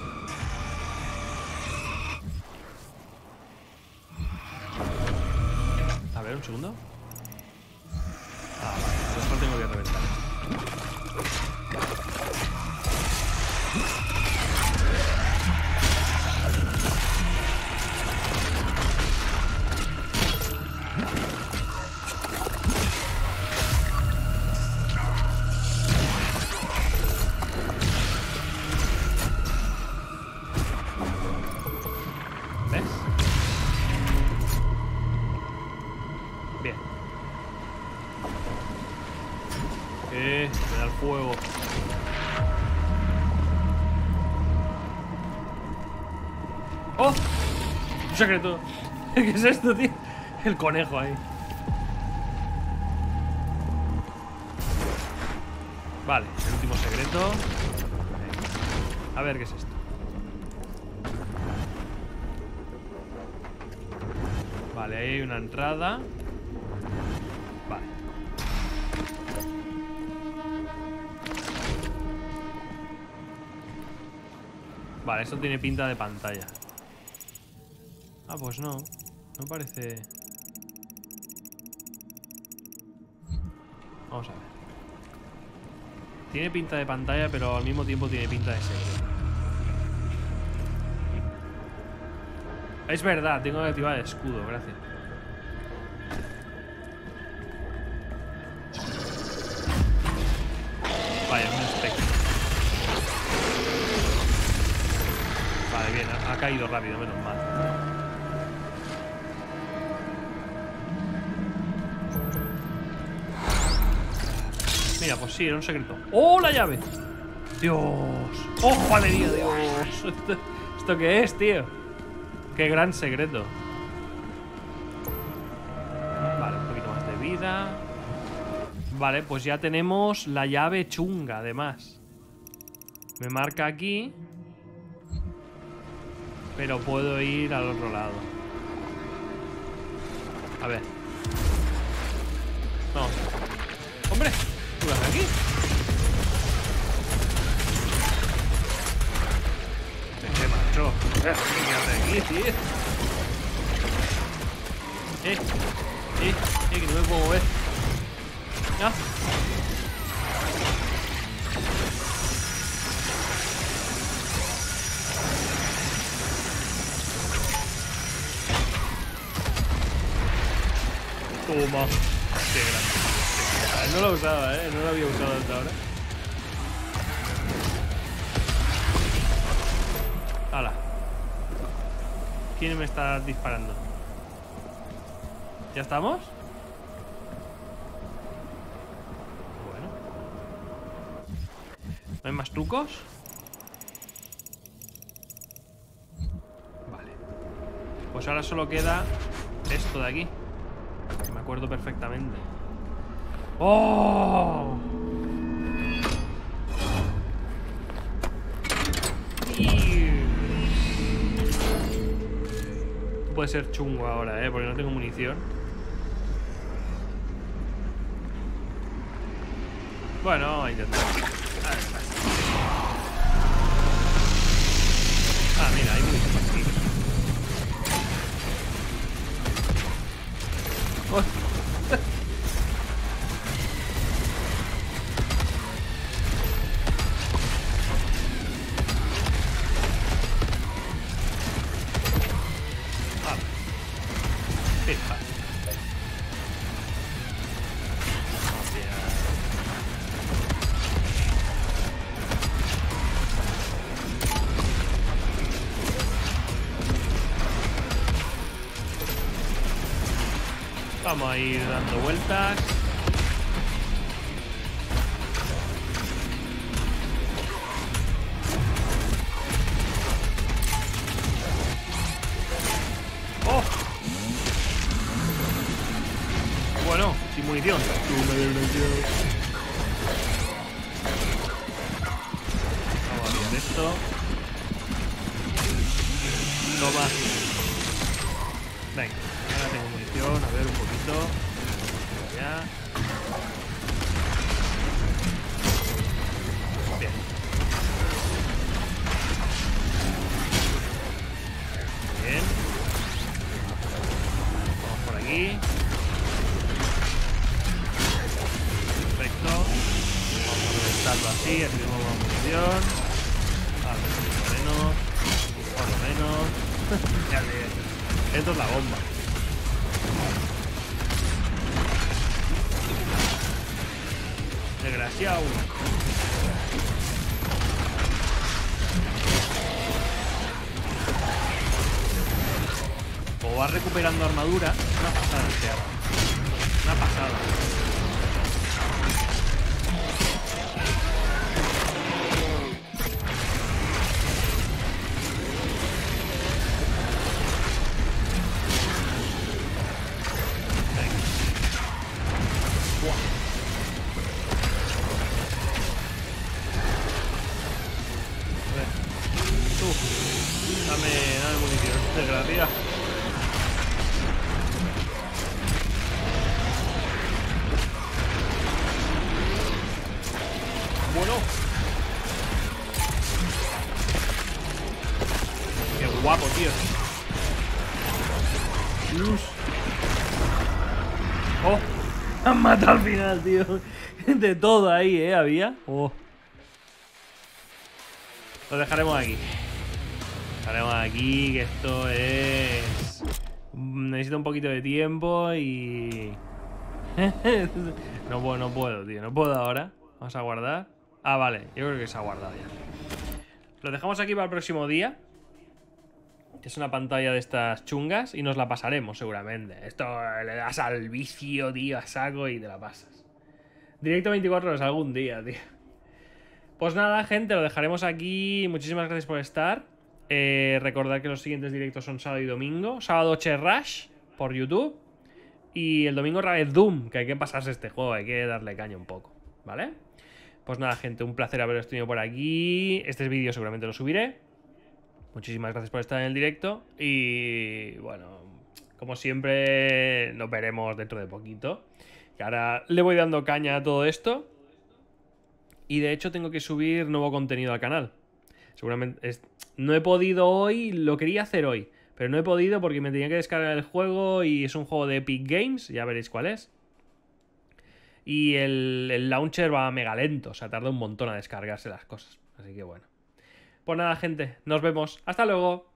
A ver, un segundo. Ah, vale. Después tengo que reventar. Eh, me da el fuego. ¡Oh! Un secreto. ¿Qué es esto, tío? El conejo ahí. Vale, el último secreto. A ver qué es esto. Vale, ahí hay una entrada. Vale. Vale, esto tiene pinta de pantalla. Ah, pues no. No parece... Vamos a ver. Tiene pinta de pantalla, pero al mismo tiempo tiene pinta de secreto. Es verdad, tengo que activar el escudo, gracias. Vaya, un espectro. Vale, bien, ha, ha caído rápido, menos mal. Mira, pues sí, era un secreto. ¡Oh, la llave! ¡Dios! ¡Oh, joder, Dios! ¿Esto, ¿Esto qué es, tío? ¡Qué gran secreto! Vale, un poquito más de vida. Vale, pues ya tenemos la llave chunga, además. Me marca aquí. Pero puedo ir al otro lado. A ver. No. ¡Hombre! ¿Tú vas aquí? Se marchó. ¿Qué hace aquí, tío? Eh, eh, eh, que no me puedo mover. ¿Ah? Toma. Qué grande. No lo usaba, eh. No lo había usado hasta ahora. ¡Hala! ¿Quién me está disparando? ¿Ya estamos? Bueno. ¿No hay más trucos? Pues ahora solo queda esto de aquí, que me acuerdo perfectamente. ¡Oh! Puede ser chungo ahora, ¿eh? Porque no tengo munición. Bueno, intentamos. Ah, mira, hay munición aquí. Oh. Vamos a ir dando vueltas. ¡Oh! Bueno, sin munición. Vamos a pillar esto. Toma. Venga. Ahora tengo munición, a ver un poquito. Ya. Bien. Bien. Vamos por aquí. Perfecto. Vamos a reventarlo así, así tenemos más munición. A ver, por lo menos. Por lo menos. Ya sé. Esto es la bomba. Desgraciado. O va recuperando armadura. Una pasada, tío. Una pasada. Dame, dame munición, desgracia. Bueno. Qué guapo, tío. Uf. Oh, han matado al final, tío. De todo ahí, eh, había. Oh. Lo dejaremos aquí. Haremos aquí, que esto es... Necesito un poquito de tiempo y... no puedo, no puedo, tío. No puedo ahora. Vamos a guardar. Ah, vale. Yo creo que se ha guardado ya. Lo dejamos aquí para el próximo día. Que es una pantalla de estas chungas. Y nos la pasaremos seguramente. Esto le das al vicio, tío, a saco y te la pasas. Directo veinticuatro horas algún día, tío. Pues nada, gente. Lo dejaremos aquí. Muchísimas gracias por estar. Eh, recordad que los siguientes directos son sábado y domingo. Sábado Che Rush por YouTube. Y el domingo Ravage Doom, que hay que pasarse este juego, hay que darle caña un poco, ¿vale? Pues nada, gente, un placer haberos tenido por aquí. Este vídeo seguramente lo subiré. Muchísimas gracias por estar en el directo. Y bueno, como siempre, nos veremos dentro de poquito. Que ahora le voy dando caña a todo esto. Y de hecho tengo que subir nuevo contenido al canal. Seguramente es... no he podido hoy, lo quería hacer hoy, pero no he podido porque me tenía que descargar el juego y es un juego de Epic Games, ya veréis cuál es. Y el, el launcher va mega lento, o sea, tarda un montón a descargarse las cosas. Así que bueno. Pues nada, gente, nos vemos. ¡Hasta luego!